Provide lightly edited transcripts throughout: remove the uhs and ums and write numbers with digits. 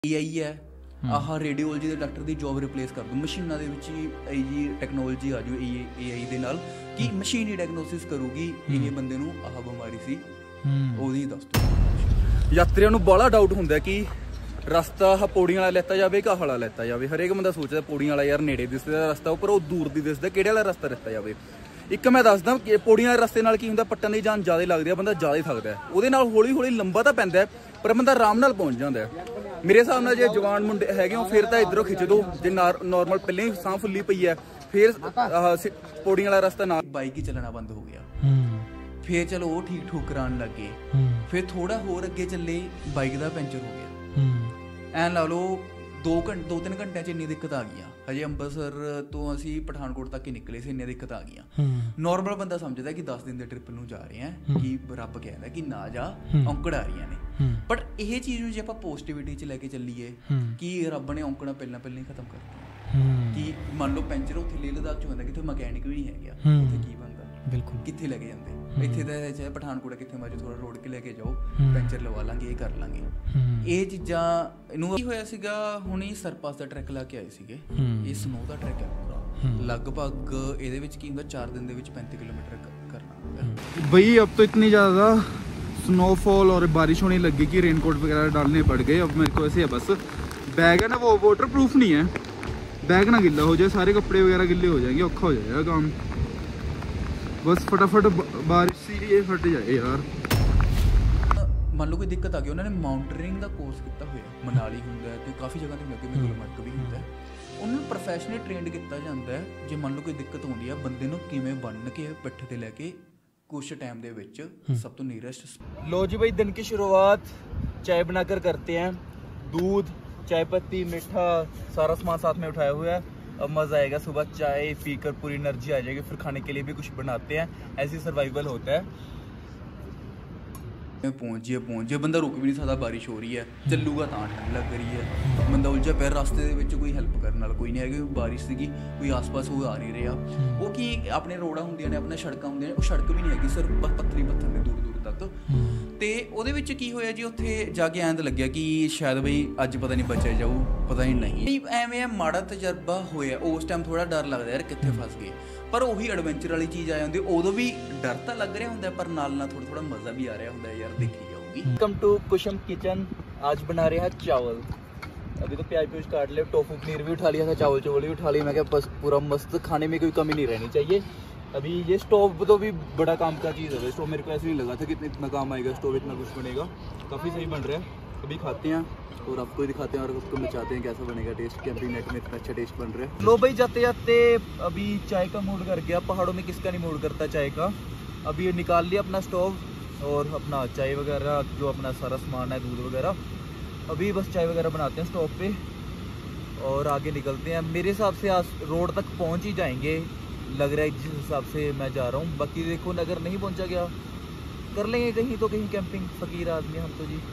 AI ਹੈ ਆਹ ਰੇਡੀਓਲੋਜੀ ਦੇ ਡਾਕਟਰ ਦੀ ਜੋਬ ਰਿਪਲੇਸ ਕਰ ਦੂ ਮਸ਼ੀਨਾਂ ਦੇ ਵਿੱਚ ਹੀ ਇਹ ਜੀ ਟੈਕਨੋਲੋਜੀ ਆ ਜੂ AI ਦੇ ਨਾਲ ਕਿ ਮਸ਼ੀਨ ਹੀ ਡਾਇਗਨੋਸਿਸ ਕਰੂਗੀ ਇਹ ਬੰਦੇ ਨੂੰ ਆਹ ਬਿਮਾਰੀ ਸੀ ਉਹਦੀ ਦੱਸ ਦੂ। ਯਾਤਰੀਆਂ ਨੂੰ ਬੜਾ ਡਾਊਟ ਹੁੰਦਾ ਕਿ ਰਸਤਾ ਆਹ ਪੌੜੀਆਂ ਵਾਲਾ ਲੈਤਾ ਜਾਵੇ ਕਿ ਆਹ ਵਾਲਾ ਲੈਤਾ ਜਾਵੇ। ਹਰੇਕ ਬੰਦਾ ਸੋਚਦਾ ਪੌੜੀਆਂ ਵਾਲਾ ਯਾਰ ਨੇੜੇ ਦਿਸਦਾ ਰਸਤਾ ਉੱਪਰ ਉਹ ਦੂਰ ਦੀ ਦਿਸਦਾ ਕਿਹੜੇ ਵਾਲਾ ਰਸਤਾ ਦਿੱਤਾ ਜਾਵੇ। ਇੱਕ ਮੈਂ ਦੱਸਦਾ ਕਿ ਪੌੜੀਆਂ ਵਾਲੇ ਰਸਤੇ ਨਾਲ ਕੀ ਹੁੰਦਾ ਪੱਟਣ ਦੀ ਜਾਨ ਜ਼ਿਆਦਾ ਲੱਗਦੀ ਹੈ ਬੰਦਾ ਜ਼ਿਆਦਾ ਹੀ ਥੱਕਦਾ ਉਹਦੇ ਨਾਲ ਹੌਲੀ ਹੌਲੀ ਲੰਬਾ ਤਾਂ ਪੈਂਦਾ ਪਰ ਬੰਦਾ ਆਰਾਮ ਨਾਲ ਪਹੁੰਚ ਜਾਂਦਾ। ਮੇਰੇ ਹਿਸਾਬ ਨਾਲ ਜੇ ਜਵਾਨ ਮੁੰਡੇ ਹੈਗੇ ਹੋ ਫਿਰ ਤਾਂ ਇੱਧਰੋਂ ਖਿੱਚ ਦੋ ਜੇ ਨੋਰਮਲ ਪਹਿਲਾਂ ਹੀ ਸਾਹ ਫੁੱਲੀ ਪਈ ਹੈ ਫਿਰ ਪੌੜੀਆਂ ਵਾਲਾ ਰਸਤਾ ਨਾ ਬਾਈਕ ਹੀ ਚੱਲਣਾ ਬੰਦ ਹੋ ਗਿਆ ਫਿਰ ਚਲੋ ਉਹ ਠੀਕ ਠੂਕ ਕਰਾਉਣ ਲੱਗੇ ਫਿਰ ਥੋੜਾ ਹੋਰ ਅੱਗੇ ਚੱਲੇ ਬਾਈਕ ਦਾ ਪੈਂਚਰ ਹੋ ਗਿਆ ਐਂ ਲਾ ਲਓ 2-3 ਘੰਟਿਆਂ 'ਚ ਇੰਨੀ ਦਿੱਕਤ ਆ ਗਈਆਂ। ਹਜੇ ਅੰਮ੍ਰਿਤਸਰ ਤੋਂ ਅਸੀਂ ਪਠਾਨਕੋਟ ਤੱਕ ਹੀ ਨਿਕਲੇ ਸੀ ਇੰਨੀਆਂ ਦਿੱਕਤ ਆ ਗਈਆਂ। ਨੋਰਮਲ ਬੰਦਾ ਸਮਝਦਾ ਕਿ 10 ਦਿਨ ਦੇ ਟ੍ਰਿਪ ਨੂੰ ਜਾ ਰਹੇ ਹਾਂ ਕਿ ਰੱਬ ਕਹਿੰਦਾ ਕਿ ਨਾ ਜਾ ਔਂਕੜ ਆ ਰਹੀਆਂ ਨੇ ਬਟ ਇਹ ਚੀਜ਼ ਨੂੰ ਜੇ ਆਪਾਂ ਪੋਜ਼ਿਟਿਵਿਟੀ 'ਚ ਲੈ ਕੇ ਚੱਲੀਏ ਕਿ ਰੱਬ ਨੇ ਔਂਕੜਾਂ ਪਹਿਲਾਂ ਹੀ ਖਤਮ ਕਰਤੀਆਂ ਕਿ ਮੰਨ ਲਓ ਪੈਂਚਰ ਉੱਥੇ ਲੇਹ ਲਦਾਖ 'ਚ ਹੁੰਦਾ ਕਿੱਥੇ ਮਕੈਨਿਕ ਵੀ ਨਹੀਂ ਹੈਗਾ ਉੱਥੇ ਕੀ ਬਣਦਾ ਬਿਲਕੁਲ ਕਿੱਥੇ ਲੈ ਕੇ ਜਾਂਦੇ ਇੱਥੇ ਤਾਂ ਚਾਹੇ ਪਠਾਨਕੋਟ ਕਿੱਥੇ ਮਰਜ਼ੀ ਥੋੜਾ ਰੋਡ ਕੇ ਲੈ ਕੇ ਜਾਓ ਪੈਂਚਰ ਲਵਾ ਲਾਂਗੇ ਇਹ ਕਰ ਲਾਂਗੇ ਇਹ ਚੀਜ਼ਾਂ ਇਹਨੂੰ ਕੀ ਹੋਇਆ ਸੀਗਾ ਹੁਣੀ ਸਰਪਾਸ ਦਾ ਟਰੈਕ ਲਾ ਕੇ ਆਏ ਸੀਗੇ ਇਹ ਸਨੋ ਦਾ ਟਰੈਕ ਹੈ ਪੂਰਾ ਲਗਭਗ ਇਹਦੇ ਵਿੱਚ ਕੀ ਹੁੰਦਾ 4 दिन ਵਿੱਚ 35 किलोमीटर करना। भाई अब तो इतनी ज़्यादा स्नोफॉल और बारिश होने लग गई कि रेनकोट वगैरह डालने पड़ गए। अब मेरे को ऐसे है बस बैग है ना वो वाटर प्रूफ नहीं है बैग ना गिल्ला हो जाए सारे कपड़े वगैरह गिल्ले हो जाएंगे औखा हो जाएगा काम बस फटाफट बारिश सी फट जाए यार। ਮੰਨ ਲਓ ਕੋਈ ਦਿੱਕਤ ਆ ਗਈ ਉਹਨਾਂ ਨੇ ਮਾਊਂਟੇਨਿੰਗ ਦਾ ਕੋਰਸ ਕੀਤਾ ਹੋਇਆ ਮਨਾਲੀ ਹੁੰਦਾ ਤੇ ਕਾਫੀ ਜਗ੍ਹਾ ਤੇ ਲੱਗੇ ਗੁਲਮਰਗ ਵੀ ਹੁੰਦਾ ਉਹਨਾਂ ਨੂੰ ਪ੍ਰੋਫੈਸ਼ਨਲੀ ਟ੍ਰੇਨਡ ਕੀਤਾ ਜਾਂਦਾ ਹੈ। ਜੇ ਮੰਨ ਲਓ ਕੋਈ ਦਿੱਕਤ ਆਉਂਦੀ ਆ ਬੰਦੇ ਨੂੰ ਕਿਵੇਂ ਬੰਨ ਕੇ ਪਿੱਠ ਤੇ ਲੈ ਕੇ कुछ टाइम दे विच सब तो नीरेस्ट। लो जी भाई दिन की शुरुआत चाय बनाकर करते हैं। दूध चाय पत्ती मीठा सारा सामान साथ में उठाया हुआ है। अब मज़ा आएगा सुबह चाय पीकर पूरी एनर्जी आ जाएगी फिर खाने के लिए भी कुछ बनाते हैं ऐसे सर्वाइवल होता है। पहुँच जाए बंदा रुक भी नहीं सकता बारिश हो रही है ਚੱਲੂਗਾ ਤਾਂ ਠੰਡ ਲੱਗ ਰਹੀ ਹੈ ਬੰਦਾ ਉਲਝਿਆ ਪਿਆ ਰਸਤੇ ਦੇ ਵਿੱਚ ਕੋਈ ਹੈਲਪ ਕਰਨ ਵਾਲਾ ਕੋਈ ਨਹੀਂ ਹੈਗਾ ਬਾਰਿਸ਼ ਸੀਗੀ ਕੋਈ ਆਸ-ਪਾਸ ਉਹ ਆ ਨਹੀਂ ਰਿਹਾ ਉਹ ਕੀ ਆਪਣੇ ਰੋਡਾਂ ਹੁੰਦੀਆਂ ਨੇ ਆਪਣੇ ਸੜਕਾਂ ਹੁੰਦੀਆਂ ਨੇ ਉਹ ਸੜਕ ਵੀ ਨਹੀਂ ਹੈਗੀ ਸਿਰਫ ਪੱਥਰ ਨੇ ਦੂਰ ਤੱਕ ਤੇ ਉਹਦੇ ਵਿੱਚ ਕੀ ਹੋਇਆ ਜੀ ਉੱਥੇ ਜਾ ਕੇ ਐਂ ਤਾਂ ਲੱਗਿਆ ਕਿ ਸ਼ਾਇਦ ਬਈ ਅੱਜ ਪਤਾ ਨਹੀਂ ਬਚਿਆ ਜਾਊ ਪਤਾ ਹੀ ਨਹੀਂ ਐਵੇਂ ਮਾੜਾ ਤਜਰਬਾ ਹੋਇਆ ਉਸ ਟਾਈਮ ਥੋੜਾ ਡਰ ਲੱਗਦਾ ਯਾਰ ਕਿੱਥੇ ਫਸ ਗਏ ਪਰ ਉਹੀ ਐਡਵੈਂਚਰ ਵਾਲੀ ਚੀਜ਼ ਆ ਜਾਂਦੀ ਉਦੋਂ ਵੀ ਡਰ ਤਾਂ ਲੱਗ ਰਿਹਾ ਹੁੰਦਾ ਪਰ ਨਾਲ ਥੋੜਾ ਮਜ਼ਾ ਵੀ ਆ ਰਿਹਾ ਹੁੰਦਾ यार देखी जाऊगी। Welcome to Kusum kitchen. आज बना रहे हैं चावल। अभी तो प्याज काट लिया टोफू पनीर भी उठा लिया था चावल भी उठा लिया मैं क्या बस पूरा मस्त खाने में कोई कमी नहीं रहनी चाहिए। अभी ये स्टोव तो भी बड़ा काम का चीज़ है स्टोव मेरे को ऐसे नहीं लगा था कि इतना काम आएगा स्टोव इतना कुछ बनेगा काफ़ी सही बन रहा है। अभी खाते हैं और आपको दिखाते हैं और आपको मचाते हैं कैसा बनेगा टेस्ट कैंपिंग नेट में इतना अच्छा टेस्ट बन रहा है। लो भाई जाते जाते अभी चाय का मूड कर गया पहाड़ों में किसका नहीं मूड करता चाय का। अभी ये निकाल लिया अपना स्टोव और अपना चाय वगैरह जो अपना सारा सामान है दूध वगैरह अभी बस चाय वगैरह बनाते हैं स्टॉप पे और आगे निकलते हैं। मेरे हिसाब से आज रोड तक पहुंच ही जाएंगे लग रहा है जिस हिसाब से मैं जा रहा हूँ। बाकी देखो अगर नहीं पहुंचा गया कर लेंगे कहीं तो कहीं कैंपिंग फकीर आदमी हम तो जी।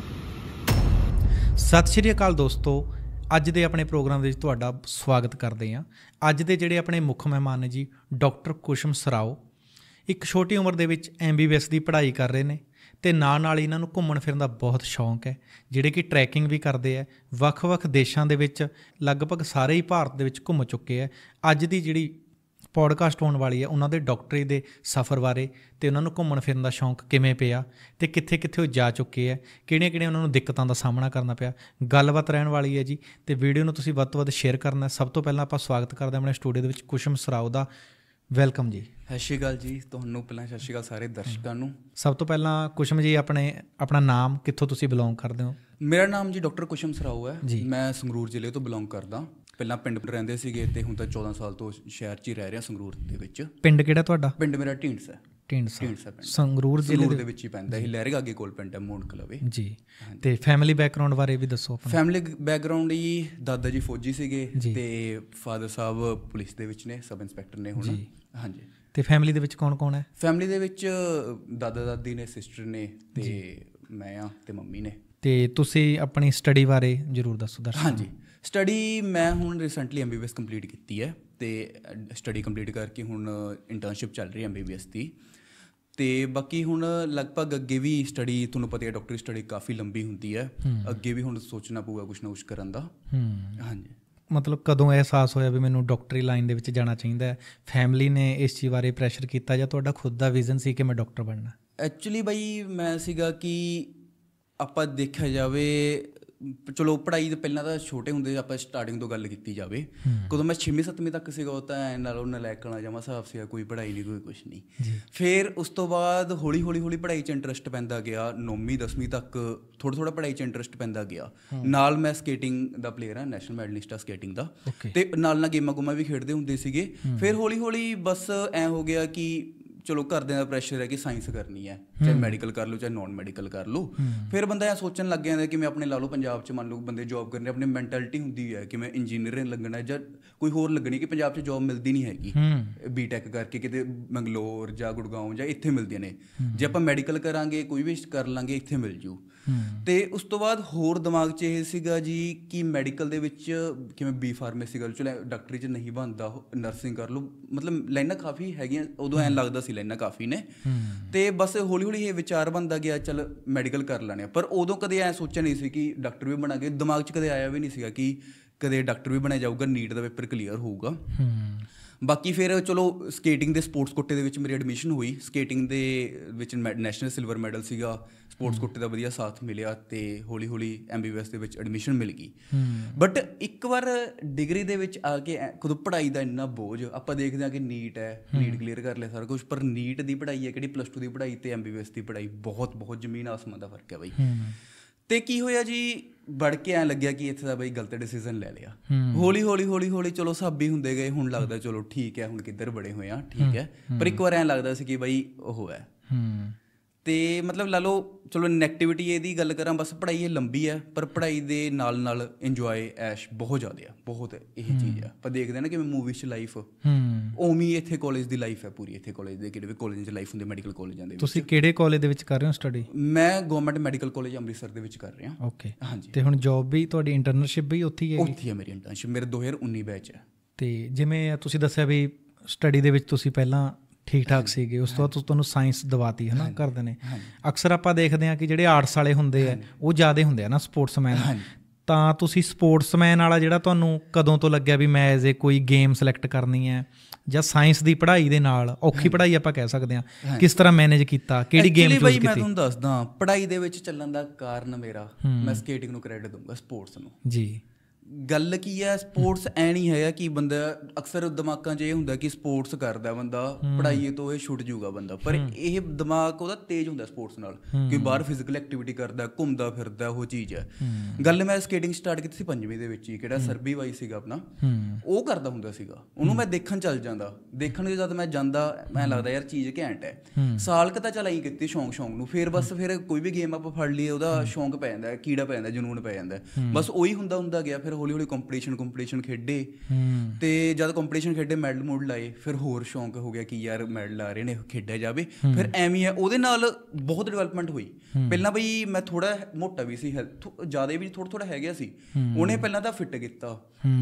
सत श्री अकाल दोस्तों ਅੱਜ ਦੇ ਆਪਣੇ ਪ੍ਰੋਗਰਾਮ ਵਿੱਚ ਤੁਹਾਡਾ ਸਵਾਗਤ ਕਰਦੇ ਹਾਂ। ਅੱਜ ਦੇ ਜਿਹੜੇ ਆਪਣੇ ਮੁੱਖ ਮਹਿਮਾਨ ਨੇ ਜੀ ਡਾਕਟਰ ਕੁਸਮ ਸਰਾਓ ਇੱਕ ਛੋਟੀ ਉਮਰ ਦੇ ਵਿੱਚ MBBS ਦੀ ਪੜ੍ਹਾਈ ਕਰ ਰਹੇ ਨੇ ਅਤੇ ਨਾਲ ਇਹਨਾਂ ਨੂੰ ਘੁੰਮਣ ਫਿਰਨ ਦਾ ਬਹੁਤ ਸ਼ੌਂਕ ਹੈ ਜਿਹੜੇ ਕਿ ਟਰੈਕਿੰਗ ਵੀ ਕਰਦੇ ਹੈ ਵੱਖ-ਵੱਖ ਦੇਸ਼ਾਂ ਦੇ ਵਿੱਚ ਲਗਭਗ ਸਾਰੇ ਹੀ ਭਾਰਤ ਦੇ ਵਿੱਚ ਘੁੰਮ ਚੁੱਕੇ ਹੈ। ਅੱਜ ਦੀ ਜਿਹੜੀ ਪੋਡਕਾਸਟ ਹੋਣ ਵਾਲੀ ਹੈ ਉਹਨਾਂ ਦੇ ਡਾਕਟਰੀ ਦੇ ਸਫ਼ਰ ਬਾਰੇ ਅਤੇ ਉਹਨਾਂ ਨੂੰ ਘੁੰਮਣ ਫਿਰਨ ਦਾ ਸ਼ੌਂਕ ਕਿਵੇਂ ਪਿਆ ਅਤੇ ਕਿੱਥੇ ਉਹ ਜਾ ਚੁੱਕੇ ਹੈ ਕਿਹੜੀਆਂ ਉਹਨਾਂ ਨੂੰ ਦਿੱਕਤਾਂ ਦਾ ਸਾਹਮਣਾ ਕਰਨਾ ਪਿਆ ਗੱਲਬਾਤ ਰਹਿਣ ਵਾਲੀ ਹੈ ਜੀ। ਅਤੇ ਵੀਡੀਓ ਨੂੰ ਤੁਸੀਂ ਵੱਧ ਤੋਂ ਵੱਧ ਸ਼ੇਅਰ ਕਰਨਾ। ਸਭ ਤੋਂ ਪਹਿਲਾਂ ਆਪਾਂ ਸਵਾਗਤ ਕਰਦੇ ਹਾਂ ਆਪਣੇ ਸਟੂਡੀਓ ਦੇ ਵਿੱਚ ਕੁਸਮ ਸਰਾਓ ਦਾ। ਵੈਲਕਮ ਜੀ। ਸਤਿ ਸ਼੍ਰੀ ਅਕਾਲ ਜੀ ਤੁਹਾਨੂੰ ਪਹਿਲਾਂ ਸਤਿ ਸ਼੍ਰੀ ਅਕਾਲ ਸਾਰੇ ਦਰਸ਼ਕਾਂ ਨੂੰ। ਸਭ ਤੋਂ ਪਹਿਲਾਂ ਕੁਸਮ ਜੀ ਆਪਣਾ ਨਾਮ ਕਿੱਥੋਂ ਤੁਸੀਂ ਬਿਲੋਂਗ ਕਰਦੇ ਹੋ? ਮੇਰਾ ਨਾਮ ਜੀ ਡਾਕਟਰ ਕੁਸਮ ਸਰਾਓ ਹੈ ਜੀ। ਮੈਂ ਸੰਗਰੂਰ ਜ਼ਿਲ੍ਹੇ ਤੋਂ ਬਿਲੋਂਗ ਕਰਦਾ। ਪਹਿਲਾਂ ਪਿੰਡ ਰਹਿੰਦੇ ਸੀਗੇ ਅਤੇ ਹੁਣ ਤਾਂ 14 ਸਾਲ ਤੋਂ ਸ਼ਹਿਰ 'ਚ ਹੀ ਰਹਿ ਰਿਹਾ ਸੰਗਰੂਰ ਦੇ ਵਿੱਚ। ਪਿੰਡ ਕਿਹੜਾ ਤੁਹਾਡਾ? ਪਿੰਡ ਮੇਰਾ ਢੀਂਡਸਾ ਸੰਗਰੂਰ ਜ਼ਿਲ੍ਹੇ ਦੇ ਵਿੱਚ ਹੀ ਪੈਂਦਾ ਇਹ ਲਹਿਰੇ ਅੱਗੇ ਕੋਲ ਪਿੰਡ ਹੈ ਮੋਂਡ ਕਲਵੇ ਜੀ। ਅਤੇ ਫੈਮਿਲੀ ਬੈਕਗਰਾਊਂਡ ਬਾਰੇ ਵੀ ਦੱਸੋ। ਫੈਮਿਲੀ ਬੈਕਗਰਾਊਂਡ ਜੀ ਦਾਦਾ ਜੀ ਫੌਜੀ ਸੀਗੇ ਅਤੇ ਫਾਦਰ ਸਾਹਿਬ ਪੁਲਿਸ ਦੇ ਵਿੱਚ ਨੇ ਸਬ ਇੰਸਪੈਕਟਰ ਨੇ ਹੁਣ। ਹਾਂਜੀ। ਅਤੇ ਫੈਮਿਲੀ ਦੇ ਵਿੱਚ ਕੌਣ ਹੈ? ਫੈਮਿਲੀ ਦੇ ਵਿੱਚ ਦਾਦਾ ਦਾਦੀ ਨੇ ਸਿਸਟਰ ਨੇ ਅਤੇ ਮੈਂ ਹਾਂ ਅਤੇ ਮੰਮੀ ਨੇ। ਅਤੇ ਤੁਸੀਂ ਆਪਣੀ ਸਟੱਡੀ ਬਾਰੇ ਜ਼ਰੂਰ ਦੱਸੋ ਦਰਸ਼ਕਾਂ। ਹਾਂਜੀ ਸਟੱਡੀ ਮੈਂ ਹੁਣ ਰੀਸੈਂਟਲੀ MBBS ਕੰਪਲੀਟ ਕੀਤੀ ਹੈ ਅਤੇ ਸਟੱਡੀ ਕੰਪਲੀਟ ਕਰਕੇ ਹੁਣ ਇੰਟਰਨਸ਼ਿਪ ਚੱਲ ਰਹੀ ਹੈ MBBS ਦੀ। ਤੇ ਬਾਕੀ ਹੁਣ ਲਗਭਗ ਅੱਗੇ ਵੀ ਸਟੱਡੀ, ਤੁਹਾਨੂੰ ਪਤਾ ਹੈ ਡਾਕਟਰੀ ਸਟੱਡੀ ਕਾਫੀ ਲੰਬੀ ਹੁੰਦੀ ਹੈ, ਅੱਗੇ ਵੀ ਹੁਣ ਸੋਚਣਾ ਪਊਗਾ ਕੁਛ ਨਾ ਕੁਛ ਕਰਨ ਦਾ। ਹਾਂਜੀ। ਮਤਲਬ ਕਦੋਂ ਅਹਿਸਾਸ ਹੋਇਆ ਵੀ ਮੈਨੂੰ ਡਾਕਟਰੀ ਲਾਈਨ ਦੇ ਵਿੱਚ ਜਾਣਾ ਚਾਹੀਦਾ ਹੈ? ਫੈਮਿਲੀ ਨੇ ਇਸ ਚੀਜ਼ ਬਾਰੇ ਪ੍ਰੈਸ਼ਰ ਕੀਤਾ ਜਾਂ ਤੁਹਾਡਾ ਖੁਦ ਦਾ ਵਿਜ਼ਨ ਸੀ ਕਿ ਮੈਂ ਡਾਕਟਰ ਬਣਨਾ? ਐਕਚੁਅਲੀ ਬਾਈ ਮੈਂ ਸੀਗਾ ਕਿ ਆਪਾਂ ਦੇਖਿਆ ਜਾਵੇ, ਚਲੋ ਪੜ੍ਹਾਈ ਤੋਂ ਪਹਿਲਾਂ ਤਾਂ ਛੋਟੇ ਹੁੰਦੇ ਆਪਾਂ ਸਟਾਰਟਿੰਗ ਤੋਂ ਗੱਲ ਕੀਤੀ ਜਾਵੇ, ਕਦੋਂ ਮੈਂ 6ਵੀਂ 7ਵੀਂ ਤੱਕ ਸੀਗਾ ਉਹ ਤਾਂ ਐਂ ਨਾਲੋਂ ਨਲਾਇਕਣਾ ਜਮਾ ਹਿਸਾਬ ਸੀਗਾ, ਕੋਈ ਪੜ੍ਹਾਈ ਨਹੀਂ ਕੋਈ ਕੁਛ ਨਹੀਂ। ਫਿਰ ਉਸ ਤੋਂ ਬਾਅਦ ਹੌਲੀ ਹੌਲੀ ਪੜ੍ਹਾਈ 'ਚ ਇੰਟਰਸਟ ਪੈਂਦਾ ਗਿਆ, 9ਵੀਂ 10ਵੀਂ ਤੱਕ ਥੋੜ੍ਹਾ ਪੜ੍ਹਾਈ 'ਚ ਇੰਟਰਸਟ ਪੈਂਦਾ ਗਿਆ। ਨਾਲ ਮੈਂ ਸਕੇਟਿੰਗ ਦਾ ਪਲੇਅਰ ਹਾਂ, ਨੈਸ਼ਨਲ ਮੈਡਲਿਸਟ ਆ ਸਕੇਟਿੰਗ ਦਾ, ਅਤੇ ਨਾਲ ਗੇਮਾਂ ਗੂਮਾਂ ਵੀ ਖੇਡਦੇ ਹੁੰਦੇ ਸੀਗੇ। ਫਿਰ ਹੌਲੀ ਹੌਲੀ ਬਸ ਐਂ ਹੋ ਗਿਆ ਕਿ ਚਲੋ ਘਰਦਿਆਂ ਦਾ ਪ੍ਰੈਸ਼ਰ ਹੈ ਕਿ ਸਾਇੰਸ ਕਰਨੀ ਹੈ, ਚਾਹੇ ਮੈਡੀਕਲ ਕਰ ਲਓ ਚਾਹੇ ਨੋਨ ਮੈਡੀਕਲ ਕਰ ਲਓ। ਫਿਰ ਬੰਦਾ ਇਹ ਸੋਚਣ ਲੱਗ ਜਾਂਦਾ ਕਿ ਮੈਂ ਆਪਣੇ ਲਾ ਲਓ ਪੰਜਾਬ 'ਚ ਮੰਨ ਲਓ ਬੰਦੇ ਜੋਬ ਕਰਨੀ, ਆਪਣੀ ਮੈਂਟੈਲਿਟੀ ਹੁੰਦੀ ਹੈ ਕਿ ਮੈਂ ਇੰਜੀਨੀਅਰਿੰਗ ਲੱਗਣਾ ਜਾਂ ਕੋਈ ਹੋਰ ਲੱਗਣੀ, ਕਿ ਪੰਜਾਬ 'ਚ ਜੋਬ ਮਿਲਦੀ ਨਹੀਂ ਹੈਗੀ ਬੀਟੈਕ ਕਰਕੇ, ਕਿਤੇ ਮੰਗਲੌਰ ਜਾਂ ਗੁੜਗਾਉਂ ਜਾਂ ਇੱਥੇ ਮਿਲਦੀਆਂ ਨੇ। ਜੇ ਆਪਾਂ ਮੈਡੀਕਲ ਕਰਾਂਗੇ ਕੋਈ ਵੀ ਕਰ ਲਾਂਗੇ ਇੱਥੇ ਮਿਲ ਜੂ। ਅਤੇ ਉਸ ਤੋਂ ਬਾਅਦ ਹੋਰ ਦਿਮਾਗ 'ਚ ਇਹ ਸੀਗਾ ਜੀ ਕਿ ਮੈਡੀਕਲ ਦੇ ਵਿੱਚ ਕਿਵੇਂ ਬੀ ਫਾਰਮੇਸੀ ਕਰ ਲਓ, ਚਲੋ ਡਾਕਟਰੀ 'ਚ ਨਹੀਂ ਬਣਦਾ, ਨਰਸਿੰਗ ਕਰ ਲਓ, ਮਤਲਬ ਲਾਈਨਾਂ ਕਾਫੀ ਹੈਗੀਆਂ ਉਦੋਂ, ਐਂ ਲੱਗਦਾ ਸੀ ਲਾਈਨਾਂ ਕਾਫੀ ਨੇ। ਅਤੇ ਬਸ ਹੌਲੀ ਹੌਲੀ ਇਹ ਵਿਚਾਰ ਬਣਦਾ ਗਿਆ ਚੱਲ ਮੈਡੀਕਲ ਕਰ ਲੈਣੇ। ਪਰ ਉਦੋਂ ਕਦੇ ਐਂ ਸੋਚਿਆ ਨਹੀਂ ਸੀ ਕਿ ਡਾਕਟਰ ਵੀ ਬਣਾਂਗੇ, ਦਿਮਾਗ 'ਚ ਕਦੇ ਆਇਆ ਵੀ ਨਹੀਂ ਸੀਗਾ ਕਿ ਕਦੇ ਡਾਕਟਰ ਵੀ ਬਣਿਆ ਜਾਊਗਾ, ਨੀਟ ਦਾ ਪੇਪਰ ਕਲੀਅਰ ਹੋਊਗਾ। ਬਾਕੀ ਫਿਰ ਚਲੋ ਸਕੇਟਿੰਗ ਦੇ ਸਪੋਰਟਸ ਕੋਟੇ ਦੇ ਵਿੱਚ ਮੇਰੀ ਐਡਮਿਸ਼ਨ ਹੋਈ, ਸਕੇਟਿੰਗ ਦੇ ਵਿੱਚ ਨੈਸ਼ਨਲ ਸਿਲਵਰ ਮੈਡਲ ਸੀਗਾ, ਸਪੋਰਟਸ ਕੋਟੇ ਦਾ ਵਧੀਆ ਸਾਥ ਮਿਲਿਆ ਅਤੇ ਹੌਲੀ ਹੌਲੀ MBBS ਦੇ ਵਿੱਚ ਐਡਮਿਸ਼ਨ ਮਿਲ ਗਈ। ਬਟ ਇੱਕ ਵਾਰ ਡਿਗਰੀ ਦੇ ਵਿੱਚ ਆ ਕੇ ਖੁਦ ਪੜ੍ਹਾਈ ਦਾ ਇੰਨਾ ਬੋਝ, ਆਪਾਂ ਦੇਖਦੇ ਹਾਂ ਕਿ ਨੀਟ ਹੈ, ਨੀਟ ਕਲੀਅਰ ਕਰ ਲਿਆ ਸਾਰਾ ਕੁਛ, ਪਰ ਨੀਟ ਦੀ ਪੜ੍ਹਾਈ ਹੈ ਕਿਹੜੀ, +2 ਦੀ ਪੜ੍ਹਾਈ ਅਤੇ MBBS ਦੀ ਪੜ੍ਹਾਈ ਬਹੁਤ ਬਹੁਤ ਜ਼ਮੀਨ ਆਸਮਾਨ ਦਾ ਫਰਕ ਹੈ ਬਾਈ। ਅਤੇ ਕੀ ਹੋਇਆ ਜੀ, ਵੜ ਕੇ ਐਂ ਲੱਗਿਆ ਕਿ ਇੱਥੇ ਦਾ ਬਈ ਗਲਤ ਡਿਸੀਜ਼ਨ ਲੈ ਲਿਆ। ਹੌਲੀ ਹੌਲੀ ਚਲੋ ਸਾਬੀ ਹੁੰਦੇ ਗਏ, ਹੁਣ ਲੱਗਦਾ ਚਲੋ ਠੀਕ ਹੈ, ਹੁਣ ਕਿੱਧਰ ਬੜੇ ਹੋਏ ਆ, ਠੀਕ ਹੈ। ਪਰ ਇੱਕ ਵਾਰ ਐਂ ਲੱਗਦਾ ਸੀ ਕਿ ਬਈ ਉਹ ਹੈ। ਅਤੇ ਮਤਲਬ ਲਾ ਲਓ ਚਲੋ ਨੈਗੇਟਿਵਿਟੀ ਇਹਦੀ ਗੱਲ ਕਰਾਂ, ਬਸ ਪੜ੍ਹਾਈ ਇਹ ਲੰਬੀ ਹੈ, ਪਰ ਪੜ੍ਹਾਈ ਦੇ ਨਾਲ ਇੰਜੋਏ ਐਸ਼ ਬਹੁਤ ਜ਼ਿਆਦਾ ਆ, ਬਹੁਤ ਇਹ ਚੀਜ਼ ਆ। ਆਪਾਂ ਦੇਖਦੇ ਨਾ ਕਿਵੇਂ ਮੂਵੀਜ਼ 'ਚ ਲਾਈਫ, ਉਵੇਂ ਇੱਥੇ ਕਾਲਜ ਦੀ ਲਾਈਫ ਹੈ ਪੂਰੀ, ਇੱਥੇ ਕਾਲਜ ਦੇ ਕਿਹੜੇ ਵੀ ਕਾਲਜ 'ਚ ਲਾਈਫ ਹੁੰਦੀ, ਮੈਡੀਕਲ ਕਾਲਜਾਂ ਦੇ ਵਿੱਚ। ਤੁਸੀਂ ਕਿਹੜੇ ਕਾਲਜ ਦੇ ਵਿੱਚ ਕਰ ਰਹੇ ਹੋ ਸਟੱਡੀ? ਮੈਂ ਗਵਰਨਮੈਂਟ ਮੈਡੀਕਲ ਕਾਲਜ ਅੰਮ੍ਰਿਤਸਰ ਦੇ ਵਿੱਚ ਕਰ ਰਿਹਾ। ਓਕੇ। ਹਾਂਜੀ। ਅਤੇ ਹੁਣ ਜੋਬ ਵੀ ਤੁਹਾਡੀ ਇੰਟਰਨਸ਼ਿਪ ਵੀ ਉੱਥੇ ਹੀ ਹੈ? ਉੱਥੇ ਹੈ ਮੇਰੀ ਇੰਟਰਨਸ਼ਿਪ, ਮੇਰੇ 2019 ਬੈਚ ਹੈ। ਅਤੇ ਜਿਵੇਂ ਤੁਸੀਂ ਦੱਸਿਆ ਵੀ ਸਟੱਡੀ ਦੇ ਵਿੱਚ ਤੁਸੀਂ ਪਹਿਲਾਂ ਠੀਕ ਠਾਕ ਸੀਗੇ, ਉਸ ਤੋਂ ਬਾਅਦ ਤੁਹਾਨੂੰ ਸਾਇੰਸ ਦਵਾਤੀ ਹੈ ਨਾ ਘਰਦਿਆਂ ਨੇ। ਅਕਸਰ ਆਪਾਂ ਦੇਖਦੇ ਹਾਂ ਕਿ ਜਿਹੜੇ ਆਰਟਸ ਵਾਲੇ ਹੁੰਦੇ ਆ ਉਹ ਜ਼ਿਆਦਾ ਹੁੰਦੇ ਆ ਨਾ ਸਪੋਰਟਸਮੈਨ, ਤਾਂ ਤੁਸੀਂ ਸਪੋਰਟਸਮੈਨ ਵਾਲਾ ਜਿਹੜਾ ਤੁਹਾਨੂੰ ਕਦੋਂ ਤੋਂ ਲੱਗਿਆ ਵੀ ਮੈਂ ਐਜ਼ ਏ ਕੋਈ ਗੇਮ ਸਿਲੈਕਟ ਕਰਨੀ ਹੈ, ਜਾਂ ਸਾਇੰਸ ਦੀ ਪੜ੍ਹਾਈ ਦੇ ਨਾਲ ਔਖੀ ਪੜ੍ਹਾਈ ਆਪਾਂ ਕਹਿ ਸਕਦੇ ਹਾਂ, ਕਿਸ ਤਰ੍ਹਾਂ ਮੈਨੇਜ ਕੀਤਾ, ਕਿਹੜੀ ਗੇਮ ਚੂਜ਼ ਕੀਤੀ? ਮੈਂ ਤੁਹਾਨੂੰ ਦੱਸਦਾ, ਪੜ੍ਹਾਈ ਦੇ ਵਿੱਚ ਚੱਲਣ ਦਾ ਕਾਰਨ ਮੇਰਾ, ਮੈਂ ਸਕੇਟਿੰਗ ਨੂੰ ਕ੍ਰੈਡਿਟ ਦਊਂਗਾ, ਸਪੋਰਟਸ ਨੂੰ ਜੀ। ਗੱਲ ਕੀ ਹੈ, ਸਪੋਰਟਸ ਐ ਨਹੀਂ ਹੈਗਾ ਕਿ ਬੰਦਾ, ਅਕਸਰ ਦਿਮਾਗਾਂ 'ਚ ਇਹ ਹੁੰਦਾ ਕਿ ਸਪੋਰਟਸ ਕਰਦਾ ਬੰਦਾ ਪੜ੍ਹਾਈ ਤੋਂ ਇਹ ਛੁੱਟ ਜੂਗਾ ਬੰਦਾ, ਪਰ ਇਹ ਦਿਮਾਗ ਉਹਦਾ ਤੇਜ਼ ਹੁੰਦਾ ਸਪੋਰਟਸ ਨਾਲ, ਕਿ ਬਾਹਰ ਫਿਜ਼ੀਕਲ ਐਕਟੀਵਿਟੀ ਕਰਦਾ, ਘੁੰਮਦਾ ਫਿਰਦਾ, ਉਹ ਚੀਜ਼ ਹੈ। ਗੱਲ ਮੈਂ ਸਕੇਟਿੰਗ ਸਟਾਰਟ ਕੀਤੀ ਸੀ 5ਵੀਂ ਦੇ ਵਿੱਚ ਹੀ, ਕਿਹੜਾ ਸਰਬੀ ਬਾਈ ਸੀਗਾ ਆਪਣਾ, ਉਹ ਕਰਦਾ ਹੁੰਦਾ ਸੀਗਾ, ਉਹਨੂੰ ਮੈਂ ਦੇਖਣ ਚੱਲ ਜਾਂਦਾ, ਦੇਖਣ ਨੂੰ ਜਦ ਮੈਂ ਜਾਂਦਾ ਮੈਂ ਲੱਗਦਾ ਯਾਰ ਚੀਜ਼ ਘੈਂਟ ਹੈ। ਸਾਲ ਕੁ ਤਾਂ ਚੱਲ ਆਈ ਕੀਤੀ ਸ਼ੌਂਕ ਨੂੰ, ਫਿਰ ਬਸ ਫਿਰ ਕੋਈ ਵੀ ਗੇਮ ਆਪਾਂ ਫੜ ਲਈਏ ਉਹਦਾ ਸ਼ੌਂਕ ਪੈ ਜਾਂਦਾ, ਕੀੜਾ ਪੈ ਜਾਂਦਾ, ਜਨੂਨ ਪੈ ਜਾਂਦਾ, ਬਸ ਉਹੀ ਹੁੰਦਾ ਗਿਆ। ਫਿਰ ਹੌਲੀ ਹੌਲੀ ਕੰਪੀਟੀਸ਼ਨ ਖੇਡੇ, ਤੇ ਜਦ ਕੰਪੀਟੀਸ਼ਨ ਖੇਡੇ ਮੈਡਲ ਮੂਡਲ ਲਾਏ, ਫਿਰ ਹੋਰ ਸ਼ੌਂਕ ਹੋ ਗਿਆ ਕਿ ਯਾਰ ਮੈਡਲ ਆ ਰਹੇ ਨੇ, ਖੇਡਿਆ ਜਾਵੇ। ਫਿਰ ਐਵੇਂ ਹੈ, ਉਹਦੇ ਨਾਲ ਬਹੁਤ ਡਿਵੈਲਪਮੈਂਟ ਹੋਈ। ਪਹਿਲਾਂ ਬਈ ਮੈਂ ਥੋੜਾ ਮੋਟਾ ਵੀ ਸੀ, ਜ਼ਿਆਦਾ ਵੀ ਥੋੜਾ ਹੈਗਾ ਸੀ, ਉਹਨੇ ਪਹਿਲਾਂ ਤਾਂ ਫਿੱਟ ਕੀਤਾ।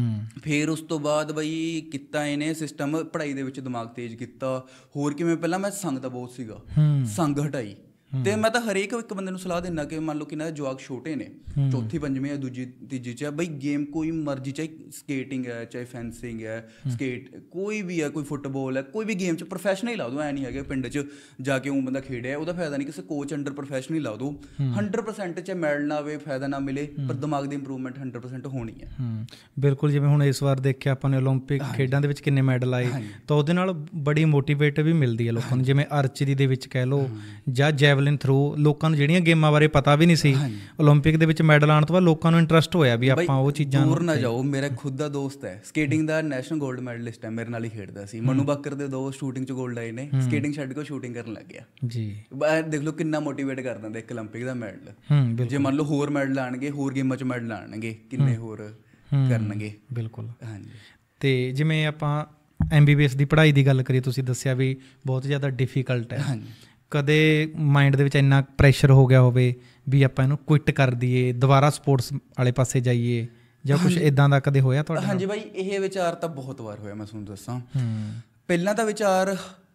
ਫਿਰ ਉਸ ਤੋਂ ਬਾਅਦ ਬਈ ਕੀਤਾ ਇਹਨੇ ਸਿਸਟਮ, ਪੜ੍ਹਾਈ ਦੇ ਵਿੱਚ ਦਿਮਾਗ ਤੇਜ਼ ਕੀਤਾ। ਹੋਰ ਕਿਵੇਂ, ਪਹਿਲਾਂ ਮੈਂ ਸੰਗ ਦਾ ਬਹੁਤ ਸੀਗਾ, ਸੰਗ ਹਟਾਈ। ਤੇ ਮੈਂ ਤਾਂ ਹਰੇਕ ਇੱਕ ਬੰਦੇ ਨੂੰ ਸਲਾਹ ਦਿੰਦਾ ਕਿ ਮੰਨ ਲਓ ਕਿ ਇਹਨਾਂ ਦੇ ਜਵਾਕ ਛੋਟੇ ਨੇ, ਚੌਥੀ ਪੰਜਵੀਂ ਜਾਂ ਦੂਜੀ ਤੀਜੀ 'ਚ, ਬਈ ਗੇਮ ਕੋਈ ਮਰਜ਼ੀ, ਚਾਹੇ ਸਕੇਟਿੰਗ ਹੈ, ਚਾਹੇ ਫੈਂਸਿੰਗ ਹੈ, ਕੋਈ ਵੀ ਹੈ, ਕੋਈ ਫੁੱਟਬਾਲ ਹੈ, ਕੋਈ ਵੀ ਗੇਮ 'ਚ ਪ੍ਰੋਫੈਸ਼ਨਲ ਹੀ ਲਾ ਦਿਓ। ਐਂ ਨਹੀਂ ਹੈਗਾ ਪਿੰਡ 'ਚ ਜਾ ਕੇ ਉਹ ਬੰਦਾ ਖੇਡਿਆ ਉਹਦਾ ਫਾਇਦਾ ਨਹੀਂ, ਕਿਸੇ ਕੋਚ ਅੰਡਰ ਪ੍ਰੋਫੈਸ਼ਨਲ ਹੀ ਲਾ ਦਿਓ। 100% 'ਚ ਮੈਡਲ ਨਾ ਆਵੇ, ਫਾਇਦਾ ਨਾ ਮਿਲੇ, ਪਰ ਦਿਮਾਗ ਦੀ ਇੰਪਰੂਵਮੈਂਟ 100% ਹੋਣੀ ਹੈ। ਬਿਲਕੁਲ। ਜਿਵੇਂ ਹੁਣ ਇਸ ਵਾਰ ਦੇਖਿਆ ਆਪਾਂ ਨੇ ਓਲੰਪਿਕ ਖੇਡਾਂ ਦੇ ਵਿੱਚ ਕਿੰਨੇ ਮੈਡਲ ਆਏ, ਤਾਂ ਉਹਦੇ ਨਾਲ ਬੜੀ ਮੋਟੀਵੇਟ ਵੀ ਮਿਲਦੀ ਹੈ ਲੋਕਾਂ ਨੂੰ। ਜਿਵੇਂ ਆਰਚਰੀ ਦੇ ਵਿੱਚ ਕਹਿ ਲਓ, ਜਾਂ ਜੈਵਲਿਨ ਥਰੋ, ਲੋਕਾਂ ਨੂੰ ਜਿਹੜੀਆਂ ਗੇਮਾਂ ਬਾਰੇ ਪਤਾ ਵੀ ਨਹੀਂ ਸੀ, ਓਲੰਪਿਕ ਦੇ ਵਿੱਚ ਮੈਡਲ ਆਉਣ ਤੋਂ ਬਾਅਦ ਲੋਕਾਂ ਨੂੰ ਇੰਟਰਸਟ ਹੋਇਆ ਵੀ ਆਪਾਂ ਉਹ ਚੀਜ਼ਾਂ। ਦੂਰ ਨਾ ਜਾਓ, ਮੇਰਾ ਖੁਦ ਦਾ ਦੋਸਤ ਹੈ ਸਕੇਟਿੰਗ ਦਾ ਨੈਸ਼ਨਲ ਗੋਲਡ ਮੈਡਲਿਸਟ ਹੈ, ਮੇਰੇ ਨਾਲ ਹੀ ਖੇਡਦਾ ਸੀ। ਮਨੂ ਬਾਕਰ ਦੇ 2 ਸ਼ੂਟਿੰਗ 'ਚ ਗੋਲਡ ਆਏ ਨੇ, ਸਕੇਟਿੰਗ ਛੱਡ ਕੇ ਸ਼ੂਟਿੰਗ ਕਰਨ ਲੱਗ ਗਿਆ ਜੀ। ਦੇਖ ਲਓ ਕਿੰਨਾ ਮੋਟੀਵੇਟ ਕਰ ਦਿੰਦਾ ਇੱਕ ਓਲੰਪਿਕ ਦਾ ਮੈਡਲ। ਜੇ ਮੰਨ ਲਓ ਹੋਰ ਮੈਡਲ ਆਉਣਗੇ, ਹੋਰ ਗੇਮਾਂ 'ਚ ਮੈਡਲ ਆਉਣਗੇ, ਕਿੰਨੇ ਹੋਰ ਕਰਨਗੇ। ਬਿਲਕੁਲ। ਹਾਂਜੀ। ਅਤੇ ਜਿਵੇਂ ਆਪਾਂ MBBS ਦੀ ਪੜ੍ਹਾਈ ਦੀ ਗੱਲ ਕਰੀਏ, ਤੁਸੀਂ ਦੱਸਿਆ ਵੀ ਬਹੁਤ ਜ਼ਿਆਦਾ ਡਿਫੀਕਲਟ ਹੈ। ਕਦੇ ਮਾਈਂਡ ਦੇ ਵਿੱਚ ਇੰਨਾ ਪ੍ਰੈਸ਼ਰ ਹੋ ਗਿਆ ਹੋਵੇ ਵੀ ਆਪਾਂ ਇਹਨੂੰ ਕੁਇਟ ਕਰ ਦਈਏ, ਦੁਬਾਰਾ ਸਪੋਰਟਸ ਵਾਲੇ ਪਾਸੇ ਜਾਈਏ, ਜਾਂ ਕੁਛ ਇੱਦਾਂ ਦਾ ਕਦੇ ਹੋਇਆ ਤੁਹਾਡਾ? ਹਾਂਜੀ ਬਾਈ, ਇਹ ਵਿਚਾਰ ਤਾਂ ਬਹੁਤ ਵਾਰ ਹੋਇਆ, ਮੈਂ ਤੁਹਾਨੂੰ ਦੱਸਾਂ। ਪਹਿਲਾਂ ਤਾਂ ਵਿਚਾਰ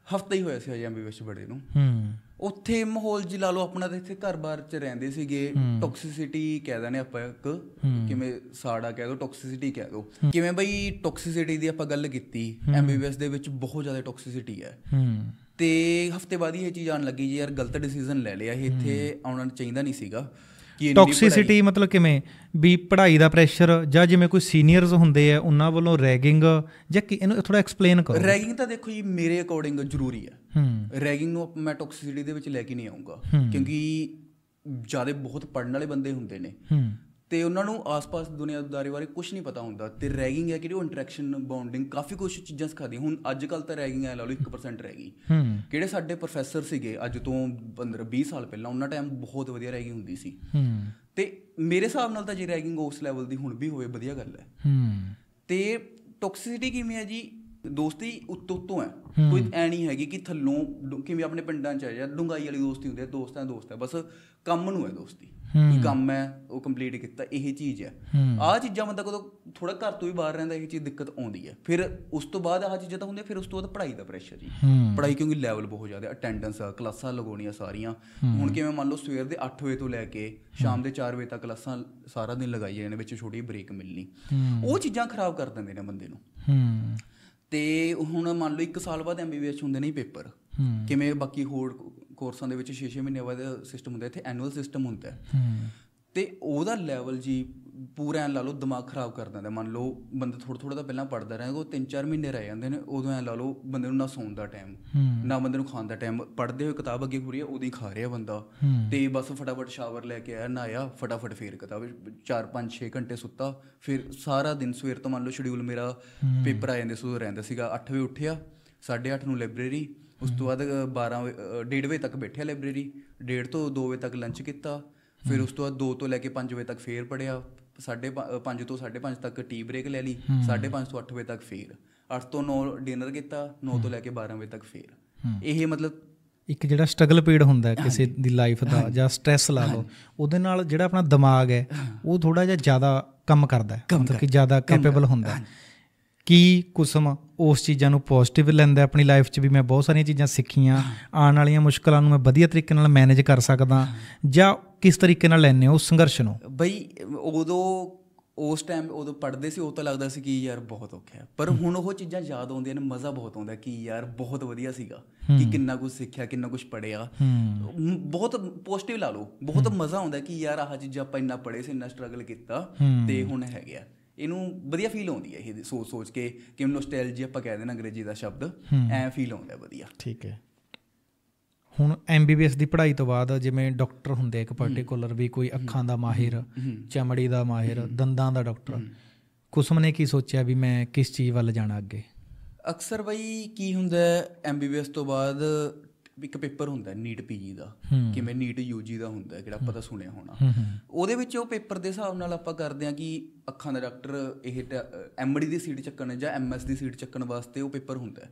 ਹਫ਼ਤਾ ਹੀ ਹੋਇਆ ਸੀ ਹਜੇ MBBS ਬੜੇ ਨੂੰ। ਉੱਥੇ ਮਾਹੌਲ ਜੀ ਲਾ ਲਓ ਆਪਣਾ ਤਾਂ ਇੱਥੇ ਘਰ-ਬਾਰ 'ਚ ਰਹਿੰਦੇ ਸੀਗੇ, ਟੌਕਸਿਸਿਟੀ ਕਹਿ ਦਿੰਦੇ ਆਪਾਂ ਇੱਕ, ਕਿਵੇਂ ਸਾੜਾ ਕਹਿ ਦਿਓ, ਟੌਕਸਿਸਿਟੀ ਕਹਿ ਦਿਓ, ਕਿਵੇਂ ਬਈ ਟੌਕਸਿਸਿਟੀ ਦੀ ਆਪਾਂ ਗੱਲ ਕੀਤੀ, MBBS ਦੇ ਵਿੱਚ ਬਹੁਤ ਜ਼ਿਆਦਾ ਟੌਕਸਿਸਿਟੀ ਹੈ। ਤੇ ਹਫ਼ਤੇ ਬਾਅਦ ਹੀ ਇਹ ਚੀਜ਼ ਆਉਣ ਲੱਗੀ ਜੀ ਯਾਰ ਗਲਤ ਡਿਸੀਜ਼ਨ ਲੈ ਲਿਆ, ਇਹ ਇੱਥੇ ਆਉਣਾ ਚਾਹੀਦਾ ਨਹੀਂ ਸੀਗਾ। ਟੌਕਸਿਸਿਟੀ ਮਤਲਬ ਕਿਵੇਂ ਵੀ ਪੜ੍ਹਾਈ ਦਾ ਪ੍ਰੈਸ਼ਰ ਜਾਂ ਜਿਵੇਂ ਕੋਈ ਸੀਨੀਅਰਸ ਹੁੰਦੇ ਆ ਉਹਨਾਂ ਵੱਲੋਂ ਰੈਗਿੰਗ, ਜਾਂ ਇਹਨੂੰ ਥੋੜਾ ਐਕਸਪਲੇਨ ਕਰੋ। ਰੈਗਿੰਗ ਤਾਂ ਦੇਖੋ ਜੀ ਮੇਰੇ ਅਕੋਰਡਿੰਗ ਜ਼ਰੂਰੀ ਹੈ, ਰੈਗਿੰਗ ਨੂੰ ਮੈਂ ਟੌਕਸਿਸਿਟੀ ਦੇ ਵਿੱਚ ਲੈ ਕੇ ਨਹੀਂ ਆਊਂਗਾ, ਕਿਉਂਕਿ ਜ਼ਿਆਦਾ ਬਹੁਤ ਪੜ੍ਹਨ ਵਾਲੇ ਬੰਦੇ ਹੁੰਦੇ ਨੇ ਤੇ ਉਹਨਾਂ ਨੂੰ ਆਸ-ਪਾਸ ਦੁਨੀਆਦਾਰੀ ਬਾਰੇ ਕੁਛ ਨਹੀਂ ਪਤਾ ਹੁੰਦਾ, ਤੇ ਰੈਗਿੰਗ ਹੈ ਕਿ ਉਹ ਇੰਟਰੈਕਸ਼ਨ ਬੌਂਡਿੰਗ ਕਾਫੀ ਕੁਛ ਚੀਜ਼ਾਂ ਸਿਖਾਉਂਦੀਆਂ। ਹੁਣ ਅੱਜ ਕੱਲ੍ਹ ਤਾਂ ਰੈਗਿੰਗ ਐ ਲਾ ਲਓ 1% ਰਹਿ ਗਈ। ਕਿਹੜੇ ਸਾਡੇ ਪ੍ਰੋਫੈਸਰ ਸੀਗੇ ਅੱਜ ਤੋਂ 15-20 ਸਾਲ ਪਹਿਲਾਂ, ਉਹਨਾਂ ਟਾਈਮ ਬਹੁਤ ਵਧੀਆ ਰੈਗਿੰਗ ਹੁੰਦੀ ਸੀ, ਤੇ ਮੇਰੇ ਹਿਸਾਬ ਨਾਲ ਤਾਂ ਜੇ ਰੈਗਿੰਗ ਉਸ ਲੈਵਲ ਦੀ ਹੁਣ ਵੀ ਹੋਵੇ ਵਧੀਆ ਗੱਲ ਹੈ। ਤੇ ਟੌਕਸਿਸਿਟੀ ਕਿਵੇਂ ਹੈ ਜੀ, ਦੋਸਤੀ ਉੱਤੋਂ ਹੈ, ਕੋਈ ਐ ਨਹੀਂ ਹੈਗੀ ਕਿ ਥੱਲੋਂ ਕਿਵੇਂ ਆਪਣੇ ਪਿੰਡਾਂ 'ਚ ਹੈ ਜਾਂ ਡੂੰਘਾਈ ਵਾਲੀ ਦੋਸਤੀ ਹੁੰਦੀ ਹੈ, ਦੋਸਤ ਹੈ ਬਸ ਕੰਮ ਨੂੰ ਹੈ ਦੋਸਤੀ, ਕੰਮ ਹੈ ਉਹ ਕੰਪਲੀਟ ਕੀਤਾ, ਇਹ ਚੀਜ਼ ਹੈ। ਆਹ ਚੀਜ਼ਾਂ ਬੰਦਾ ਕਦੋਂ ਥੋੜਾ ਘਰ ਤੋਂ ਵੀ ਬਾਹਰ ਰਹਿੰਦਾ ਇਹ ਚੀਜ਼ ਦਿੱਕਤ ਆਉਂਦੀ ਹੈ। ਫਿਰ ਉਸ ਤੋਂ ਬਾਅਦ ਆਹ ਚੀਜ਼ਾਂ ਤਾਂ ਹੁੰਦੀਆਂ, ਫਿਰ ਉਸ ਤੋਂ ਬਾਅਦ ਪੜ੍ਹਾਈ ਦਾ ਪ੍ਰੈਸ਼ਰ ਜੀ, ਪੜ੍ਹਾਈ ਕਿਉਂਕਿ ਲੈਵਲ ਬਹੁਤ ਜ਼ਿਆਦਾ, ਅਟੈਂਡੈਂਸ ਕਲਾਸਾਂ ਲਗਾਉਣੀਆਂ ਸਾਰੀਆਂ। ਹੁਣ ਕਿਵੇਂ ਮੰਨ ਲਓ ਸਵੇਰ ਦੇ 8 ਵਜੇ ਤੋਂ ਲੈ ਕੇ ਸ਼ਾਮ ਦੇ 4 ਵਜੇ ਤੱਕ ਕਲਾਸਾਂ ਸਾਰਾ ਦਿਨ ਲਗਾਈ ਜਾਣੇ, ਵਿੱਚ ਛੋਟੀ ਬ੍ਰੇਕ ਮਿਲਣੀ, ਉਹ ਚੀਜ਼ਾਂ ਖਰਾਬ ਕਰ ਦਿੰਦੇ ਨੇ ਬੰਦੇ ਨੂੰ। ਤੇ ਹੁਣ ਮੰਨ ਲਓ 1 ਸਾਲ ਬਾਅਦ MBBS ਹੁੰਦੇ ਨੇ ਪੇਪਰ, ਕਿਵੇਂ ਬਾਕੀ ਹੋਰ ਕੋਰਸਾਂ ਦੇ ਵਿੱਚ 6-6 ਮਹੀਨੇ ਬਾਅਦ ਸਿਸਟਮ ਹੁੰਦਾ, ਇੱਥੇ ਐਨੂਅਲ ਸਿਸਟਮ ਹੁੰਦਾ, ਤੇ ਉਹਦਾ ਲੈਵਲ ਜੀ ਪੂਰਾ ਐਂ ਲਾ ਲਓ ਦਿਮਾਗ ਖਰਾਬ ਕਰ ਦਿੰਦਾ। ਮੰਨ ਲਓ ਬੰਦਾ ਥੋੜ੍ਹਾ ਤਾਂ ਪਹਿਲਾਂ ਪੜ੍ਹਦਾ ਰਹੇ, ਉਹ 3-4 ਮਹੀਨੇ ਰਹਿ ਜਾਂਦੇ ਨੇ, ਉਦੋਂ ਐਂ ਲਾ ਲਓ ਬੰਦੇ ਨੂੰ ਨਾ ਸੌਣ ਦਾ ਟਾਈਮ, ਨਾ ਬੰਦੇ ਨੂੰ ਖਾਣ ਦਾ ਟਾਈਮ, ਪੜ੍ਹਦੇ ਹੋਏ ਕਿਤਾਬ ਅੱਗੇ ਪੂਰੀ ਹੈ ਉਦੋਂ ਹੀ ਖਾ ਰਿਹਾ ਬੰਦਾ, ਤੇ ਬਸ ਫਟਾਫਟ ਸ਼ਾਵਰ ਲੈ ਕੇ ਆਇਆ, ਨਹਾਇਆ, ਫਟਾਫਟ ਫੇਰ ਕਿਤਾਬ 4-5-6 ਘੰਟੇ ਸੁੱਤਾ, ਫਿਰ ਸਾਰਾ ਦਿਨ ਸਵੇਰ ਤੋਂ ਮੰਨ ਲਓ ਸ਼ਡਿਊਲ ਮੇਰਾ ਪੇਪਰ ਆ ਜਾਂਦੇ ਸੀ ਰਹਿੰਦਾ ਸੀਗਾ, 8 ਵਜੇ ਉੱਠਿਆ, 8:30 ਨੂੰ ਲਾਇਬ੍ਰੇਰੀ, ਉਸ ਤੋਂ ਬਾਅਦ 1:30 ਵਜੇ ਤੱਕ ਬੈਠਿਆ ਲਾਇਬ੍ਰੇਰੀ, 1:30 ਤੋਂ 2 ਵਜੇ ਤੱਕ ਲੰਚ ਕੀਤਾ, ਫਿਰ ਉਸ ਤੋਂ ਬਾਅਦ 2 ਤੋਂ ਲੈ ਕੇ 5 ਵਜੇ ਤੱਕ ਫੇਰ ਪੜ੍ਹਿਆ, 5 ਤੋਂ 5:30 ਤੱਕ ਟੀ ਬ੍ਰੇਕ ਲੈ ਲਈ, 5:30 ਤੋਂ 8 ਵਜੇ ਤੱਕ ਫੇਰ, 8 ਤੋਂ 9 ਡਿਨਰ ਕੀਤਾ, 9 ਤੋਂ ਲੈ ਕੇ 12 ਵਜੇ ਤੱਕ ਫੇਰ। ਇਹ ਮਤਲਬ ਇੱਕ ਜਿਹੜਾ ਸਟਰਗਲ ਪੀਰੀਅਡ ਹੁੰਦਾ ਕਿਸੇ ਦੀ ਲਾਈਫ ਦਾ ਜਾਂ ਸਟ੍ਰੈਸ ਲਾ ਲਓ, ਉਹਦੇ ਨਾਲ ਜਿਹੜਾ ਆਪਣਾ ਦਿਮਾਗ ਹੈ ਉਹ ਥੋੜ੍ਹਾ ਜਿਹਾ ਜ਼ਿਆਦਾ ਕੰਮ ਕਰਦਾ, ਮਤਲਬ ਕਿ ਜ਼ਿਆਦਾ ਕੈਪੇਬਲ ਹੁੰਦਾ। ਕੀ ਕੁਸਮ ਉਸ ਚੀਜ਼ਾਂ ਨੂੰ ਪੋਜ਼ੀਟਿਵ ਲੈਂਦਾ ਆਪਣੀ ਲਾਈਫ 'ਚ ਵੀ ਮੈਂ ਬਹੁਤ ਸਾਰੀਆਂ ਚੀਜ਼ਾਂ ਸਿੱਖੀਆਂ, ਆਉਣ ਵਾਲੀਆਂ ਮੁਸ਼ਕਲਾਂ ਨੂੰ ਮੈਂ ਵਧੀਆ ਤਰੀਕੇ ਨਾਲ ਮੈਨੇਜ ਕਰ ਸਕਦਾ, ਜਾਂ ਕਿਸ ਤਰੀਕੇ ਨਾਲ ਲੈਂਦੇ ਹੋ ਉਸ ਸੰਘਰਸ਼ ਨੂੰ? ਬਈ ਉਸ ਟਾਈਮ ਉਦੋਂ ਪੜ੍ਹਦੇ ਸੀ, ਉਹ ਤਾਂ ਲੱਗਦਾ ਸੀ ਕਿ ਯਾਰ ਬਹੁਤ ਔਖਾ ਹੈ, ਪਰ ਹੁਣ ਉਹ ਚੀਜ਼ਾਂ ਯਾਦ ਆਉਂਦੀਆਂ ਨੇ, ਮਜ਼ਾ ਬਹੁਤ ਆਉਂਦਾ ਕਿ ਯਾਰ ਬਹੁਤ ਵਧੀਆ ਸੀਗਾ, ਕਿ ਕਿੰਨਾ ਕੁਛ ਸਿੱਖਿਆ, ਕਿੰਨਾ ਕੁਛ ਪੜ੍ਹਿਆ, ਬਹੁਤ ਪੋਜ਼ੀਟਿਵ ਲਾ ਲਓ, ਬਹੁਤ ਮਜ਼ਾ ਆਉਂਦਾ ਕਿ ਯਾਰ ਆਹ ਚੀਜ਼ਾਂ ਆਪਾਂ ਇੰਨਾ ਪੜ੍ਹੇ ਸੀ, ਇੰਨਾ ਸਟਰਗਲ ਕੀਤਾ, ਤੇ ਹੁਣ ਹੈਗੇ ਆ। ਇਹਨੂੰ ਵਧੀਆ ਫੀਲ ਆਉਂਦੀ ਹੈ ਇਹ ਸੋਚ ਕੇ, ਕਿ ਨੋਸਟੈਲਜੀ ਆਪਾਂ ਕਹਿ ਦੇਣਾ ਅੰਗਰੇਜ਼ੀ ਦਾ ਸ਼ਬਦ, ਐਂ ਫੀਲ ਆਉਂਦਾ ਵਧੀਆ। ਠੀਕ ਹੈ। ਹੁਣ MBBS ਦੀ ਪੜ੍ਹਾਈ ਤੋਂ ਬਾਅਦ ਜਿਵੇਂ ਡਾਕਟਰ ਹੁੰਦੇ ਇੱਕ ਪਰਟੀਕੂਲਰ, ਵੀ ਕੋਈ ਅੱਖਾਂ ਦਾ ਮਾਹਿਰ, ਚਮੜੀ ਦਾ ਮਾਹਿਰ, ਦੰਦਾਂ ਦਾ ਡਾਕਟਰ, ਕੁਸਮ ਨੇ ਕੀ ਸੋਚਿਆ ਵੀ ਮੈਂ ਕਿਸ ਚੀਜ਼ ਵੱਲ ਜਾਣਾ ਅੱਗੇ? ਅਕਸਰ ਬਈ ਕੀ ਹੁੰਦਾ MBBS ਤੋਂ ਬਾਅਦ ਇੱਕ ਪੇਪਰ ਹੁੰਦਾ ਨੀਟ PG ਦਾ, ਕਿਵੇਂ ਨੀਟ UG ਦਾ ਹੁੰਦਾ, ਜਿਹੜਾ ਆਪਾਂ ਤਾਂ ਸੁਣਿਆ ਹੋਣਾ। ਉਹਦੇ ਵਿੱਚ ਉਹ ਪੇਪਰ ਦੇ ਹਿਸਾਬ ਨਾਲ ਆਪਾਂ ਕਰਦੇ ਹਾਂ ਕਿ ਅੱਖਾਂ ਦਾ ਡਾਕਟਰ ਇਹ MD ਦੀ ਸੀਟ ਚੱਕਣ ਜਾਂ MS ਦੀ ਸੀਟ ਚੱਕਣ ਵਾਸਤੇ ਉਹ ਪੇਪਰ ਹੁੰਦਾ।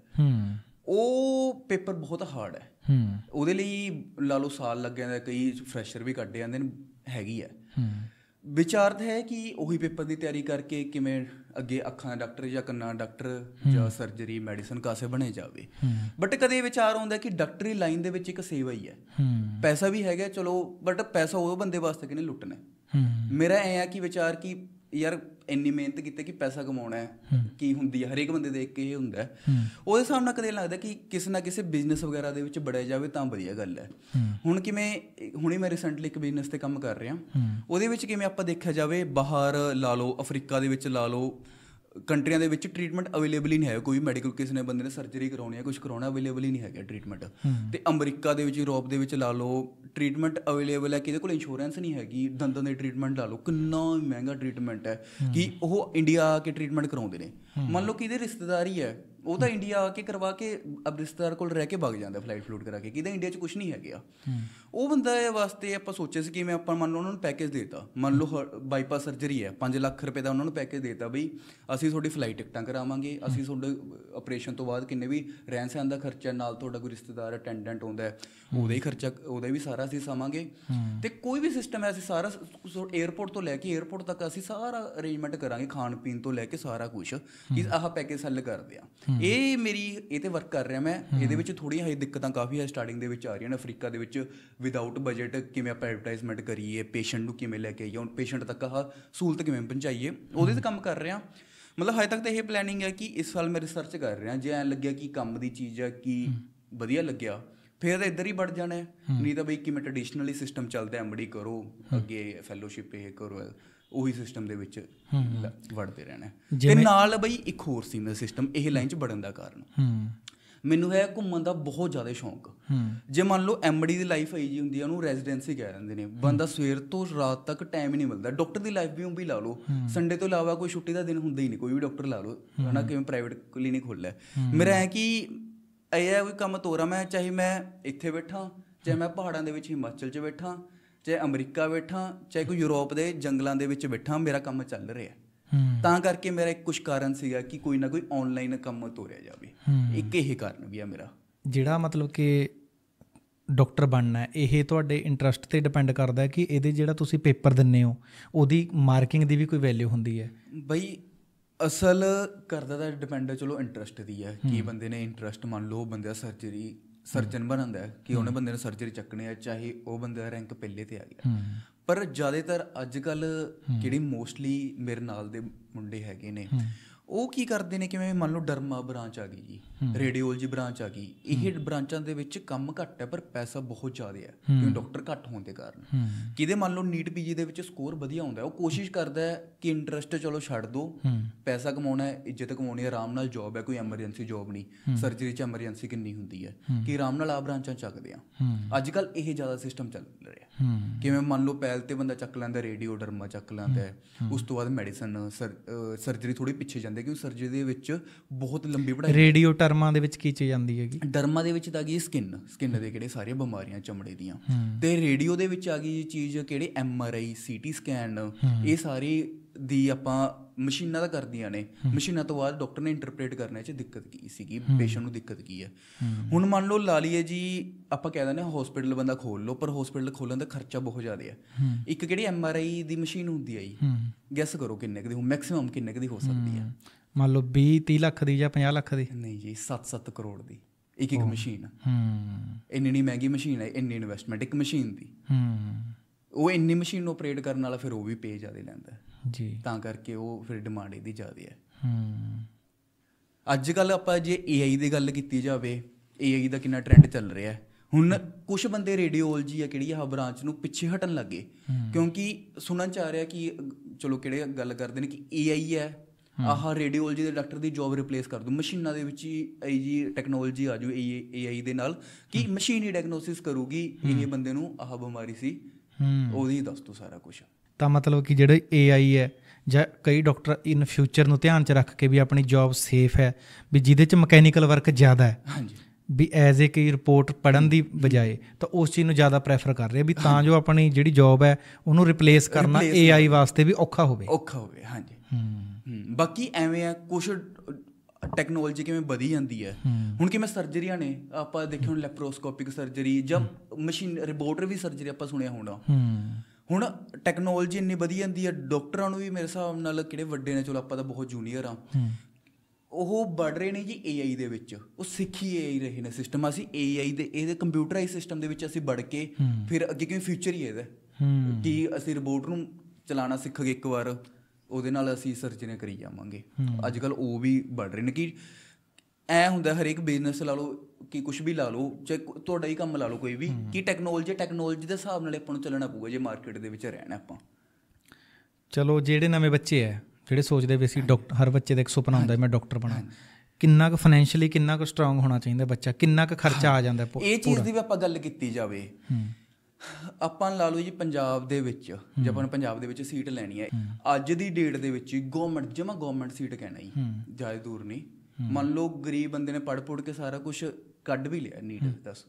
ਉਹ ਪੇਪਰ ਬਹੁਤ ਹਾਰਡ ਹੈ, ਉਹਦੇ ਲਈ ਲਾ ਲਓ ਸਾਲ ਲੱਗ ਜਾਂਦਾ, ਕਈ ਫਰੈਸ਼ਰ ਵੀ ਕੱਢ ਜਾਂਦੇ ਨੇ, ਹੈਗੀ ਹੈ। ਵਿਚਾਰਤ ਹੈ ਕਿ ਉਹੀ ਪੇਪਰ ਦੀ ਤਿਆਰੀ ਕਰਕੇ ਕਿਵੇਂ ਅੱਗੇ ਅੱਖਾਂ ਦਾ ਡਾਕਟਰ ਜਾਂ ਕੰਨਾਂ ਦਾ ਡਾਕਟਰ ਜਾਂ ਸਰਜਰੀ ਮੈਡੀਸਨ ਕਾਸੇ ਬਣੇ ਜਾਵੇ। ਬਟ ਕਦੇ ਵਿਚਾਰ ਆਉਂਦਾ ਕਿ ਡਾਕਟਰੀ ਲਾਈਨ ਦੇ ਵਿੱਚ ਇੱਕ ਸੇਵਾ ਹੀ ਹੈ, ਪੈਸਾ ਵੀ ਹੈਗਾ ਚਲੋ, ਬਟ ਪੈਸਾ ਉਹ ਬੰਦੇ ਵਾਸਤੇ ਕਿਹਨੇ ਲੁੱਟਣਾ। ਮੇਰਾ ਐਂ ਆ ਕਿ ਵਿਚਾਰ ਕਿ ਯਾਰ ਇੰਨੀ ਮਿਹਨਤ ਕੀਤੀ ਕਿ ਪੈਸਾ ਕਮਾਉਣਾ ਕੀ ਹੁੰਦੀ ਹੈ, ਹਰੇਕ ਬੰਦੇ ਦੇਖ ਕੇ ਇਹ ਹੁੰਦਾ। ਉਹਦੇ ਹਿਸਾਬ ਨਾਲ ਕਦੇ ਲੱਗਦਾ ਕਿ ਕਿਸੇ ਨਾ ਕਿਸੇ ਬਿਜ਼ਨਸ ਵਗੈਰਾ ਦੇ ਵਿੱਚ ਵੜਿਆ ਜਾਵੇ ਤਾਂ ਵਧੀਆ ਗੱਲ ਹੈ। ਹੁਣ ਕਿਵੇਂ ਹੁਣੇ ਮੈਂ ਰੀਸੈਂਟਲੀ ਇੱਕ ਬਿਜ਼ਨਸ 'ਤੇ ਕੰਮ ਕਰ ਰਿਹਾ, ਉਹਦੇ ਵਿੱਚ ਕਿਵੇਂ ਆਪਾਂ ਦੇਖਿਆ ਜਾਵੇ ਬਾਹਰ ਲਾ ਲਓ, ਅਫਰੀਕਾ ਦੇ ਵਿੱਚ ਲਾ ਲਓ, ਕੰਟਰੀਆਂ ਦੇ ਵਿੱਚ ਟ੍ਰੀਟਮੈਂਟ ਅਵੇਲੇਬਲ ਹੀ ਨਹੀਂ ਹੈ, ਕੋਈ ਮੈਡੀਕਲ ਕਿਸੇ ਨੇ ਬੰਦੇ ਨੇ ਸਰਜਰੀ ਕਰਾਉਣੀ ਹੈ, ਕੁਛ ਕਰਾਉਣਾ, ਅਵੇਲੇਬਲ ਹੀ ਨਹੀਂ ਹੈਗਾ ਟ੍ਰੀਟਮੈਂਟ। ਅਤੇ ਅਮਰੀਕਾ ਦੇ ਵਿੱਚ, ਯੂਰਪ ਦੇ ਵਿੱਚ ਲਾ ਲਓ ਟ੍ਰੀਟਮੈਂਟ ਅਵੇਲੇਬਲ ਹੈ, ਕਿਹਦੇ ਕੋਲ ਇੰਸ਼ੋਰੈਂਸ ਨਹੀਂ ਹੈਗੀ, ਦੰਦਾਂ ਦੇ ਟ੍ਰੀਟਮੈਂਟ ਲਾ ਲਓ, ਕਿੰਨਾ ਮਹਿੰਗਾ ਟ੍ਰੀਟਮੈਂਟ ਹੈ ਕਿ ਉਹ ਇੰਡੀਆ ਆ ਕੇ ਟ੍ਰੀਟਮੈਂਟ ਕਰਾਉਂਦੇ ਨੇ। ਮੰਨ ਲਓ ਕਿਹਦੇ ਰਿਸ਼ਤੇਦਾਰੀ ਹੈ, ਉਹ ਤਾਂ ਇੰਡੀਆ ਆ ਕੇ ਕਰਵਾ ਕੇ ਰਿਸ਼ਤੇਦਾਰ ਕੋਲ ਰਹਿ ਕੇ ਵਗ ਜਾਂਦਾ ਫਲਾਈਟ ਫਲੂਟ ਕਰਾ ਕੇ, ਕਿਹਦਾ ਇੰਡੀਆ 'ਚ ਕੁਛ ਨਹੀਂ ਹੈਗਾ। ਉਹ ਬੰਦਾ ਵਾਸਤੇ ਆਪਾਂ ਸੋਚਿਆ ਸੀ ਕਿ ਮੈਂ ਆਪਾਂ ਮੰਨ ਲਓ ਉਹਨਾਂ ਨੂੰ ਪੈਕੇਜ ਦੇ ਦਿੱਤਾ, ਮੰਨ ਲਓ ਬਾਈਪਾਸ ਸਰਜਰੀ ਹੈ, 5 ਲੱਖ ਰੁਪਏ ਦਾ ਉਹਨਾਂ ਨੂੰ ਪੈਕੇਜ ਦੇ ਦਿੱਤਾ, ਬਈ ਅਸੀਂ ਤੁਹਾਡੀ ਫਲਾਈਟ ਟਿਕਟਾਂ ਕਰਾਵਾਂਗੇ, ਅਸੀਂ ਤੁਹਾਡੇ ਆਪਰੇਸ਼ਨ ਤੋਂ ਬਾਅਦ ਕਿੰਨੇ ਵੀ ਰਹਿਣ ਸਹਿਣ ਦਾ ਖਰਚਾ, ਨਾਲ ਤੁਹਾਡਾ ਕੋਈ ਰਿਸ਼ਤੇਦਾਰ ਅਟੈਂਡੈਂਟ ਆਉਂਦਾ ਉਹਦਾ ਹੀ ਖਰਚਾ, ਉਹਦਾ ਵੀ ਸਾਰਾ ਅਸੀਂ ਸਾਂਭਾਂਗੇ। ਅਤੇ ਕੋਈ ਵੀ ਸਿਸਟਮ ਹੈ ਅਸੀਂ ਸਾਰਾ ਏਅਰਪੋਰਟ ਤੋਂ ਲੈ ਕੇ ਏਅਰਪੋਰਟ ਤੱਕ ਅਸੀਂ ਸਾਰਾ ਅਰੇਂਜਮੈਂਟ ਕਰਾਂਗੇ, ਖਾਣ ਪੀਣ ਤੋਂ ਲੈ ਕੇ ਸਾਰਾ ਕੁਛ, ਕਿ ਆਹ ਪੈਕੇਜ ਹੱਲ ਕਰਦੇ ਆ। ਇਹ ਮੇਰੀ ਇਹ 'ਤੇ ਵਰਕ ਕਰ ਰਿਹਾ ਮੈਂ। ਇਹਦੇ ਵਿੱਚ ਥੋੜ੍ਹੀਆਂ ਹਜੇ ਦਿੱਕਤਾਂ ਕਾਫੀ ਹੈ ਸਟਾਰਟਿੰਗ ਦੇ ਵਿੱਚ ਆ ਰਹੀਆਂ ਨੇ। ਅਫਰੀਕਾ ਦੇ ਵਿੱਚ ਵਿਦਆਊਟ ਬਜਟ ਕਿਵੇਂ ਆਪਾਂ ਐਡਵਰਟਾਈਜ਼ਮੈਂਟ ਕਰੀਏ, ਪੇਸ਼ੈਂਟ ਨੂੰ ਕਿਵੇਂ ਲੈ ਕੇ ਆਈਏ, ਹੁਣ ਪੇਸ਼ੈਂਟ ਤੱਕ ਆਹ ਸਹੂਲਤ ਕਿਵੇਂ ਪਹੁੰਚਾਈਏ, ਉਹਦੇ 'ਤੇ ਕੰਮ ਕਰ ਰਿਹਾ। ਮਤਲਬ ਹਜੇ ਤੱਕ ਤਾਂ ਇਹ ਪਲੈਨਿੰਗ ਹੈ ਕਿ ਇਸ ਸਾਲ ਮੈਂ ਰਿਸਰਚ ਕਰ ਰਿਹਾ। ਜੇ ਐਂ ਲੱਗਿਆ ਕਿ ਕੰਮ ਦੀ ਚੀਜ਼ ਹੈ, ਕਿ ਵਧੀਆ ਲੱਗਿਆ, ਫਿਰ ਤਾਂ ਇੱਧਰ ਹੀ ਵੜ ਜਾਣਾ। ਨਹੀਂ ਤਾਂ ਬਈ ਕਿਵੇਂ ਟਰਡੀਸ਼ਨਲੀ ਸਿਸਟਮ ਚੱਲਦਾ, ਐਮਡੀ ਕਰੋ, ਅੱਗੇ ਫੈਲੋਸ਼ਿਪ ਇਹ ਕਰੋ, ਉਹੀ ਸਿਸਟਮ ਦੇ ਵਿੱਚ ਵੜਦੇ ਰਹਿਣਾ। ਤੇ ਨਾਲ ਬਈ ਇੱਕ ਹੋਰ ਸੀ ਮੇਰਾ ਸਿਸਟਮ ਇਹ ਲਾਈਨ 'ਚ ਵੜਨ ਦਾ ਕਾਰਨ, ਮੈਨੂੰ ਹੈ ਘੁੰਮਣ ਦਾ ਬਹੁਤ ਜ਼ਿਆਦਾ ਸ਼ੌਂਕ। ਜੇ ਮੰਨ ਲਓ ਐਮਡੀ ਦੀ ਲਾਈਫ ਇਹੀ ਜਿਹੀ ਹੁੰਦੀ ਹੈ, ਉਹਨੂੰ ਰੈਜ਼ੀਡੈਂਸੀ ਕਹਿ ਦਿੰਦੇ ਨੇ। ਬੰਦਾ ਸਵੇਰ ਤੋਂ ਰਾਤ ਤੱਕ ਟਾਈਮ ਹੀ ਨਹੀਂ ਮਿਲਦਾ। ਡਾਕਟਰ ਦੀ ਲਾਈਫ ਵੀ ਉਹ ਵੀ ਲਾ ਲਓ, ਸੰਡੇ ਤੋਂ ਇਲਾਵਾ ਕੋਈ ਛੁੱਟੀ ਦਾ ਦਿਨ ਹੁੰਦਾ ਹੀ ਨਹੀਂ। ਕੋਈ ਵੀ ਡਾਕਟਰ ਲਾ ਲਓ ਹੈ ਨਾ, ਕਿਵੇਂ ਪ੍ਰਾਈਵੇਟ ਕਲੀਨਿਕ ਖੋਲ੍ਹਿਆ। ਮੇਰਾ ਹੈ ਕਿ ਇਹ ਹੈ ਕੋਈ ਕੰਮ ਤੋਰਾ, ਮੈਂ ਚਾਹੇ ਮੈਂ ਇੱਥੇ ਬੈਠਾ, ਚਾਹੇ ਮੈਂ ਪਹਾੜਾਂ ਦੇ ਵਿੱਚ ਹਿਮਾਚਲ 'ਚ ਬੈਠਾ, ਚਾਹੇ ਅਮਰੀਕਾ ਬੈਠਾ, ਚਾਹੇ ਕੋਈ ਯੂਰਪ ਦੇ ਜੰਗਲਾਂ ਦੇ ਵਿੱਚ ਬੈਠਾ, ਮੇਰਾ ਕੰਮ ਚੱਲ ਰਿਹਾ। ਤਾਂ ਕਰਕੇ ਮੇਰਾ ਇੱਕ ਕੁਛ ਕਾਰਨ ਸੀਗਾ ਕਿ ਕੋਈ ਨਾ ਕੋਈ ਆਨਲਾਈਨ ਕੰਮ ਤੋਰਿਆ ਜਾਵੇ। ਇੱਕ ਇਹ ਕਾਰਨ ਵੀ ਆ ਮੇਰਾ। ਜਿਹੜਾ ਮਤਲਬ ਕਿ ਡਾਕਟਰ ਬਣਨਾ, ਇਹ ਤੁਹਾਡੇ ਇੰਟਰਸਟ 'ਤੇ ਡਿਪੈਂਡ ਕਰਦਾ ਕਿ ਇਹਦੇ ਜਿਹੜਾ ਤੁਸੀਂ ਪੇਪਰ ਦਿੰਦੇ ਹੋ ਉਹਦੀ ਮਾਰਕਿੰਗ ਦੀ ਵੀ ਕੋਈ ਵੈਲਿਊ ਹੁੰਦੀ ਹੈ? ਬਈ ਅਸਲ ਕਰਦਾ ਤਾਂ ਡਿਪੈਂਡ ਚਲੋ ਇੰਟਰਸਟ ਦੀ ਹੈ ਕਿ ਬੰਦੇ ਨੇ ਇੰਟਰਸਟ, ਮੰਨ ਲਓ ਬੰਦੇ ਦਾ ਸਰਜਨ ਬਣਨ ਦਾ ਕਿ ਉਹਨੇ ਬੰਦੇ ਨੇ ਸਰਜਰੀ ਚੱਕਣੀ ਹੈ, ਚਾਹੇ ਉਹ ਬੰਦੇ ਦਾ ਰੈਂਕ ਪਹਿਲੇ 'ਤੇ ਆ ਗਿਆ। ਪਰ ਜ਼ਿਆਦਾਤਰ ਅੱਜ ਕੱਲ੍ਹ ਜਿਹੜੀ ਮੋਸਟਲੀ ਮੇਰੇ ਨਾਲ ਦੇ ਮੁੰਡੇ ਹੈਗੇ ਨੇ, ਉਹ ਕੀ ਕਰਦੇ ਨੇ, ਕਿਵੇਂ ਮੰਨ ਲਓ ਡਰਮਾ ਬ੍ਰਾਂਚ ਆ ਗਈ ਜੀ, ਰੇਡੀਓਲੋਜੀ ਬ੍ਰਾਂਚ ਆ ਗਈ। ਇਹ ਬ੍ਰਾਂਚਾਂ ਦੇ ਵਿੱਚ ਕੰਮ ਘੱਟ ਹੈ ਪਰ ਪੈਸਾ ਬਹੁਤ ਜ਼ਿਆਦਾ ਹੈ, ਕਿਉਂਕਿ ਡਾਕਟਰ ਘੱਟ ਹੋਣ ਦੇ ਕਾਰਨ। ਕਿਤੇ ਮੰਨ ਲਓ ਨੀਟ ਪੀਜੀ ਦੇ ਵਿੱਚ ਸਕੋਰ ਵਧੀਆ ਆਉਂਦਾ, ਉਹ ਕੋਸ਼ਿਸ਼ ਕਰਦਾ ਹੈ ਕਿ ਇੰਟਰਸਟ ਚਲੋ ਛੱਡ ਦਿਓ, ਪੈਸਾ ਕਮਾਉਣਾ ਹੈ, ਇੱਜ਼ਤ ਕਮਾਉਣੀ ਹੈ, ਆਰਾਮ ਨਾਲ ਜੋਬ ਹੈ, ਕੋਈ ਐਮਰਜੈਂਸੀ ਜੋਬ ਨਹੀਂ। ਸਰਜਰੀ 'ਚ ਐਮਰਜੈਂਸੀ ਕਿੰਨੀ ਹੁੰਦੀ ਹੈ ਕਿ ਆਰਾਮ ਨਾਲ ਆ ਬ੍ਰਾਂਚਾਂ ਚੱਕਦੇ ਆ। ਅੱਜ ਕੱਲ੍ਹ ਇਹ ਜ਼ਿਆਦਾ ਸਿਸਟਮ ਚੱਲ ਰਿਹਾ। ਕਿਵੇਂ ਮੰਨ ਲਓ ਪਹਿਲ 'ਤੇ ਬੰਦਾ ਚੱਕ ਲੈਂਦਾ, ਰੇਡੀਓ ਡਰਮਾ ਚੱਕ ਲੈਂਦਾ, ਉਸ ਤੋਂ ਬਾਅਦ ਮੈਡੀਸਨ, ਸਰਜਰੀ ਥੋੜ੍ਹੀ ਪਿੱਛੇ ਜਾਂਦੀ ਕਿਉਂਕਿ ਸਰਜਰੀ ਦੇ ਵਿੱਚ ਬਹੁਤ ਲੰਬੀ ਪੜ੍ਹਾਈ। ਰੇਡੀਓ ਟਰਮਾਂ ਦੇ ਵਿੱਚ ਕੀ ਚੀਜ਼ ਆਉਂਦੀ ਹੈਗੀ? ਡਰਮਾ ਦੇ ਵਿੱਚ ਤਾਂ ਆ ਗਈ ਸਕਿਨ ਦੇ ਕਿਹੜੇ ਸਾਰੀਆਂ ਬਿਮਾਰੀਆਂ ਚਮੜੇ ਦੀਆਂ, ਤੇ ਰੇਡੀਓ ਦੇ ਵਿੱਚ ਆ ਗਈ ਚੀਜ਼ ਕਿਹੜੇ MRI, CT ਸਕੈਨ, ਇਹ ਸਾਰੀ ਦੀ ਆਪਾਂ ਮਸ਼ੀਨਾਂ ਤਾਂ ਕਰਦੀਆਂ ਨੇ। ਮਸ਼ੀਨਾਂ ਤੋਂ ਬਾਅਦ ਡਾਕਟਰ ਨੇ ਇੰਟਰਪ੍ਰੇਟ ਕਰਨੇ 'ਚ ਦਿੱਕਤ ਕੀ ਸੀਗੀ, ਪੇਸ਼ੈਂਟ ਨੂੰ ਦਿੱਕਤ ਕੀ ਹੈ। ਹੁਣ ਮੰਨ ਲਓ ਲਾ ਲਈਏ ਜੀ, ਆਪਾਂ ਕਹਿ ਦਿੰਦੇ ਹਾਂ ਹੌਸਪੀਟਲ ਬੰਦਾ ਖੋਲ੍ਹ ਲਓ, ਪਰ ਹੌਸਪੀਟਲ ਖੋਲ੍ਹਣ ਦਾ ਖਰਚਾ ਬਹੁਤ ਜ਼ਿਆਦਾ ਹੈ। ਇੱਕ ਕਿਹੜੀ MRI ਦੀ ਮਸ਼ੀਨ ਹੁੰਦੀ ਹੈ ਜੀ, ਗੈਸ ਕਰੋ ਕਿੰਨੇ ਕੁ ਦੀ, ਮੈਕਸਿਮਮ ਕਿੰਨੇ ਕੁ ਦੀ ਹੋ ਸਕਦੀ ਹੈ? ਮੰਨ ਲਓ 20-30 ਲੱਖ ਦੀ ਜਾਂ 50 ਲੱਖ ਦੀ? ਨਹੀਂ ਜੀ, 7-7 ਕਰੋੜ ਦੀ ਇੱਕ ਮਸ਼ੀਨ। ਇੰਨੀ ਮਹਿੰਗੀ ਮਸ਼ੀਨ ਹੈ, ਇੰਨੀ ਇਨਵੈਸਟਮੈਂਟ ਇੱਕ ਮਸ਼ੀਨ ਦੀ। ਉਹ ਇੰਨੀ ਮਸ਼ੀਨ ਨੂੰ ਆਪਰੇਟ ਕਰਨ ਵਾਲਾ ਫਿਰ ਉਹ ਵੀ ਪੇ ਜ਼ਿਆਦਾ ਲੈਂਦਾ ਜੀ, ਤਾਂ ਕਰਕੇ ਉਹ ਫਿਰ ਡਿਮਾਂਡ ਇਹਦੀ ਜ਼ਿਆਦਾ ਹੈ। ਅੱਜ ਕੱਲ੍ਹ ਆਪਾਂ ਜੇ AI ਦੀ ਗੱਲ ਕੀਤੀ ਜਾਵੇ, AI ਦਾ ਕਿੰਨਾ ਟਰੈਂਡ ਚੱਲ ਰਿਹਾ। ਹੁਣ ਕੁਛ ਬੰਦੇ ਰੇਡੀਓਲੋਜੀ ਆ ਕਿਹੜੀ ਆਹ ਬ੍ਰਾਂਚ ਨੂੰ ਪਿੱਛੇ ਹਟਣ ਲੱਗੇ, ਕਿਉਂਕਿ ਸੁਣਨ 'ਚ ਆ ਰਿਹਾ ਕਿ ਚਲੋ ਕਿਹੜੇ ਗੱਲ ਕਰਦੇ ਨੇ ਕਿ AI ਹੈ, ਆਹ ਰੇਡੀਓਲੋਜੀ ਦੇ ਡਾਕਟਰ ਦੀ ਜੋਬ ਰਿਪਲੇਸ ਕਰ ਦੂ। ਮਸ਼ੀਨਾਂ ਦੇ ਵਿੱਚ ਹੀ ਇਹ ਜੀ ਟੈਕਨੋਲੋਜੀ ਆ ਜੂ AI ਦੇ ਨਾਲ ਕਿ ਮਸ਼ੀਨ ਹੀ ਡਾਇਗਨੋਸਿਸ ਕਰੂਗੀ ਇਹ ਬੰਦੇ ਨੂੰ ਆਹ ਬਿਮਾਰੀ ਸੀ, ਉਹਦੀ ਦੱਸ ਦੋ ਸਾਰਾ ਕੁਛ। ਤਾਂ ਮਤਲਬ ਕਿ ਜਿਹੜੇ AI ਹੈ ਜਾਂ ਕਈ ਡਾਕਟਰ ਇਨ ਫਿਊਚਰ ਨੂੰ ਧਿਆਨ 'ਚ ਰੱਖ ਕੇ ਵੀ ਆਪਣੀ ਜੋਬ ਸੇਫ ਹੈ, ਵੀ ਜਿਹਦੇ 'ਚ ਮਕੈਨੀਕਲ ਵਰਕ ਜ਼ਿਆਦਾ ਹੈ, ਹਾਂਜੀ, ਵੀ ਐਜ਼ ਏ ਕਈ ਰਿਪੋਰਟ ਪੜ੍ਹਨ ਦੀ ਬਜਾਏ ਤਾਂ ਉਸ ਚੀਜ਼ ਨੂੰ ਜ਼ਿਆਦਾ ਪ੍ਰੈਫਰ ਕਰ ਰਹੇ ਵੀ ਤਾਂ ਜੋ ਆਪਣੀ ਜਿਹੜੀ ਜੋਬ ਹੈ ਉਹਨੂੰ ਰਿਪਲੇਸ ਕਰਨਾ AI ਵਾਸਤੇ ਵੀ ਔਖਾ ਹੋਵੇ। ਹਾਂਜੀ। ਬਾਕੀ ਐਵੇਂ ਆ ਕੁਛ ਟੈਕਨੋਲੋਜੀ ਕਿਵੇਂ ਵਧੀ ਜਾਂਦੀ ਹੈ। ਹੁਣ ਕਿਵੇਂ ਸਰਜਰੀਆਂ ਨੇ, ਆਪਾਂ ਦੇਖਿਆ ਹੁਣ ਲੈਪਰੋਸਕੋਪਿਕ ਸਰਜਰੀ ਜਾਂ ਮਸ਼ੀਨ ਰਿਬੋਟਰ ਸਰਜਰੀ ਆਪਾਂ ਸੁਣਿਆ ਹੋਣਾ। ਹੁਣ ਟੈਕਨੋਲੋਜੀ ਇੰਨੀ ਵਧੀ ਜਾਂਦੀ ਹੈ, ਡਾਕਟਰਾਂ ਨੂੰ ਵੀ ਮੇਰੇ ਹਿਸਾਬ ਨਾਲ ਕਿਹੜੇ ਵੱਡੇ ਨੇ, ਚਲੋ ਆਪਾਂ ਤਾਂ ਬਹੁਤ ਜੂਨੀਅਰ ਆ, ਉਹ ਵੜ ਰਹੇ ਨੇ ਜੀ AI ਦੇ ਵਿੱਚ, ਉਹ ਸਿੱਖੀ AI ਰਹੇ ਨੇ ਸਿਸਟਮ। ਅਸੀਂ AI ਦੇ ਇਹਦੇ ਕੰਪਿਊਟਰਾਈਜ਼ ਸਿਸਟਮ ਦੇ ਵਿੱਚ ਅਸੀਂ ਵੜ ਕੇ ਫਿਰ ਅੱਗੇ ਕਿਵੇਂ ਫਿਊਚਰ ਹੀ ਇਹਦਾ ਕਿ ਅਸੀਂ ਰਿਬੋਟ ਨੂੰ ਚਲਾਉਣਾ ਸਿੱਖ ਗਏ ਇੱਕ ਵਾਰ, ਉਹਦੇ ਨਾਲ ਅਸੀਂ ਸਰਜਰੀਆਂ ਕਰੀ ਜਾਵਾਂਗੇ। ਅੱਜ ਕੱਲ੍ਹ ਉਹ ਵੀ ਵੜ ਰਹੇ ਨੇ ਕਿ ਐਂ ਹੁੰਦਾ ਹਰੇਕ ਬਿਜ਼ਨਸ ਲਾ ਲਓ ਕਿ ਕੁਛ ਵੀ ਲਾ ਲਓ, ਚਾਹੇ ਤੁਹਾਡਾ ਹੀ ਕੰਮ ਲਾ ਲਓ ਕੋਈ ਵੀ, ਕਿ ਟੈਕਨੋਲੋਜੀ ਦੇ ਹਿਸਾਬ ਨਾਲ ਆਪਾਂ ਨੂੰ ਚੱਲਣਾ ਪਊਗਾ ਜੇ ਮਾਰਕੀਟ ਦੇ ਵਿੱਚ ਰਹਿਣਾ ਆਪਾਂ। ਚਲੋ ਜਿਹੜੇ ਨਵੇਂ ਬੱਚੇ ਹੈ ਜਿਹੜੇ ਸੋਚਦੇ ਵੀ ਅਸੀਂ ਡਾਕਟਰ, ਹਰ ਬੱਚੇ ਦਾ ਇੱਕ ਸੁਪਨਾ ਹੁੰਦਾ ਮੈਂ ਡਾਕਟਰ ਬਣਾ, ਕਿੰਨਾ ਕੁ ਫਾਈਨੈਂਸ਼ੀਅਲੀ ਕਿੰਨਾ ਕੁ ਸਟਰੋਂਗ ਹੋਣਾ ਚਾਹੀਦਾ ਬੱਚਾ, ਕਿੰਨਾ ਕੁ ਖਰਚਾ ਆ ਜਾਂਦਾ? ਇਹ ਚੀਜ਼ ਦੀ ਵੀ ਆਪਾਂ ਗੱਲ ਕੀਤੀ ਜਾਵੇ, ਆਪਾਂ ਲਾ ਲਓ ਜੀ ਪੰਜਾਬ ਦੇ ਵਿੱਚ, ਜੇ ਆਪਾਂ ਨੂੰ ਪੰਜਾਬ ਦੇ ਵਿੱਚ ਸੀਟ ਲੈਣੀ ਹੈ ਅੱਜ ਦੀ ਡੇਟ ਦੇ ਵਿੱਚ ਗਵਰਨਮੈਂਟ ਸੀਟ ਕਹਿਣਾ ਜੀ, ਜ਼ਿਆਦਾ ਦੂਰ ਨਹੀਂ। ਮੰਨ ਲਓ ਗਰੀਬ ਬੰਦੇ ਨੇ ਪੜ੍ਹ ਕੇ ਸਾਰਾ ਕੁਛ ਕੱਢ ਵੀ ਲਿਆ, ਨੀਟ ਦੱਸ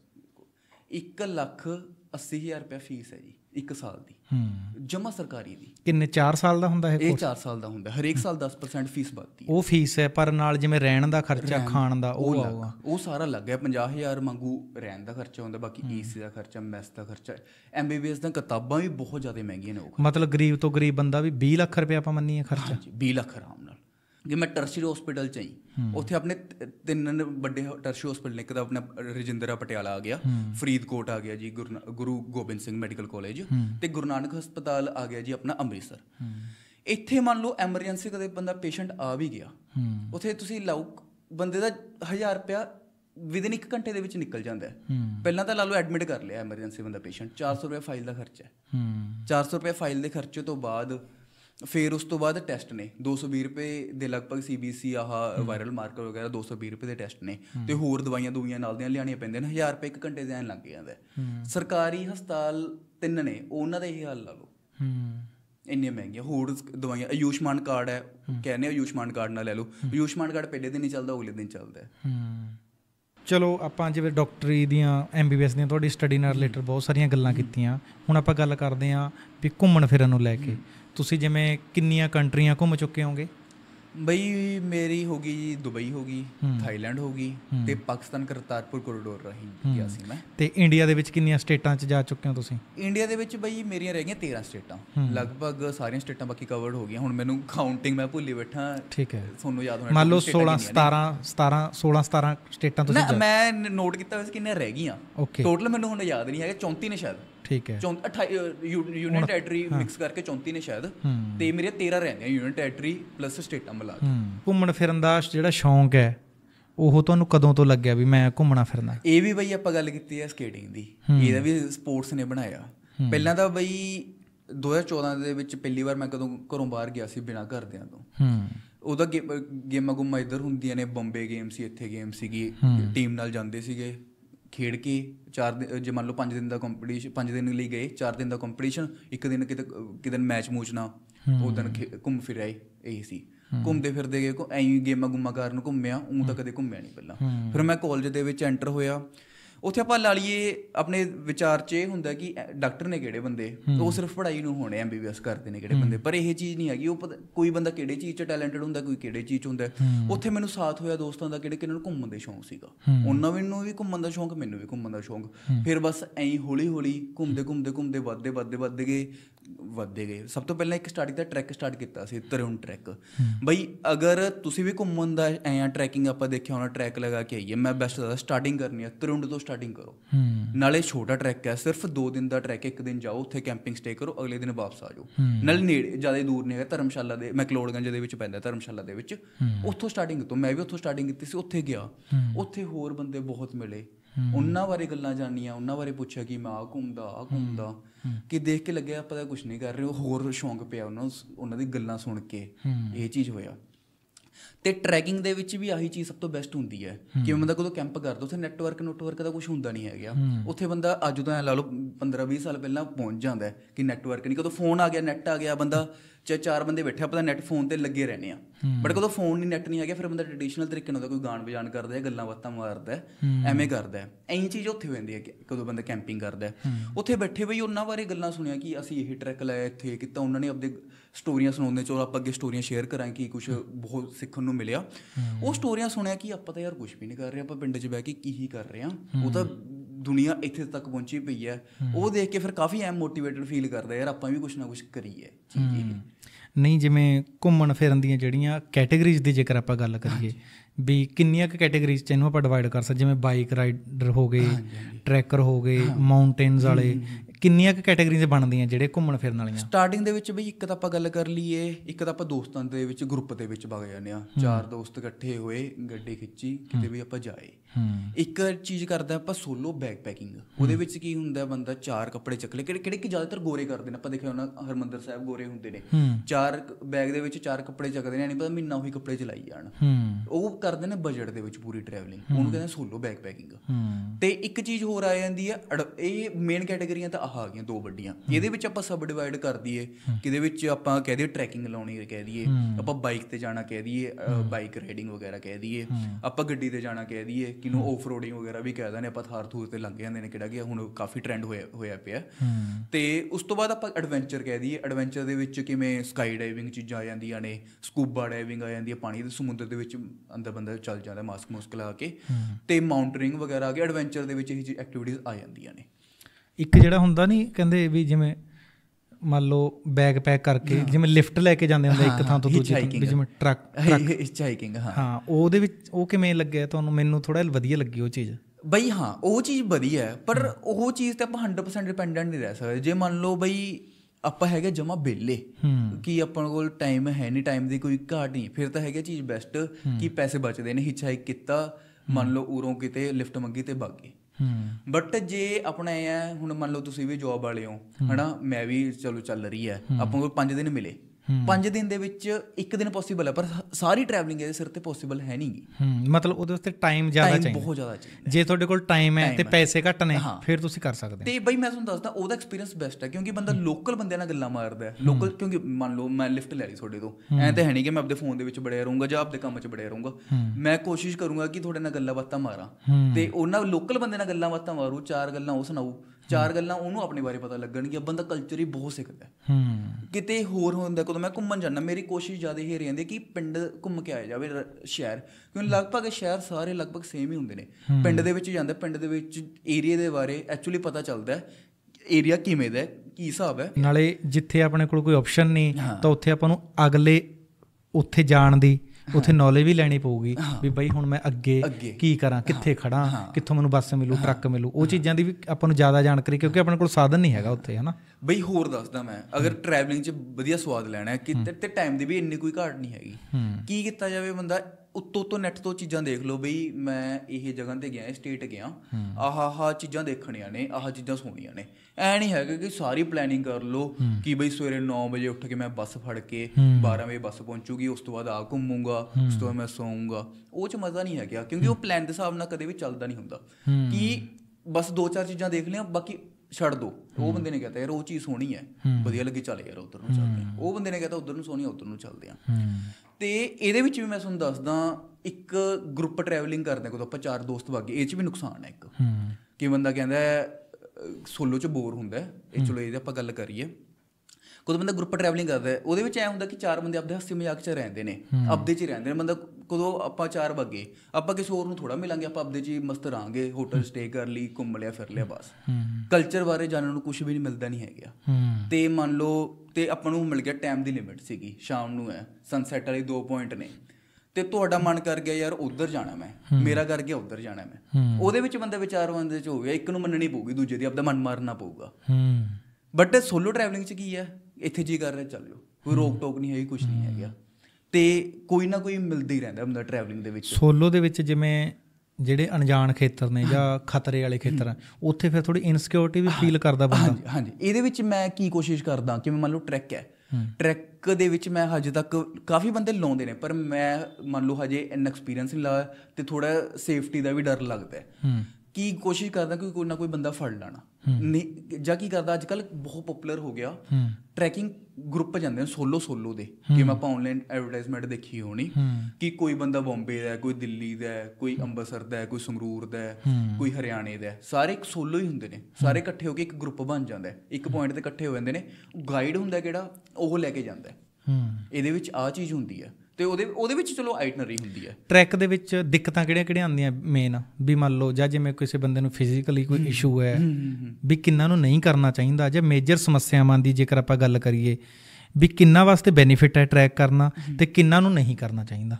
1,80,000 ਰੁਪਇਆ ਫੀਸ ਹੈ ਜੀ ਇੱਕ ਸਾਲ ਦੀ, ਜਮਾ ਸਰਕਾਰੀ ਦੀ। ਕਿੰਨੇ 4 ਸਾਲ ਦਾ ਹੁੰਦਾ ਇਹ 4 ਸਾਲ ਦਾ ਹੁੰਦਾ, ਹਰੇਕ ਸਾਲ 10% ਫੀਸ ਵੱਧਦੀ ਹੈ। ਉਹ ਫੀਸ ਹੈ, ਪਰ ਨਾਲ ਜਿਵੇਂ ਰਹਿਣ ਦਾ ਖਰਚਾ, ਖਾਣ ਦਾ, ਉਹ ਸਾਰਾ ਲੱਗ ਗਿਆ। 50,000 ਵਾਂਗੂ ਰਹਿਣ ਦਾ ਖਰਚਾ ਹੁੰਦਾ, ਬਾਕੀ AC ਦਾ ਖਰਚਾ, ਮੈਸ ਦਾ ਖਰਚਾ, MBBS ਦੀਆਂ ਕਿਤਾਬਾਂ ਵੀ ਬਹੁਤ ਜ਼ਿਆਦਾ ਮਹਿੰਗੀਆਂ ਨੇ। ਉਹ ਮਤਲਬ ਗਰੀਬ ਤੋਂ ਗਰੀਬ ਬੰਦਾ ਵੀ 20 ਲੱਖ ਰੁਪਇਆ ਆਪਾਂ ਮੰਨੀਏ ਖਰਚਾ? 20 ਲੱਖ ਆਰਾਮ ਨਾਲ। ਕਿ ਮੈਂ ਟਰਸ਼ਰੀ ਹਸਪੀਟਲ 'ਚ ਹੀ ਉੱਥੇ ਆਪਣੇ 3 ਵੱਡੇ ਟਰਸ਼ਰੀ ਹਸਪੀਟਲ ਨੇ। ਇੱਕ ਤਾਂ ਆਪਣਾ ਰਜਿੰਦਰਾ ਪਟਿਆਲਾ ਆ ਗਿਆ, ਫਰੀਦਕੋਟ ਆ ਗਿਆ ਜੀ ਗੁਰੂ ਗੋਬਿੰਦ ਸਿੰਘ ਮੈਡੀਕਲ ਕਾਲਜ, ਤੇ ਗੁਰੂ ਨਾਨਕ ਹਸਪਤਾਲ ਆ ਗਿਆ ਜੀ ਆਪਣਾ ਅੰਮ੍ਰਿਤਸਰ। ਇੱਥੇ ਮੰਨ ਲਓ ਐਮਰਜੈਂਸੀ ਕਦੇ ਬੰਦਾ ਪੇਸ਼ੈਂਟ ਆ ਵੀ ਗਿਆ, ਉੱਥੇ ਤੁਸੀਂ ਲਾਓ ਬੰਦੇ ਦਾ 1000 ਰੁਪਇਆ ਵਿਦਿਨ 1 ਘੰਟੇ ਦੇ ਵਿੱਚ ਨਿਕਲ ਜਾਂਦਾ ਹੈ। ਪਹਿਲਾਂ ਤਾਂ ਲਾ ਲਓ ਐਡਮਿਟ ਕਰ ਲਿਆ ਐਮਰਜੈਂਸੀ ਬੰਦਾ ਪੇਸ਼ੈਂਟ, 400 ਰੁਪਏ ਫਾਈਲ ਦਾ ਖਰਚਾ ਹੈ। 400 ਰੁਪਏ ਫਾਈਲ ਦੇ ਖਰਚੇ ਤੋਂ ਬਾਅਦ ਫਿਰ ਉਸ ਤੋਂ ਬਾਅਦ ਟੈਸਟ ਨੇ 220 ਰੁਪਏ ਦੇ ਲਗਭਗ CBC ਵਾਇਰਲ ਮਾਰਕਰ ਵਗੈਰਾ 220 ਰੁਪਏ ਦੇ ਟੈਸਟ ਨੇ, ਤੇ ਹੋਰ ਦਵਾਈਆਂ ਨਾਲ ਦੀਆਂ ਲਿਆਉਣੀਆਂ ਪੈਂਦੀਆਂ ਨੇ। 1000 ਰੁਪਏ 1 ਘੰਟੇ ਦੇ ਐਂ ਲੱਗ ਜਾਂਦਾ। ਸਰਕਾਰੀ ਹਸਪਤਾਲ 3 ਨੇ, ਉਹਨਾਂ ਦਾ ਇਹ ਹਾਲ ਲਾ ਲਓ, ਇੰਨੀਆਂ ਮਹਿੰਗੀਆਂ। ਹੋਰ ਦਵਾਈਆਂ, ਆਯੁਸ਼ਮਾਨ ਕਾਰਡ ਹੈ, ਕਹਿੰਦੇ ਆਯੁਸ਼ਮਾਨ ਕਾਰਡ ਨਾਲ ਲੈ ਲਓ। ਆਯੁਸ਼ਮਾਨ ਕਾਰਡ ਪਹਿਲੇ ਦਿਨ ਹੀ ਚੱਲਦਾ, ਅਗਲੇ ਦਿਨ ਚੱਲਦਾ। ਚਲੋ ਆਪਾਂ ਜਿਵੇਂ ਡਾਕਟਰੀ ਦੀਆਂ MBBS ਦੀਆਂ ਤੁਹਾਡੀ ਸਟੱਡੀ ਨਾਲ ਰਿਲੇਟਡ ਬਹੁਤ ਸਾਰੀਆਂ ਗੱਲਾਂ ਕੀਤੀਆਂ। ਹੁਣ ਆਪਾਂ ਗੱਲ ਕਰਦੇ ਹਾਂ ਵੀ ਘੁੰਮਣ ਫਿਰਨ ਨੂੰ ਲੈ ਕੇ। ਤੁਸੀਂ ਜਿਵੇਂ ਕਿੰਨੀਆਂ ਕੰਟਰੀਆਂ ਘੁੰਮ ਚੁੱਕੇ ਹੋਗੇ? ਬਈ ਮੇਰੀ ਹੋ ਗਈ ਜੀ ਦੁਬਈ ਹੋ ਗਈ, ਥਾਈਲੈਂਡ ਹੋ ਗਈ, ਤੇ ਪਾਕਿਸਤਾਨ ਕਰਤਾਰਪੁਰ ਕੋਰੀਡੋਰ ਰਾਹੀਂ ਗਿਆ ਸੀ ਮੈਂ। ਤੇ ਇੰਡੀਆ ਦੇ ਵਿੱਚ ਕਿੰਨੀਆਂ ਸਟੇਟਾਂ 'ਚ ਜਾ ਚੁੱਕੇ ਹੋ ਤੁਸੀਂ? ਇੰਡੀਆ ਦੇ ਵਿੱਚ ਬਈ ਮੇਰੀਆਂ ਰਹਿ ਗਈਆਂ 13 ਸਟੇਟਾਂ, ਲਗਭਗ ਸਾਰੀਆਂ ਸਟੇਟਾਂ ਬਾਕੀ ਕਵਰਡ ਹੋ ਗਈਆਂ। ਹੁਣ ਮੈਨੂੰ ਕਾਊਂਟਿੰਗ ਮੈਂ ਭੁੱਲੀ ਬੈਠਾ। ਠੀਕ ਹੈ, ਤੁਹਾਨੂੰ ਯਾਦ ਹੋਣਾ, ਮੰਨ ਲਓ 16 17 ਸਟੇਟਾਂ ਤੁਸੀਂ। ਮੈਂ ਨੋਟ ਕੀਤਾ ਵੈਸੇ ਕਿੰਨੀਆਂ ਰਹਿ ਗਈਆਂ ਟੋਟਲ, ਮੈਨੂੰ ਹੁਣ ਯਾਦ ਨਹੀਂ ਹੈਗਾ, 34 ਨੇ ਸ਼ਾਇਦ। ਠੀਕ ਹੈ, 28 ਯੂਨੀਅਨ ਟੈਰੀਟਰੀ ਮਿਕਸ ਕਰਕੇ 34 ਨੇ ਸ਼ਾਇਦ, ਤੇ ਮੇਰੀਆਂ 13 ਰਹਿੰਦੀਆਂ ਯੂਨੀਅਨ ਟੈਰੀਟਰੀ ਪਲੱਸ ਸਟੇਟਾਂ ਮਿਲਾ ਕੇ। ਘੁੰਮਣ ਫਿਰਨ ਦਾ ਜਿਹੜਾ ਸ਼ੌਂਕ ਹੈ ਉਹ ਤੁਹਾਨੂੰ ਕਦੋਂ ਤੋਂ ਲੱਗਿਆ ਵੀ ਮੈਂ ਘੁੰਮਣਾ ਫਿਰਨਾ? ਇਹ ਵੀ ਬਈ ਆਪਾਂ ਗੱਲ ਕੀਤੀ ਹੈ ਸਕੇਟਿੰਗ ਦੀ, ਇਹਦਾ ਵੀ ਸਪੋਰਟਸ ਨੇ ਬਣਾਇਆ। ਪਹਿਲਾਂ ਤਾਂ ਬਈ 2014 ਦੇ ਵਿੱਚ ਪਹਿਲੀ ਵਾਰ ਮੈਂ ਕਦੋਂ ਘਰੋਂ ਬਾਹਰ ਗਿਆ ਸੀ ਬਿਨਾਂ ਘਰਦਿਆਂ ਤੋਂ। ਉਹਦਾ ਗੇਮਾਂ ਗੁੰਮਾਂ ਇੱਧਰ ਹੁੰਦੀਆਂ ਨੇ, ਬੰਬੇ ਗੇਮ ਸੀ, ਇੱਥੇ ਗੇਮ ਸੀਗੀ, ਟੀਮ ਨਾਲ ਜਾਂਦੇ ਸੀਗੇ ਖੇਡ ਕੇ। 4 ਦਿਨ, ਜੇ ਮੰਨ ਲਓ 5 ਦਿਨ ਦਾ ਕੰਪੀਟੀਸ਼ਨ, 5 ਦਿਨ ਲਈ ਗਏ, 4 ਦਿਨ ਦਾ ਕੰਪੀਟੀਸ਼ਨ, 1 ਦਿਨ ਕਿਤੇ ਮੈਚ ਮੂਚ ਨਾ, ਉਹ ਦਿਨ ਘੁੰਮ ਫਿਰ ਆਏ। ਇਹੀ ਸੀ, ਘੁੰਮਦੇ ਫਿਰਦੇ ਗਏ, ਐਂ ਗੇਮਾਂ ਗੁੰਮਾਂ ਕਾਰਨ ਘੁੰਮਿਆ। ਊਂ ਤਾਂ ਕਦੇ ਘੁੰਮਿਆ ਨਹੀਂ ਪਹਿਲਾਂ। ਫਿਰ ਮੈਂ ਕਾਲਜ ਦੇ ਵਿੱਚ ਐਂਟਰ ਹੋਇਆ। ਉੱਥੇ ਆਪਾਂ ਲਾ ਲਈਏ ਆਪਣੇ ਵਿਚਾਰ 'ਚ ਇਹ ਹੁੰਦਾ ਕਿ ਡਾਕਟਰ ਨੇ ਕਿਹੜੇ ਬੰਦੇ, ਉਹ ਸਿਰਫ ਪੜ੍ਹਾਈ ਨੂੰ ਹੋਣੇ, MBBS ਕਰਦੇ ਨੇ ਕਿਹੜੇ ਬੰਦੇ, ਪਰ ਇਹ ਚੀਜ਼ ਨਹੀਂ ਹੈਗੀ। ਉਹ ਕੋਈ ਬੰਦਾ ਕਿਹੜੇ ਚੀਜ਼ 'ਚ ਟੈਲੈਂਟਡ ਹੁੰਦਾ, ਕੋਈ ਕਿਹੜੇ ਚੀਜ਼ 'ਚ ਹੁੰਦਾ। ਉੱਥੇ ਮੈਨੂੰ ਸਾਥ ਹੋਇਆ ਦੋਸਤਾਂ ਦਾ, ਕਿਹੜੇ ਕਿਹਨਾਂ ਨੂੰ ਘੁੰਮਣ ਦਾ ਸ਼ੌਂਕ ਸੀਗਾ। ਉਹਨਾਂ ਨੂੰ ਵੀ ਘੁੰਮਣ ਦਾ ਸ਼ੌਂਕ, ਮੈਨੂੰ ਵੀ ਘੁੰਮਣ ਦਾ ਸ਼ੌਂਕ। ਫਿਰ ਬਸ ਐਂ ਹੌਲੀ ਹੌਲੀ ਘੁੰਮਦੇ ਵੱਧਦੇ ਗਏ। ਸਭ ਤੋਂ ਪਹਿਲਾਂ ਇੱਕ ਸਟਾਰਟਿੰਗ ਦਾ ਟਰੈਕ ਸਟਾਰਟ ਕੀਤਾ ਸੀ, ਤਰੁਣ ਟਰੈਕ। ਬਈ ਅਗਰ ਤੁਸੀਂ ਵੀ ਘੁੰਮਣ ਦਾ ਐਂ ਟਰੈਕਿੰਗ ਆਪਾਂ ਦੇਖਿਆ ਹੋਣਾ, ਟਰੈਕ ਲਗਾ ਕੇ ਆਈਏ, ਮੈਂ ਬੈਸਟ ਦੱਸਦਾ ਸਟਾਰਟਿੰਗ ਕਰਨੀ ਹੈ ਤਰੁਣ ਤੋਂ ਸਟਾਰਟਿੰਗ ਕਰੋ। ਨਾਲੇ ਛੋਟਾ ਟਰੈਕ ਹੈ, ਸਿਰਫ 2 ਦਿਨ ਦਾ ਟਰੈਕ। 1 ਦਿਨ ਜਾਓ, ਉੱਥੇ ਕੈਂਪਿੰਗ ਸਟੇ ਕਰੋ, ਅਗਲੇ ਦਿਨ ਵਾਪਸ ਆ ਜਾਓ। ਨਾਲੇ ਨੇੜੇ, ਜ਼ਿਆਦਾ ਦੂਰ ਨਹੀਂ ਹੈਗਾ। ਧਰਮਸ਼ਾਲਾ ਦੇ, ਮੈਕਲੋਡਗੰਜ ਦੇ ਵਿੱਚ ਪੈਂਦਾ, ਧਰਮਸ਼ਾਲਾ ਦੇ ਵਿੱਚ। ਉੱਥੋਂ ਸਟਾਰਟਿੰਗ ਤੋਂ ਮੈਂ ਵੀ ਉੱਥੋਂ ਸਟਾਰਟਿੰਗ ਕੀਤੀ ਸੀ। ਉੱਥੇ ਗਿਆ, ਉੱਥੇ ਹੋਰ ਬੰਦੇ ਬਹੁਤ ਮਿਲੇ, ਉਹਨਾਂ ਬਾਰੇ ਗੱਲਾਂ ਜਾਣੀਆਂ, ਉਹਨਾਂ ਬਾਰੇ ਪੁੱਛਿਆ ਕਿ ਮੈਂ ਆਹ ਘੁੰਮਦਾ ਕਿ ਦੇਖ ਕੇ ਲੱਗਿਆ ਆਪਾਂ ਤਾਂ ਕੁਛ ਨਹੀਂ ਕਰ ਰਹੇ। ਉਹ ਹੋਰ ਸ਼ੌਂਕ ਪਿਆ ਉਹਨਾਂ ਦੀ ਗੱਲਾਂ ਸੁਣ ਕੇ, ਇਹ ਚੀਜ਼ ਹੋਇਆ। ਤੇ ਟਰੈਕਿੰਗ ਦੇ ਵਿੱਚ ਵੀ ਆਹੀ ਚੀਜ਼ ਸਭ ਤੋਂ ਬੈਸਟ ਹੁੰਦੀ ਹੈ ਕਿ ਬੰਦਾ ਕਦੋਂ ਕੈਂਪ ਕਰਦਾ, ਉੱਥੇ ਨੈਟਵਰਕ ਦਾ ਕੁਛ ਹੁੰਦਾ ਨਹੀਂ ਹੈਗਾ। ਉੱਥੇ ਬੰਦਾ ਅੱਜ ਤੋਂ ਐਂ ਲਾ ਲਓ 15-20 ਸਾਲ ਪਹਿਲਾਂ ਪਹੁੰਚ ਜਾਂਦਾ ਕਿ ਨੈਟਵਰਕ ਨਹੀਂ। ਕਦੋਂ ਫੋਨ ਆ ਗਿਆ, ਨੈਟ ਆ ਗਿਆ, ਬੰਦਾ ਚਾਹੇ 4 ਬੰਦੇ ਬੈਠੇ, ਆਪਾਂ ਤਾਂ ਨੈਟ ਫੋਨ ਤੇ ਲੱਗੇ ਰਹਿੰਦੇ ਆ। ਬਟ ਕਦੋਂ ਫੋਨ ਨਹੀਂ, ਨੈਟ ਨਹੀਂ ਹੈਗਾ, ਫਿਰ ਬੰਦਾ ਟ੍ਰੈਡੀਸ਼ਨਲ ਤਰੀਕੇ ਨਾਲ ਕੋਈ ਗਾਣ ਵਜਾਣ ਕਰਦਾ, ਗੱਲਾਂ ਬਾਤਾਂ ਮਾਰਦਾ, ਐਵੇਂ ਕਰਦਾ। ਐਂ ਚੀਜ਼ ਉੱਥੇ ਹੋ ਜਾਂਦੀ ਹੈ ਕਦੋਂ ਬੰਦਾ ਕੈਂਪਿੰਗ ਕਰਦਾ। ਉੱਥੇ ਬੈਠੇ ਬਈ ਉਹਨਾਂ ਬਾਰੇ ਗੱਲਾਂ ਸੁਣਿਆ ਕਿ ਅਸੀਂ ਇਹ ਟਰੈਕ ਲਾਇਆ, ਇੱਥੇ ਕੀਤਾ। ਉਹਨਾਂ ਨੇ ਆਪਦੇ ਸਟੋਰੀਆਂ ਸੁਣਾਉਂਦੇ, ਚਲੋ ਆਪਾਂ ਅੱਗੇ ਸਟੋਰੀਆਂ ਸ਼ੇਅਰ ਕਰਾਂਗੇ ਕਿ ਕੁਛ ਬਹੁਤ ਸਿੱਖਣ ਨੂੰ ਮਿਲਿਆ। ਉਹ ਸਟੋਰੀਆਂ ਸੁਣਿਆ ਕਿ ਆਪਾਂ ਤਾਂ ਯਾਰ ਕੁਛ ਵੀ ਨਹੀਂ ਕਰ ਰਹੇ, ਆਪਾਂ ਪਿੰਡ 'ਚ ਬਹਿ ਕੇ ਕੀ ਹੀ ਕਰ ਰਹੇ ਹਾਂ। ਉਹ ਤਾਂ ਦੁਨੀਆ ਇੱਥੇ ਤੱਕ ਪਹੁੰਚੀ ਪਈ ਹੈ। ਉਹ ਦੇਖ ਕੇ ਫਿਰ ਕਾਫੀ ਐਮ ਮੋਟੀਵੇਟਡ ਫੀਲ ਕਰਦਾ, ਯਾਰ ਆਪਾਂ ਵੀ ਕੁਛ ਨਾ ਕੁਛ ਕਰੀਏ। ਨਹੀਂ, ਜਿਵੇਂ ਘੁੰਮਣ ਫਿਰਨ ਦੀਆਂ ਜਿਹੜੀਆਂ ਕੈਟੇਗਰੀਜ਼ ਦੀ ਜੇਕਰ ਆਪਾਂ ਗੱਲ ਕਰੀਏ ਵੀ ਕਿੰਨੀਆਂ ਕੁ ਕੈਟੇਗਰੀਜ਼ 'ਚ ਇਹਨੂੰ ਆਪਾਂ ਡਿਵਾਈਡ ਕਰ ਸਕਦੇ, ਜਿਵੇਂ ਬਾਈਕ ਰਾਈਡਰ ਹੋ ਗਏ, ਟਰੈਕਰ ਹੋ ਗਏ, ਮਾਊਂਟੇਨਸ ਵਾਲੇ, ਕਿੰਨੀਆਂ ਕੁ ਕੈਟੇਗਰੀਜ਼ ਬਣਦੀਆਂ ਜਿਹੜੇ ਘੁੰਮਣ ਫਿਰਨ ਵਾਲੀਆਂ? ਸਟਾਰਟਿੰਗ ਦੇ ਵਿੱਚ ਬਈ ਇੱਕ ਤਾਂ ਆਪਾਂ ਗੱਲ ਕਰ ਲਈਏ, ਇੱਕ ਤਾਂ ਆਪਾਂ ਦੋਸਤਾਂ ਦੇ ਵਿੱਚ ਗਰੁੱਪ ਦੇ ਵਿੱਚ ਵਗ ਜਾਂਦੇ ਹਾਂ। 4 ਦੋਸਤ ਇਕੱਠੇ ਹੋਏ, ਗੱਡੀ ਖਿੱਚੀ, ਕਿਤੇ ਵੀ ਆਪਾਂ ਜਾਏ। ਇੱਕ ਚੀਜ਼ ਕਰਦਾ ਆਪਾਂ ਸੋਲੋ ਬੈਗ ਪੈਕਿੰਗ। ਉਹਦੇ ਵਿੱਚ ਕੀ ਹੁੰਦਾ, ਬੰਦਾ 4 ਕੱਪੜੇ ਚੱਕ ਲਏ, ਕਿਹੜੇ ਕਿ ਜ਼ਿਆਦਾਤਰ ਗੋਰੇ ਕਰਦੇ ਨੇ, ਆਪਾਂ ਦੇਖਿਆ ਹੋਣਾ ਹਰਿਮੰਦਰ ਸਾਹਿਬ ਗੋਰੇ ਹੁੰਦੇ ਨੇ। 4 ਬੈਗ ਦੇ ਵਿੱਚ 4 ਕੱਪੜੇ ਚੱਕਦੇ ਨੇ, ਨਹੀਂ ਪਤਾ ਮਹੀਨਾ ਉਹੀ ਕੱਪੜੇ ਚਲਾਈ ਜਾਣ। ਉਹ ਕਰਦੇ ਨੇ ਬਜਟ ਦੇ ਵਿੱਚ ਪੂਰੀ ਟਰੈਵਲਿੰਗ, ਉਹਨੂੰ ਕਹਿੰਦੇ ਸੋਲੋ ਬੈਗ ਪੈਕਿੰਗ। ਤੇ ਇੱਕ ਚੀਜ਼ ਹੋਰ ਆ ਜਾਂਦੀ ਹੈ, ਇਹ ਮੇਨ ਕੈਟੇਗਰੀਆਂ ਤਾਂ ਆ ਗਈਆਂ 2 ਵੱਡੀਆਂ। ਇਹਦੇ ਵਿੱਚ ਆਪਾਂ ਸਬ ਡਿਵਾਈਡ ਕਰ ਦਈਏ, ਕਿਹਦੇ ਵਿੱਚ ਆਪਾਂ ਕਹਿ ਦਈਏ ਟਰੈਕਿੰਗ ਲਾਉਣੀ ਕਹਿ ਦਈਏ, ਆਪਾਂ ਬਾਈਕ ਤੇ ਜਾਣਾ ਕਹਿ ਦਈਏ, ਬਾਈਕ ਰਾਈਡਿੰਗ ਵਗੈਰਾ ਕਹਿ ਦਈਏ, ਆਪਾਂ ਗੱਡੀ ਤੇ ਜਾਣਾ ਕਹਿ ਦਈਏ, ਕਿਨੂੰ ਆਫ ਰੋਡਿੰਗ ਵਗੈਰਾ ਵੀ ਕਹਿ ਦਿੰਦੇ, ਆਪਾਂ ਥਾਰ ਥੂਰ ਤੇ ਲੰਘ ਜਾਂਦੇ ਨੇ, ਕਿਹੜਾ ਕਿ ਹੁਣ ਕਾਫੀ ਟਰੈਂਡ ਹੋਇਆ ਪਿਆ। ਤੇ ਉਸ ਤੋਂ ਬਾਅਦ ਆਪਾਂ ਐਡਵੈਂਚਰ ਕਹਿ ਦਈਏ। ਐਡਵੈਂਚਰ ਦੇ ਵਿੱਚ ਕਿਵੇਂ ਸਕਾਈ ਡਾਈਵਿੰਗ ਚੀਜ਼ਾਂ ਆ ਜਾਂਦੀਆਂ ਨੇ, ਸਕੂਬਾ ਡਾਈਵਿੰਗ ਆ ਜਾਂਦੀ ਹੈ, ਪਾਣੀ ਦੇ ਸਮੁੰਦਰ ਦੇ ਵਿੱਚ ਅੰਦਰ ਬੰਦਾ ਚੱਲ ਜਾਂਦਾ ਮਾਸਕ ਮੁਸਕ ਲਾ ਕੇ, ਤੇ ਮਾਊਂਟੇਨਿੰਗ ਵਗੈਰਾ ਆ ਗਿਆ। ਐਡਵੈਂਚਰ ਦੇ ਵਿੱਚ ਇਹ ਐਕਟੀਵਿਟੀਜ਼ ਆ ਜਾਂਦੀਆਂ ਨੇ। ਇੱਕ ਜਿਹੜਾ ਹੁੰਦਾ ਨਹੀਂ ਕਹਿੰਦੇ ਵੀ ਜਿਵੇਂ ਮੰਨ ਲਓ ਬੈਗ ਪੈਕ ਕਰਕੇ ਜਿਵੇਂ ਲਿਫਟ ਲੈ ਕੇ ਜਾਂਦੇ ਹੁੰਦੇ ਇੱਕ ਥਾਂ ਤੋਂ ਦੂਜੀ ਥਾਂ, ਜਿਵੇਂ ਟਰੱਕ ਹਿਚਹਾਈਕਿੰਗ। ਹਾਂ ਉਹਦੇ ਵਿੱਚ ਉਹ ਕਿਵੇਂ ਲੱਗਿਆ ਤੁਹਾਨੂੰ? ਮੈਨੂੰ ਥੋੜਾ ਵਧੀਆ ਲੱਗੀ ਉਹ ਚੀਜ਼ ਬਈ। ਹਾਂ ਉਹ ਚੀਜ਼ ਵਧੀਆ ਹੈ, ਪਰ ਉਹ ਚੀਜ਼ ਤੇ ਆਪਾਂ 100% ਡਿਪੈਂਡੈਂਟ ਨਹੀਂ ਰਹਿ ਸਕਦੇ। ਜੇ ਮੰਨ ਲਓ ਬਈ ਆਪਾਂ ਹੈਗੇ ਜਮਾ ਵਿਹਲੇ ਕਿ ਆਪਾਂ ਕੋਲ ਟਾਈਮ ਹੈ ਨਹੀਂ, ਟਾਈਮ ਦੀ ਕੋਈ ਘਾਟ ਨਹੀਂ, ਫਿਰ ਤਾਂ ਹੈਗਾ ਚੀਜ਼ ਬੈਸਟ ਕਿ ਪੈਸੇ ਬਚਦੇ ਨੇ। ਹਿਚਹਾਈਕ ਕੀਤਾ, ਮੰਨ ਲਓ ਉਰੋਂ ਕਿਤੇ ਲਿਫਟ ਮੰਗੀ ਤੇ ਬਾਗੀ। ਬਟ ਜੇ ਆਪਣਾ ਇਹ ਹੈ, ਹੁਣ ਮੰਨ ਲਓ ਤੁਸੀਂ ਵੀ ਜੋਬ ਵਾਲੇ ਹੋ ਹੈ ਨਾ, ਮੈਂ ਵੀ ਚਲੋ ਚੱਲ ਰਹੀ ਹੈ, ਆਪਾਂ ਕੋਲ 5 ਦਿਨ ਮਿਲੇ, 5 ਦਿਨ ਦੇ ਵਿੱਚ 1 ਦਿਨ ਪੋਸੀਬਲ ਹੈ, ਪਰ ਸਾਰੀ ਟਰੈਵਲਿੰਗ ਇਹਦੇ ਸਿਰ ਤੇ ਪੋਸੀਬਲ ਹੈ ਨਹੀਂ ਗੀ। ਮਤਲਬ ਉਹਦੇ ਵਾਸਤੇ ਟਾਈਮ ਜ਼ਿਆਦਾ ਚਾਹੀਦਾ, ਬਹੁਤ ਜ਼ਿਆਦਾ ਚਾਹੀਦਾ। ਜੇ ਤੁਹਾਡੇ ਕੋਲ ਟਾਈਮ ਹੈ ਤੇ ਪੈਸੇ ਘੱਟ ਨੇ ਫਿਰ ਤੁਸੀਂ ਕਰ ਸਕਦੇ। ਤੇ ਬਈ ਮੈਂ ਤੁਹਾਨੂੰ ਦੱਸਦਾ ਉਹਦਾ ਐਕਸਪੀਰੀਅੰਸ ਬੈਸਟ ਹੈ, ਕਿਉਂਕਿ ਬੰਦਾ ਲੋਕਲ ਬੰਦਿਆਂ ਨਾਲ ਗੱਲਾਂ ਮਾਰਦਾ ਹੈ। ਲੋਕਲ ਕਿਉਂਕਿ ਮੰਨ ਲਓ ਮੈਂ ਲਿਫਟ ਲੈ ਲਈ ਤੁਹਾਡੇ ਤੋਂ, ਐਂ ਤਾਂ ਹੈ ਨਹੀਂ ਕਿ ਮੈਂ ਆਪਣੇ ਫੋਨ ਦੇ ਵਿੱਚ ਬੜਿਆ ਰਹੂੰਗਾ ਜਾਂ ਆਪਣੇ ਕੰਮ 'ਚ ਬੜਿਆ ਰਹੂੰਗਾ। ਮੈਂ ਕੋਸ਼ਿਸ਼ ਕਰੂੰਗਾ ਕਿ ਤੁਹਾਡੇ ਨਾਲ ਗੱਲਾਂ ਬਾਤਾਂ ਮਾਰਾਂ, ਤੇ ਉਹਨਾਂ ਲੋਕਲ ਬੰਦੇ ਨਾਲ ਗੱਲਾਂ ਬਾਤਾਂ ਮਾਰੂ, 4 ਗੱਲਾਂ ਉਹ ਸੁਣਾਊ, 4 ਗੱਲਾਂ ਉਹਨੂੰ ਆਪਣੇ ਬਾਰੇ ਪਤਾ ਲੱਗਣਗੀਆਂ। ਬੰਦਾ ਕਲਚਰ ਹੀ ਬਹੁਤ ਸਿੱਖਦਾ। ਕਿਤੇ ਹੋਰ ਹੁੰਦਾ, ਕਦੋਂ ਮੈਂ ਘੁੰਮਣ ਜਾਂਦਾ ਮੇਰੀ ਕੋਸ਼ਿਸ਼ ਜ਼ਿਆਦਾ ਇਹ ਰਹਿੰਦੀ ਕਿ ਪਿੰਡ ਘੁੰਮ ਕੇ ਆਇਆ ਜਾਵੇ ਸ਼ਹਿਰ, ਕਿਉਂਕਿ ਲਗਭਗ ਸ਼ਹਿਰ ਸਾਰੇ ਲਗਭਗ ਸੇਮ ਹੀ ਹੁੰਦੇ ਨੇ। ਪਿੰਡ ਦੇ ਵਿੱਚ ਜਾਂਦਾ, ਪਿੰਡ ਦੇ ਵਿੱਚ ਏਰੀਏ ਦੇ ਬਾਰੇ ਐਕਚੁਅਲੀ ਪਤਾ ਚੱਲਦਾ ਏਰੀਆ ਕਿਵੇਂ ਦਾ, ਕੀ ਹਿਸਾਬ ਹੈ। ਨਾਲੇ ਜਿੱਥੇ ਆਪਣੇ ਕੋਲ ਕੋਈ ਆਪਸ਼ਨ ਨਹੀਂ ਤਾਂ ਉੱਥੇ ਆਪਾਂ ਨੂੰ ਅਗਲੇ ਉੱਥੇ ਜਾਣ ਦੀ ਉੱਥੇ ਨੌਲੇਜ ਵੀ ਲੈਣੀ ਪਊਗੀ ਵੀ ਬਈ ਹੁਣ ਮੈਂ ਅੱਗੇ ਕੀ ਕਰਾਂ, ਕਿੱਥੇ ਖੜਾ, ਕਿੱਥੋਂ ਮੈਨੂੰ ਬੱਸ ਮਿਲੂ, ਟਰੱਕ ਮਿਲੂ, ਉਹ ਚੀਜ਼ਾਂ ਦੀ ਵੀ ਆਪਾਂ ਨੂੰ ਜ਼ਿਆਦਾ ਜਾਣਕਾਰੀ, ਕਿਉਂਕਿ ਆਪਣੇ ਕੋਲ ਸਾਧਨ ਨਹੀਂ ਹੈਗਾ ਉੱਥੇ, ਹੈ ਨਾ। ਬਈ ਹੋਰ ਦੱਸਦਾ ਮੈਂ, ਅਗਰ ਟਰੈਵਲਿੰਗ 'ਚ ਵਧੀਆ ਸਵਾਦ ਲੈਣਾ ਹੈ ਕਿਤੇ, ਤੇ ਟਾਈਮ ਦੀ ਵੀ ਇੰਨੀ ਕੋਈ ਘਾਟ ਨਹੀਂ ਹੈਗੀ। ਕੀ ਕੀਤਾ ਜਾਵੇ, ਬੰਦਾ ਉੱਤੋਂ ਨੈੱਟ ਤੋਂ ਚੀਜ਼ਾਂ ਦੇਖ ਲਓ, ਬਈ ਮੈਂ ਇਹ ਜਗ੍ਹਾ 'ਤੇ ਗਿਆ, ਇਹ ਸਟੇਟ ਗਿਆ, ਆਹ ਚੀਜ਼ਾਂ ਦੇਖਣੀਆਂ ਨੇ, ਆਹ ਚੀਜ਼ਾਂ ਸੁਣੀਆਂ ਨੇ। ਐ ਨਹੀਂ ਹੈਗਾ ਕਿ ਸਾਰੀ ਪਲੈਨਿੰਗ ਕਰ ਲਓ ਕਿ ਬਈ ਸਵੇਰੇ 9 ਵਜੇ ਉੱਠ ਕੇ ਮੈਂ ਬੱਸ ਫੜ ਕੇ 12 ਵਜੇ ਬੱਸ ਪਹੁੰਚੂਗੀ, ਉਸ ਤੋਂ ਬਾਅਦ ਆ ਘੁੰਮੂੰਗਾ, ਉਸ ਤੋਂ ਬਾਅਦ ਮੈਂ ਸੌਂਗਾ। ਉਹ 'ਚ ਮਜ਼ਾ ਨਹੀਂ ਹੈਗਾ, ਕਿਉਂਕਿ ਉਹ ਪਲਾਨ ਦੇ ਹਿਸਾਬ ਨਾਲ ਕਦੇ ਵੀ ਚੱਲਦਾ ਨਹੀਂ ਹੁੰਦਾ ਕਿ ਬਸ 2-4 ਚੀਜ਼ਾਂ ਦੇਖ ਲਿਆ, ਬਾਕੀ ਛੱਡ ਦੋ। ਉਹ ਬੰਦੇ ਨੇ ਕਹਤਾ ਯਾਰ ਉਹ ਚੀਜ਼ ਸੋਹਣੀ ਹੈ, ਵਧੀਆ ਲੱਗੀ, ਚੱਲ ਯਾਰ ਉੱਧਰ ਨੂੰ ਚੱਲਦੇ ਹਾਂ। ਉਹ ਬੰਦੇ ਨੇ ਕਹਤਾ ਉੱਧਰ ਨੂੰ ਸੋਹਣੀ, ਉੱਧਰ ਨੂੰ ਚੱਲਦੇ ਹਾਂ। ਤੇ ਇਹਦੇ ਵਿੱਚ ਵੀ ਮੈਂ ਤੁਹਾਨੂੰ ਦੱਸਦਾ, ਇੱਕ ਗਰੁੱਪ ਟਰੈਵਲਿੰਗ ਕਰਦੇ ਕਦੋਂ ਆਪਾਂ 4 ਦੋਸਤ ਵਾਗੇ, ਇਹ 'ਚ ਵੀ ਨੁਕਸਾਨ ਹੈ ਇੱਕ ਕਿ ਬੰਦਾ ਕਹਿੰਦਾ ਸੋਲੋ 'ਚ ਬੋਰ ਹੁੰਦਾ। ਇਹ ਚਲੋ ਇਹਦੀ ਆਪਾਂ ਗੱਲ ਕਰੀਏ, ਕਦੋਂ ਬੰਦਾ ਗਰੁੱਪ ਟਰੈਵਲਿੰਗ ਕਰਦਾ ਉਹਦੇ ਵਿੱਚ ਐਂ ਹੁੰਦਾ ਕਿ 4 ਬੰਦੇ ਆਪਦੇ ਹਾਸੀ ਮਜ਼ਾਕ 'ਚ ਰਹਿੰਦੇ ਨੇ, ਆਪਦੇ 'ਚ ਹੀ ਰਹਿੰਦੇ ਨੇ। ਬੰਦਾ ਕਦੋਂ ਆਪਾਂ 4 ਵਾਗੇ, ਆਪਾਂ ਕਿਸੇ ਹੋਰ ਨੂੰ ਥੋੜ੍ਹਾ ਮਿਲਾਂਗੇ, ਆਪਾਂ ਆਪਦੇ 'ਚ ਹੀ ਮਸਤ ਰਹਾਂਗੇ, ਹੋਟਲ ਸਟੇ ਕਰ ਲਈ, ਘੁੰਮ ਲਿਆ, ਫਿਰ ਲਿਆ, ਬਸ। ਕਲਚਰ ਬਾਰੇ ਜਾਣਨ ਨੂੰ ਕੁਛ ਵੀ ਨਹੀਂ ਮਿਲਦਾ ਨਹੀਂ ਹੈਗਾ। ਤੇ ਮੰਨ ਲਓ ਤੇ ਆਪਾਂ ਨੂੰ ਮਿਲ ਗਿਆ ਟਾਈਮ ਦੀ ਲਿਮਿਟ ਸੀਗੀ, ਸ਼ਾਮ ਨੂੰ ਹੈ, ਸਨਸੈਟ ਵਾਲੇ 2 ਪੁਆਇੰਟ ਨੇ, ਤੇ ਤੁਹਾਡਾ ਮਨ ਕਰ ਗਿਆ ਯਾਰ ਉੱਧਰ ਜਾਣਾ ਮੈਂ, ਮੇਰਾ ਕਰ ਗਿਆ ਉੱਧਰ ਜਾਣਾ ਮੈਂ। ਉਹਦੇ ਵਿੱਚ ਬੰਦਾ ਵਿਚਾਰ ਬੰਦੇ 'ਚ ਹੋ ਗਿਆ, ਇੱਕ ਨੂੰ ਮੰਨਣੀ ਪਊਗੀ, ਦੂਜੇ ਦੀ ਆਪਦਾ ਮਨ ਮਾਰਨਾ ਪਊਗਾ। ਬਟ ਸੋਲੋ ਟਰੈਵਲਿੰਗ 'ਚ ਕੀ ਹੈ, ਇੱਥੇ ਜੀ ਕਰ ਰਿਹਾ ਚੱਲ ਜਾਓ, ਕੋਈ ਰੋਕ ਟੋਕ ਨਹੀਂ ਹੈਗੀ, ਕੁਛ ਨਹੀਂ ਹੈਗਾ, ਤੇ ਕੋਈ ਨਾ ਕੋਈ ਮਿਲਦਾ ਹੀ ਰਹਿੰਦਾ ਬੰਦਾ ਟਰੈਵਲਿੰਗ ਦੇ ਵਿੱਚ। ਸੋਲੋ ਦੇ ਵਿੱਚ ਜਿਵੇਂ ਜਿਹੜੇ ਅਣਜਾਣ ਖੇਤਰ ਨੇ ਜਾਂ ਖਤਰੇ ਵਾਲੇ ਖੇਤਰ ਆ, ਉੱਥੇ ਫਿਰ ਥੋੜੀ ਇਨਸਿਕਿਉਰਿਟੀ ਵੀ ਫੀਲ ਕਰਦਾ ਬੰਦਾ। ਹਾਂਜੀ, ਇਹਦੇ ਵਿੱਚ ਮੈਂ ਕੀ ਕੋਸ਼ਿਸ਼ ਕਰਦਾ ਕਿ ਮੰਨ ਲਓ ਟਰੈਕ ਹੈ, ਟਰੈਕ ਦੇ ਵਿੱਚ ਮੈਂ ਹਜੇ ਤੱਕ ਕਾਫੀ ਬੰਦੇ ਲਾਉਂਦੇ ਨੇ, ਪਰ ਮੈਂ ਮੰਨ ਲਓ ਹਜੇ ਇੰਨਾ ਐਕਸਪੀਰੀਅੰਸ ਨਹੀਂ ਲਾਇਆ, ਤੇ ਥੋੜਾ ਸੇਫਟੀ ਦਾ ਵੀ ਡਰ ਲੱਗਦਾ। ਕੀ ਕੋਸ਼ਿਸ਼ ਕਰਦਾ ਕਿ ਕੋਈ ਨਾ ਕੋਈ ਬੰਦਾ ਫੜ ਲੈਣਾ ਨਹੀਂ, ਜਾਂ ਕੀ ਕਰਦਾ ਅੱਜ ਕੱਲ੍ਹ ਬਹੁਤ ਪਪੂਲਰ ਹੋ ਗਿਆ, ਟਰੈਕਿੰਗ ਗਰੁੱਪ ਜਾਂਦੇ ਨੇ ਸੋਲੋ ਦੇ, ਜਿਵੇਂ ਆਪਾਂ ਆਨਲਾਈਨ ਐਡਵਰਟਾਈਜ਼ਮੈਂਟ ਦੇਖੀ ਹੋਣੀ ਕਿ ਕੋਈ ਬੰਦਾ ਬੰਬੇ ਦਾ, ਕੋਈ ਦਿੱਲੀ ਦਾ, ਕੋਈ ਅੰਮ੍ਰਿਤਸਰ ਦਾ, ਕੋਈ ਸੰਗਰੂਰ ਦਾ, ਕੋਈ ਹਰਿਆਣੇ ਦਾ, ਸਾਰੇ ਇੱਕ ਸੋਲੋ ਹੀ ਹੁੰਦੇ ਨੇ, ਸਾਰੇ ਇਕੱਠੇ ਹੋ ਕੇ ਇੱਕ ਗਰੁੱਪ ਬਣ ਜਾਂਦਾ, ਇੱਕ ਪੁਆਇੰਟ 'ਤੇ ਇਕੱਠੇ ਹੋ ਜਾਂਦੇ ਨੇ। ਗਾਈਡ ਹੁੰਦਾ ਕਿਹੜਾ, ਉਹ ਲੈ ਕੇ ਜਾਂਦਾ। ਇਹਦੇ ਵਿੱਚ ਆਹ ਚੀਜ਼ ਹੁੰਦੀ ਹੈ, ਤੇ ਉਹਦੇ ਵਿੱਚ ਚਲੋ ਆਈਟਨਰੀ ਹੁੰਦੀ ਹੈ। ਟਰੈਕ ਦੇ ਵਿੱਚ ਦਿੱਕਤਾਂ ਕਿਹੜੀਆਂ ਆਉਂਦੀਆਂ ਮੇਨ, ਵੀ ਮੰਨ ਲਓ ਜਾਂ ਜਿਵੇਂ ਕਿਸੇ ਬੰਦੇ ਨੂੰ ਫਿਜ਼ੀਕਲੀ ਕੋਈ ਇਸ਼ੂ ਹੈ, ਵੀ ਕਿੰਨਾਂ ਨੂੰ ਨਹੀਂ ਕਰਨਾ ਚਾਹੀਦਾ, ਜਾਂ ਮੇਜਰ ਸਮੱਸਿਆਵਾਂ ਦੀ ਜੇਕਰ ਆਪਾਂ ਗੱਲ ਕਰੀਏ, ਵੀ ਕਿੰਨਾਂ ਵਾਸਤੇ ਬੈਨੀਫਿਟ ਹੈ ਟਰੈਕ ਕਰਨਾ ਤੇ ਕਿੰਨਾਂ ਨੂੰ ਨਹੀਂ ਕਰਨਾ ਚਾਹੀਦਾ।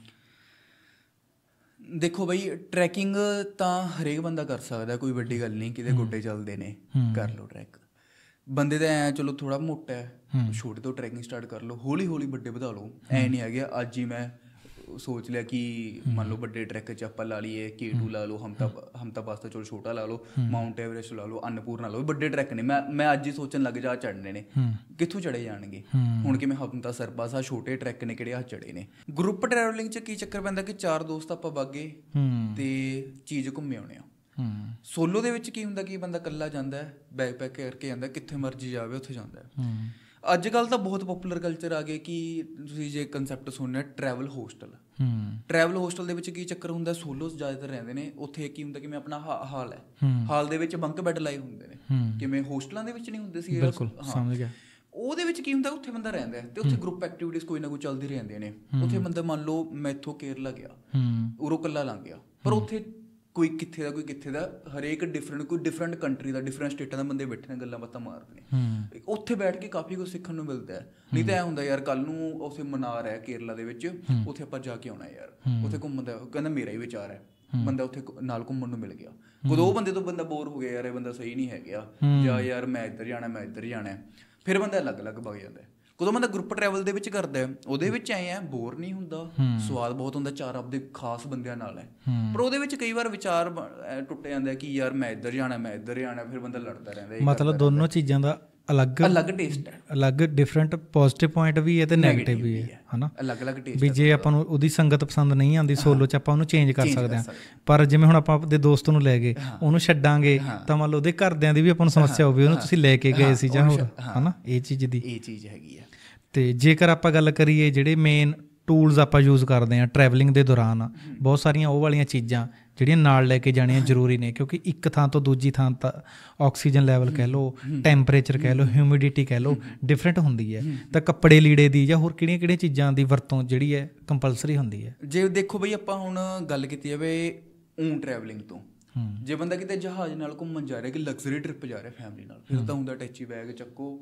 ਦੇਖੋ ਬਈ, ਟਰੈਕਿੰਗ ਤਾਂ ਹਰੇਕ ਬੰਦਾ ਕਰ ਸਕਦਾ, ਕੋਈ ਵੱਡੀ ਗੱਲ ਨਹੀਂ, ਕਿਤੇ ਗੋਡੇ ਚੱਲਦੇ ਨੇ ਕਰ ਲਓ ਟਰੈਕ। ਬੰਦੇ ਤਾਂ ਐਂ ਚਲੋ ਥੋੜ੍ਹਾ ਮੋਟਾ ਹੈ, ਛੋਟੇ ਤੋਂ ਟਰੈਕਿੰਗ ਸਟਾਰਟ ਕਰ ਲਓ, ਹੌਲੀ ਹੌਲੀ ਵੱਡੇ ਵਧਾ ਲਓ। ਐਂ ਨਹੀਂ ਹੈਗਾ ਅੱਜ ਹੀ ਮੈਂ ਸੋਚ ਲਿਆ ਕਿ ਮੰਨ ਲਓ ਵੱਡੇ ਟਰੈਕ 'ਚ ਆਪਾਂ ਲਾ ਲਈਏ, K2 ਲਾ ਲਓ, ਹਮਤਾ ਪਾਸ ਤਾਂ ਚਲੋ ਛੋਟਾ ਲਾ ਲਓ, ਮਾਊਂਟ ਐਵਰੈਸਟ ਲਾ ਲਓ, ਅੰਨਪੂਰਨਾ ਲਾ ਲਓ, ਵੱਡੇ ਟਰੈਕ ਨੇ। ਮੈਂ ਅੱਜ ਹੀ ਸੋਚਣ ਲੱਗ ਜਾ ਚੜ੍ਹਨੇ ਨੇ, ਕਿੱਥੋਂ ਚੜ੍ਹੇ ਜਾਣਗੇ ਹੁਣ, ਕਿਵੇਂ ਹਮਤਾ ਸਰਪਾਸ ਆ, ਛੋਟੇ ਟਰੈਕ ਨੇ ਕਿਹੜੇ ਆ ਚੜ੍ਹੇ ਨੇ। ਗਰੁੱਪ ਟਰੈਵਲਿੰਗ 'ਚ ਕੀ ਚੱਕਰ ਪੈਂਦਾ ਕਿ 4 ਦੋਸਤ ਆਪਾਂ ਵਾਗੇ ਤੇ ਚੀਜ਼ ਘੁੰਮੇ ਆਉਣੇ ਆ। ਸੋਲੋ ਦੇ ਵਿੱਚ ਕੀ ਹੁੰਦਾ ਕਿ ਬੰਦਾ ਇਕੱਲਾ ਜਾਂਦਾ, ਬੈਗ ਪੈਕ ਕਰਕੇ ਜਾਂਦਾ, ਕਿੱਥੇ ਮਰਜ਼ੀ ਜਾਵੇ ਉੱਥੇ ਜਾਂਦਾ। ਅੱਜ ਕੱਲ੍ਹ ਤਾਂ ਬਹੁਤ ਪਪੂਲਰ ਕਲਚਰ ਆ ਗਏ ਕਿ ਤੁਸੀਂ ਜੇ ਕੰਸੈਪਟ ਸੁਣਿਆ ਟਰੈਵਲ ਹੋਸਟਲ। ਟਰੈਵਲ ਹੋਸਟਲ ਦੇ ਵਿੱਚ ਕੀ ਚੱਕਰ ਹੁੰਦਾ, ਸੋਲੋਸ ਜ਼ਿਆਦਾਤਰ ਰਹਿੰਦੇ ਨੇ ਉੱਥੇ। ਕੀ ਹੁੰਦਾ ਕਿ ਮੈਂ ਆਪਣਾ ਹਾਲ ਹੈ, ਹਾਲ ਦੇ ਵਿੱਚ ਬੰਕ ਬੈੱਡ ਲਾਏ ਹੁੰਦੇ ਨੇ, ਕਿਵੇਂ ਹੋਸਟਲਾਂ ਦੇ ਵਿੱਚ ਨਹੀਂ ਹੁੰਦੇ ਸੀ। ਸਮਝ ਗਿਆ। ਉਹਦੇ ਵਿੱਚ ਕੀ ਹੁੰਦਾ, ਉੱਥੇ ਬੰਦਾ ਰਹਿੰਦਾ ਤੇ ਉੱਥੇ ਗਰੁੱਪ ਐਕਟੀਵਿਟੀਜ਼ ਕੋਈ ਨਾ ਕੋਈ ਚੱਲਦੀ ਰਹਿੰਦੀਆਂ ਨੇ। ਉੱਥੇ ਬੰਦਾ ਮੰਨ ਲਓ ਮੈਂ ਇੱਥੋਂ ਕੇਰਲਾ ਗਿਆ, ਉਰੋਂ ਇਕੱਲਾ ਲੰਘ ਗਿਆ, ਪਰ ਉੱਥੇ ਕੋਈ ਕਿੱਥੇ ਦਾ ਹਰੇਕ ਕੋਈ ਡਿਫਰੈਂਟ ਕੰਟਰੀ ਦਾ ਡਿਫਰੈਂਟ ਸਟੇਟਾਂ ਦਾ ਬੰਦੇ ਬੈਠੇ ਨੇ, ਗੱਲਾਂ ਬਾਤਾਂ ਮਾਰਦੇ ਨੇ। ਉੱਥੇ ਬੈਠ ਕੇ ਕਾਫੀ ਕੁਝ ਸਿੱਖਣ ਨੂੰ ਮਿਲਦਾ ਹੈ। ਨਹੀਂ ਤਾਂ ਐ ਹੁੰਦਾ ਯਾਰ ਕੱਲ ਨੂੰ ਉੱਥੇ ਮਨਾਰ ਹੈ ਕੇਰਲਾ ਦੇ ਵਿੱਚ, ਉੱਥੇ ਆਪਾਂ ਜਾ ਕੇ ਆਉਣਾ ਯਾਰ, ਉੱਥੇ ਘੁੰਮਣ ਦਾ ਕਹਿੰਦਾ ਮੇਰਾ ਹੀ ਵਿਚਾਰ ਹੈ, ਬੰਦਾ ਉੱਥੇ ਨਾਲ ਘੁੰਮਣ ਨੂੰ ਮਿਲ ਗਿਆ। ਕਦੋਂ ਉਹ ਬੰਦੇ ਤੋਂ ਬੰਦਾ ਬੋਰ ਹੋ ਗਿਆ, ਯਾਰ ਇਹ ਬੰਦਾ ਸਹੀ ਨਹੀਂ ਹੈਗਾ, ਜਾਂ ਯਾਰ ਮੈਂ ਇੱਧਰ ਜਾਣਾ, ਫਿਰ ਬੰਦਾ ਅਲੱਗ-ਅਲੱਗ ਵਗ ਜਾਂਦਾ। ਕਦੋਂ ਬੰਦਾ ਗਰੁੱਪ ਟਰੈਵਲ ਦੇ ਵਿੱਚ ਕਰਦਾ ਉਹਦੇ ਵਿੱਚ ਐਂ ਬੋਰ ਨਹੀਂ ਹੁੰਦਾ, ਸਵਾਦ ਬਹੁਤ ਹੁੰਦਾ, ਚਾਰ ਆਪਦੇ ਖਾਸ ਬੰਦਿਆਂ ਨਾਲ ਹੈ। ਪਰ ਉਹਦੇ ਵਿੱਚ ਕਈ ਵਾਰ ਵਿਚਾਰ ਟੁੱਟ ਜਾਂਦਾ ਕਿ ਯਾਰ ਮੈਂ ਇੱਧਰ ਜਾਣਾ, ਫਿਰ ਬੰਦਾ ਲੜਦਾ ਰਹਿੰਦਾ। ਮਤਲਬ ਦੋਨੋਂ ਚੀਜ਼ਾਂ ਦਾ ਅਲੱਗ ਟੇਸਟ ਹੈ, ਅਲੱਗ ਡਿਫਰੈਂਟ ਪੋਜ਼ਿਟਿਵ ਪੁਆਇੰਟ ਵੀ ਹੈ ਤੇ ਨੈਗੇਟਿਵ ਵੀ ਹੈ, ਹਨਾ। ਅਲੱਗ ਟੇਸਟ ਵੀ ਜੇ ਆਪਾਂ ਨੂੰ ਉਹਦੀ ਸੰਗਤ ਪਸੰਦ ਨਹੀਂ ਆਉਂਦੀ ਸੋਲੋ 'ਚ ਆਪਾਂ ਉਹਨੂੰ ਚੇਂਜ ਕਰ ਸਕਦੇ ਹਾਂ। ਪਰ ਜਿਵੇਂ ਹੁਣ ਆਪਾਂ ਆਪਦੇ ਦੋਸਤ ਨੂੰ ਲੈ ਗਏ, ਉਹਨੂੰ ਛੱਡਾਂਗੇ ਤਾਂ ਮੰਨ ਲਓ ਉਹਦੇ ਘਰਦਿਆਂ ਦੀ ਵੀ ਆਪਾਂ ਨੂੰ ਸਮੱਸਿਆ ਹੋਵੇ, ਉਹਨੂੰ ਤੁਸੀਂ ਲੈ ਕੇ ਗਏ ਸੀ ਜਾਂ ਹੋਰ, ਹਨਾ। ਇਹ ਚੀਜ਼ ਹੈਗੀ ਆ। ਤੇ ਜੇਕਰ ਆਪਾਂ ਗੱਲ ਕਰੀਏ ਜਿਹੜੇ ਮੇਨ ਟੂਲਸ ਆਪਾਂ ਯੂਜ਼ ਕਰਦੇ ਹਾਂ ਟਰੈਵਲਿੰਗ ਦੇ ਦੌਰਾਨ, ਬਹੁਤ ਸਾਰੀਆਂ ਉਹ ਵਾਲੀਆਂ ਚੀਜ਼ਾਂ ਜਿਹੜੀਆਂ ਨਾਲ ਲੈ ਕੇ ਜਾਣੀਆਂ ਜ਼ਰੂਰੀ ਨੇ, ਕਿਉਂਕਿ ਇੱਕ ਥਾਂ ਤੋਂ ਦੂਜੀ ਥਾਂ ਤਾਂ ਆਕਸੀਜਨ ਲੈਵਲ ਕਹਿ ਲਓ, ਟੈਂਪਰੇਚਰ ਕਹਿ ਲਓ, ਹਿਊਮਿਡਿਟੀ ਕਹਿ ਲਓ, ਡਿਫਰੈਂਟ ਹੁੰਦੀ ਹੈ। ਤਾਂ ਕੱਪੜੇ ਲੀੜੇ ਦੀ ਜਾਂ ਹੋਰ ਕਿਹੜੀਆਂ ਚੀਜ਼ਾਂ ਦੀ ਵਰਤੋਂ ਜਿਹੜੀ ਹੈ ਕੰਪਲਸਰੀ ਹੁੰਦੀ ਹੈ? ਜੇ ਦੇਖੋ ਬਈ ਆਪਾਂ ਹੁਣ ਗੱਲ ਕੀਤੀ ਜਾਵੇ ਟਰੈਵਲਿੰਗ ਤੋਂ, ਜੇ ਬੰਦਾ ਕਿਤੇ ਜਹਾਜ਼ ਨਾਲ ਘੁੰਮਣ ਜਾ ਰਿਹਾ, ਕਿ ਲਗਜ਼ਰੀ ਟ੍ਰਿਪ ਜਾ ਰਿਹਾ ਫੈਮਿਲੀ ਨਾਲ, ਫਿਰ ਤਾਂ ਹੁੰਦਾ ਟੈਚੀ ਬੈਗ ਚੱਕੋ,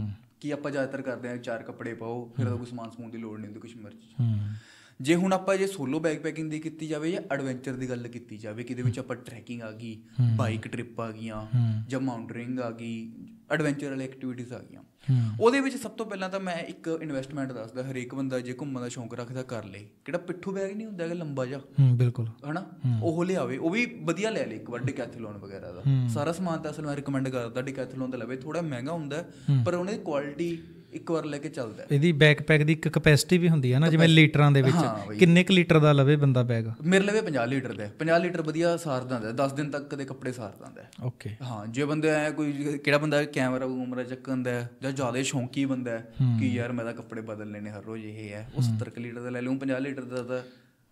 ਕਿ ਆਪਾਂ ਜ਼ਿਆਦਾਤਰ ਕਰਦੇ ਹਾਂ 4 ਕੱਪੜੇ ਪਾਓ, ਫਿਰ ਤਾਂ ਕੋਈ ਸਮਾਨ ਦੀ ਲੋੜ ਨਹੀਂ ਹੁੰਦੀ, ਕੁਛ ਮਰਜ਼ੀ। ਜੇ ਹੁਣ ਆਪਾਂ ਸੋਲੋ ਬੈਗ ਪੈਕਿੰਗ ਦੀ ਕੀਤੀ ਜਾਵੇ ਜਾਂ ਐਡਵੈਂਚਰ ਦੀ ਗੱਲ ਕੀਤੀ ਜਾਵੇ, ਕਿ ਇਹਦੇ ਵਿੱਚ ਆਪਾਂ ਟਰੈਕਿੰਗ ਆ ਗਈ, ਬਾਈਕ ਟ੍ਰਿਪ ਆ ਗਈਆਂ, ਜਾਂ ਮਾਊਂਟੇਨਿੰਗ ਆ ਗਈ, ਐਡਵੈਂਚਰ ਵਾਲੀ ਐਕਟੀਵਿਟੀਜ਼ ਆ ਗਈਆਂ, ਉਹਦੇ ਵਿੱਚ ਸਭ ਤੋਂ ਪਹਿਲਾਂ ਤਾਂ ਮੈਂ ਇੱਕ ਇਨਵੈਸਟਮੈਂਟ ਦੱਸਦਾ। ਹਰੇਕ ਬੰਦਾ ਜੇ ਘੁੰਮਣ ਦਾ ਸ਼ੌਂਕ ਰੱਖਦਾ ਕਰ ਲੇ, ਕਿਹੜਾ ਪਿੱਠੂ ਬੈਗ ਨਹੀਂ ਹੁੰਦਾ ਹੈਗਾ ਲੰਬਾ ਜਿਹਾ, ਬਿਲਕੁਲ, ਹਨਾ, ਉਹ ਲਿਆਵੇ, ਉਹ ਵੀ ਵਧੀਆ ਲੈ ਲੇ ਇੱਕ ਵਾਰ। ਡਿਕੈਥਲੋਨ ਵਗੈਰਾ ਦਾ ਸਾਰਾ ਸਮਾਨ ਤਾਂ ਅਸਲ ਮੈਂ ਰਿਕਮੈਂਡ ਕਰਦਾ ਡਿਕੈਥਲੋਨ ਦਾ ਲਵੇ, ਥੋੜਾ ਮਹਿੰਗਾ ਹੁੰਦਾ ਪਰ ਉਹਨਾਂ ਦੀ ਕੁਆਲਿਟੀ ਇੱਕ ਵਾਰ ਲੈ ਕੇ ਚੱਲਦਾ। ਇਹਦੀ ਬੈਕਪੈਕ ਦੀ ਇੱਕ ਕਪੈਸਿਟੀ ਵੀ ਹੁੰਦੀ ਹੈ ਨਾ, ਜਿਵੇਂ ਲੀਟਰਾਂ ਦੇ ਵਿੱਚ ਕਿੰਨੇ ਕੁ ਲੀਟਰ ਦਾ ਲਵੇ ਬੰਦਾ ਬੈਗ? ਮੇਰੇ ਲਵੇ 50 ਲੀਟਰ ਦਾ, 50 ਲੀਟਰ ਵਧੀਆ ਸਾਰ ਦਿੰਦਾ, 10 ਦਿਨ ਤੱਕ ਦੇ ਕੱਪੜੇ ਸਾਰ ਦਿੰਦਾ। ਓਕੇ, ਹਾਂ। ਜੇ ਬੰਦੇ ਐ ਕੋਈ ਕਿਹੜਾ ਬੰਦਾ ਕੈਮਰਾ ਚੱਕਣ ਦਾ ਜਾਂ ਜ਼ਿਆਦਾ ਸ਼ੌਂਕੀ ਬੰਦਾ ਕਿ ਯਾਰ ਮੈਂ ਤਾਂ ਕੱਪੜੇ ਬਦਲ ਲੈਣੇ ਹਰ ਰੋਜ਼, ਇਹ ਹੈ, ਉਹ 70 ਲੀਟਰ ਦਾ ਲੈ ਲਊ। 50 ਲੀਟਰ ਦਾ ਤਾਂ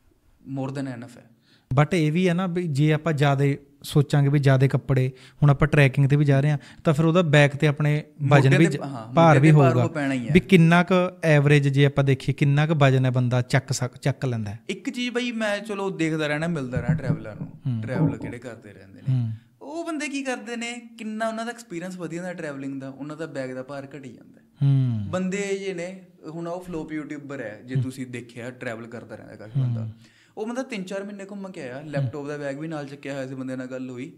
ਮੋਰ ਦੈਨ ਐਨਫ ਹੈ। ਬਟ ਇਹ ਵੀ ਹੈ ਨਾ ਵੀ ਜੇ ਆਪਾਂ ਜ਼ਿਆਦਾ ਸੋਚਾਂਗੇ ਵੀ ਜ਼ਿਆਦਾ ਕੱਪੜੇ, ਹੁਣ ਆਪਾਂ ਟਰੈਕਿੰਗ ਤੇ ਵੀ ਜਾ ਰਹੇ ਹਾਂ ਤਾਂ ਫਿਰ ਉਹਦਾ ਬੈਕ ਤੇ ਆਪਣੇ ਵਜਨ ਵੀ, ਭਾਰ ਵੀ ਹੋਊਗਾ ਵੀ ਕਿੰਨਾ ਕੁ ਐਵਰੇਜ ਜੇ ਆਪਾਂ ਦੇਖੀਏ ਕਿੰਨਾ ਕੁ ਵਜਨ ਹੈ ਬੰਦਾ ਚੱਕ ਲੈਂਦਾ। ਇੱਕ ਚੀਜ਼ ਬਈ ਮੈਂ ਚਲੋ ਦੇਖਦਾ ਰਹਿਣਾ, ਮਿਲਦਾ ਰਹਿਣਾ ਟਰੈਵਲਰ ਨੂੰ, ਟਰੈਵਲਰ ਕਿਹੜੇ ਕਰਦੇ ਰਹਿੰਦੇ ਨੇ, ਉਹ ਬੰਦੇ ਕੀ ਕਰਦੇ ਨੇ, ਕਿੰਨਾ ਉਹਨਾਂ ਦਾ ਐਕਸਪੀਰੀਅੰਸ ਵਧੀਆ ਹੁੰਦਾ ਟਰੈਵਲਿੰਗ ਦਾ, ਉਹਨਾਂ ਦਾ ਬੈਗ ਦਾ ਭਾਰ ਘਟੀ ਜਾਂਦਾ। ਬੰਦੇ ਜੇ ਨੇ ਹੁਣ ਉਹ ਫਲੋਪ ਯੂਟਿਊਬਰ ਹੈ, ਜੇ ਤੁਸੀਂ ਦੇਖਿਆ ਟਰੈਵਲ ਕਰਦਾ ਰਹਿੰਦਾ ਕਾਫੀ ਬੰਦਾ, ਉਹ ਬੰਦਾ 3-4 ਮਹੀਨੇ ਘੁੰਮ ਕੇ ਆਇਆ, ਲੈਪਟੋਪ ਦਾ ਬੈਗ ਵੀ ਨਾਲ ਚੱਕਿਆ ਹੋਇਆ ਸੀ, ਬੰਦੇ ਨਾਲ ਗੱਲ ਹੋਈ,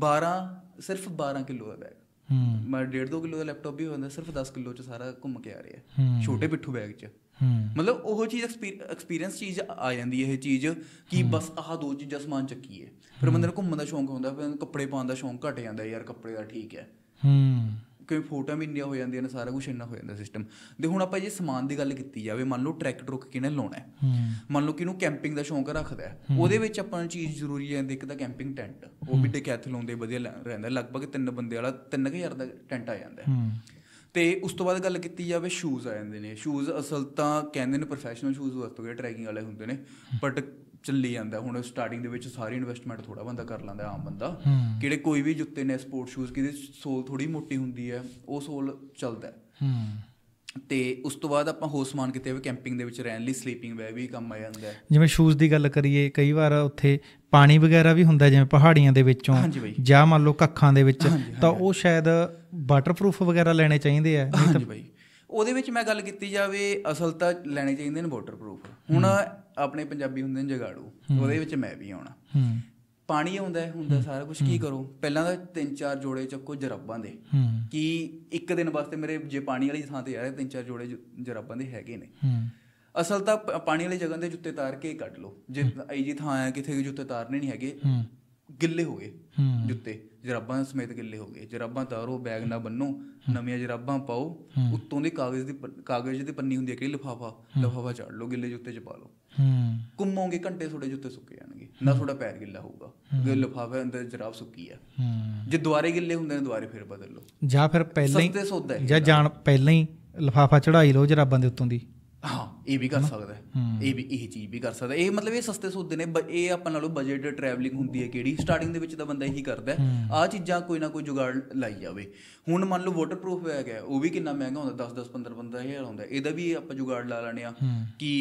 ਸਿਰਫ 12 ਕਿਲੋ ਦਾ ਬੈਗ, ਮੈਂ 1.5-2 ਕਿਲੋ ਦਾ ਲੈਪਟੋਪ ਵੀ ਹੋ ਜਾਂਦਾ, ਸਿਰਫ 10 ਕਿਲੋ 'ਚ ਸਾਰਾ ਘੁੰਮ ਕੇ ਆ ਰਿਹਾ ਛੋਟੇ ਪਿੱਠੂ ਬੈਗ 'ਚ। ਮਤਲਬ ਉਹ ਚੀਜ਼ ਐਕਸਪੀਰੀਅੰਸ ਚੀਜ਼ ਆ ਜਾਂਦੀ ਹੈ, ਇਹ ਚੀਜ਼ ਕਿ ਬਸ ਆਹ 2 ਚੀਜ਼ਾਂ ਸਮਾਨ ਚੱਕੀਏ। ਫਿਰ ਬੰਦੇ ਨੂੰ ਘੁੰਮਣ ਦਾ ਸ਼ੌਂਕ ਹੁੰਦਾ, ਫਿਰ ਕੱਪੜੇ ਪਾਉਣ ਦਾ ਸ਼ੌਂਕ ਘੱਟ ਜਾਂਦਾ, ਯਾਰ ਕੱਪੜੇ ਦਾ ਠੀਕ ਹੈ, ਕਿਉਂਕਿ ਫੋਟੋਆਂ ਵੀ ਇੰਨੀਆਂ ਹੋ ਜਾਂਦੀਆਂ ਨੇ, ਸਾਰਾ ਕੁਛ ਇੰਨਾ ਹੋ ਜਾਂਦਾ ਸਿਸਟਮ। ਅਤੇ ਹੁਣ ਆਪਾਂ ਜੇ ਸਮਾਨ ਦੀ ਗੱਲ ਕੀਤੀ ਜਾਵੇ, ਮੰਨ ਲਓ ਟਰੈਕ ਟਰੁੱਕ ਕਿਹਨੇ ਲਾਉਣਾ, ਮੰਨ ਲਓ ਕਿਹਨੂੰ ਕੈਂਪਿੰਗ ਦਾ ਸ਼ੌਂਕ ਰੱਖਦਾ, ਉਹਦੇ ਵਿੱਚ ਆਪਾਂ ਨੂੰ ਚੀਜ਼ ਜ਼ਰੂਰੀ ਹੈ। ਇੱਕ ਤਾਂ ਕੈਂਪਿੰਗ ਟੈਂਟ, ਉਹ ਵੀ ਡਿਕੈਥਲੋਨ ਦੇ ਵਧੀਆ ਰਹਿੰਦਾ, ਲਗਭਗ 3 ਬੰਦੇ ਵਾਲਾ 3000 ਦਾ ਟੈਂਟ ਆ ਜਾਂਦਾ। ਅਤੇ ਉਸ ਤੋਂ ਬਾਅਦ ਗੱਲ ਕੀਤੀ ਜਾਵੇ ਸ਼ੂਜ਼ ਆ ਜਾਂਦੇ ਨੇ। ਸ਼ੂਜ਼ ਅਸਲ ਤਾਂ ਕਹਿੰਦੇ ਨੇ ਪ੍ਰੋਫੈਸ਼ਨਲ ਸ਼ੂਜ਼ ਵਰਤੋਗੇ, ਟਰੈਕਿੰਗ ਵਾਲੇ ਹੁੰਦੇ ਨੇ, ਬਟ ਚੱਲੀ ਜਾਂਦਾ। ਹੁਣ ਸਟਾਰਟਿੰਗ ਦੇ ਵਿੱਚ ਸਾਰੀ ਇਨਵੈਸਟਮੈਂਟ ਥੋੜ੍ਹਾ ਬੰਦਾ ਕਰ ਲੈਂਦਾ, ਆਮ ਬੰਦਾ, ਕਿਹੜੇ ਕੋਈ ਵੀ ਜੁੱਤੇ ਨੇ ਸਪੋਰਟ ਸ਼ੂਜ਼, ਕਿਹਦੀ ਸੋਲ ਥੋੜ੍ਹੀ ਮੋਟੀ ਹੁੰਦੀ ਹੈ, ਉਹ ਸੋਲ ਚੱਲਦਾ। ਅਤੇ ਉਸ ਤੋਂ ਬਾਅਦ ਆਪਾਂ ਹੋਰ ਸਮਾਨ ਕਿਤੇ ਕੈਂਪਿੰਗ ਦੇ ਵਿੱਚ ਰਹਿਣ ਲਈ ਸਲੀਪਿੰਗ ਬੈਗ ਵੀ ਕੰਮ ਆ ਜਾਂਦਾ। ਜਿਵੇਂ ਸ਼ੂਜ਼ ਦੀ ਗੱਲ ਕਰੀਏ, ਕਈ ਵਾਰ ਉੱਥੇ ਪਾਣੀ ਵਗੈਰਾ ਵੀ ਹੁੰਦਾ, ਜਿਵੇਂ ਪਹਾੜੀਆਂ ਦੇ ਵਿੱਚੋਂ ਜਾਂ ਮੰਨ ਲਓ ਕੱਖਾਂ ਦੇ ਵਿੱਚ, ਤਾਂ ਉਹ ਸ਼ਾਇਦ ਵਾਟਰਪਰੂਫ ਵਗੈਰਾ ਲੈਣੇ ਚਾਹੀਦੇ ਆ। ਹਾਂਜੀ ਬਾਈ, ਉਹਦੇ ਵਿੱਚ ਮੈਂ ਗੱਲ ਕੀਤੀ ਜਾਵੇ, ਅਸਲ ਤਾਂ ਲੈਣੇ ਚਾਹੀਦੇ ਨੇ ਵਾਟਰਪਰੂਫ। ਹੁਣ ਆਪਣੇ ਪੰਜਾਬੀ ਹੁੰਦੇ ਨੇ ਜਗਾੜੂ, ਉਹਦੇ ਵਿੱਚ ਮੈਂ ਵੀ ਆਉਣਾ। ਪਾਣੀ ਹੁੰਦਾ ਸਾਰਾ ਕੁਛ, ਕੀ ਕਰੋ, ਪਹਿਲਾਂ ਤਾਂ 3-4 ਜੋੜੇ ਚੱਕੋ ਜਰਾਬਾਂ ਦੇ, ਕਿ ਇੱਕ ਦਿਨ ਵਾਸਤੇ ਮੇਰੇ ਜੇ ਪਾਣੀ ਵਾਲੀ ਥਾਂ 'ਤੇ ਆ ਰਿਹਾ 3-4 ਜੋੜੇ ਜਰਾਬਾਂ ਦੇ ਹੈਗੇ ਨੇ। ਅਸਲ ਤਾਂ ਪਾਣੀ ਵਾਲੀ ਜਗ੍ਹਾ 'ਤੇ ਜੁੱਤੇ ਤਾਰ ਕੇ ਕੱਢ ਲਓ। ਜੇ ਇਹ ਜੀ ਥਾਂ ਹੈ ਕਿੱਥੇ ਜੁੱਤੇ ਤਾਰਨੇ ਨਹੀਂ ਹੈਗੇ, ਗਿੱਲੇ ਹੋ ਗਏ ਜੁੱਤੇ, ਜਰਾਬਾਂ ਸਮੇਤ ਗਿੱਲੇ ਹੋ ਗਏ, ਜਰਾਬਾਂ ਤਾਰੋ, ਬੈਗ ਨਾ ਬੰਨੋ, ਨਵੀਆਂ ਜਰਾਬਾਂ ਪਾਓ, ਉੱਤੋਂ ਦੀ ਕਾਗਜ਼ ਦੀ ਪੰਨੀ ਹੁੰਦੀ ਹੈ ਕਿਹੜੀ, ਲਿਫਾਫਾ ਚਾੜ ਲਓ, ਗਿੱਲੇ ਜੁੱਤੇ 'ਚ ਪਾ ਲਓ, ਘੁੰਮੋਗੇ ਘੰਟੇ, ਤੁਹਾਡੇ ਜੁੱਤੇ ਸੁੱਕ ਜਾਣਗੇ, ਨਾ ਤੁਹਾਡਾ ਪੈਰ ਗਿੱਲਾ ਹੋਊਗਾ, ਲਿਫਾਫੇ ਅੰਦਰ ਜਰਾਬ ਸੁੱਕੀ ਆ। ਜੇ ਦੁਬਾਰੇ ਗਿੱਲੇ ਹੁੰਦੇ ਨੇ, ਦੁਬਾਰੇ ਫਿਰ ਬਦਲ ਲਓ, ਜਾਂ ਫਿਰ ਪਹਿਲਾਂ ਹੀ ਸੌਦਾ ਜਾਂ ਜਾਣ ਪਹਿਲਾਂ ਹੀ ਲਿਫਾਫਾ ਚੜਾਈ ਲਓ ਜਰਾਬਾਂ ਦੇ ਉੱਤੋਂ ਦੀ। ਹਾਂ, ਇਹ ਵੀ ਕਰ ਸਕਦਾ, ਇਹ ਚੀਜ਼ ਵੀ ਕਰ ਸਕਦਾ। ਇਹ ਮਤਲਬ ਇਹ ਸਸਤੇ ਸੌਦੇ ਨੇ, ਇਹ ਆਪਾਂ ਨਾਲੋਂ ਬਜਟ ਟਰੈਵਲਿੰਗ ਹੁੰਦੀ ਹੈ ਕਿਹੜੀ, ਸਟਾਰਟਿੰਗ ਦੇ ਵਿੱਚ ਤਾਂ ਬੰਦਾ ਇਹੀ ਕਰਦਾ, ਆਹ ਚੀਜ਼ਾਂ ਕੋਈ ਨਾ ਕੋਈ ਜੁਗਾੜ ਲਾਈ ਜਾਵੇ। ਹੁਣ ਮੰਨ ਲਓ ਵਾਟਰਪਰੂਫ ਬੈਗ ਹੈ, ਉਹ ਵੀ ਕਿੰਨਾ ਮਹਿੰਗਾ ਹੁੰਦਾ, 10-15 ਹਜ਼ਾਰ ਆਉਂਦਾ, ਇਹਦਾ ਵੀ ਆਪਾਂ ਜੁਗਾੜ ਲਾ ਲੈਣੇ ਆ, ਕਿ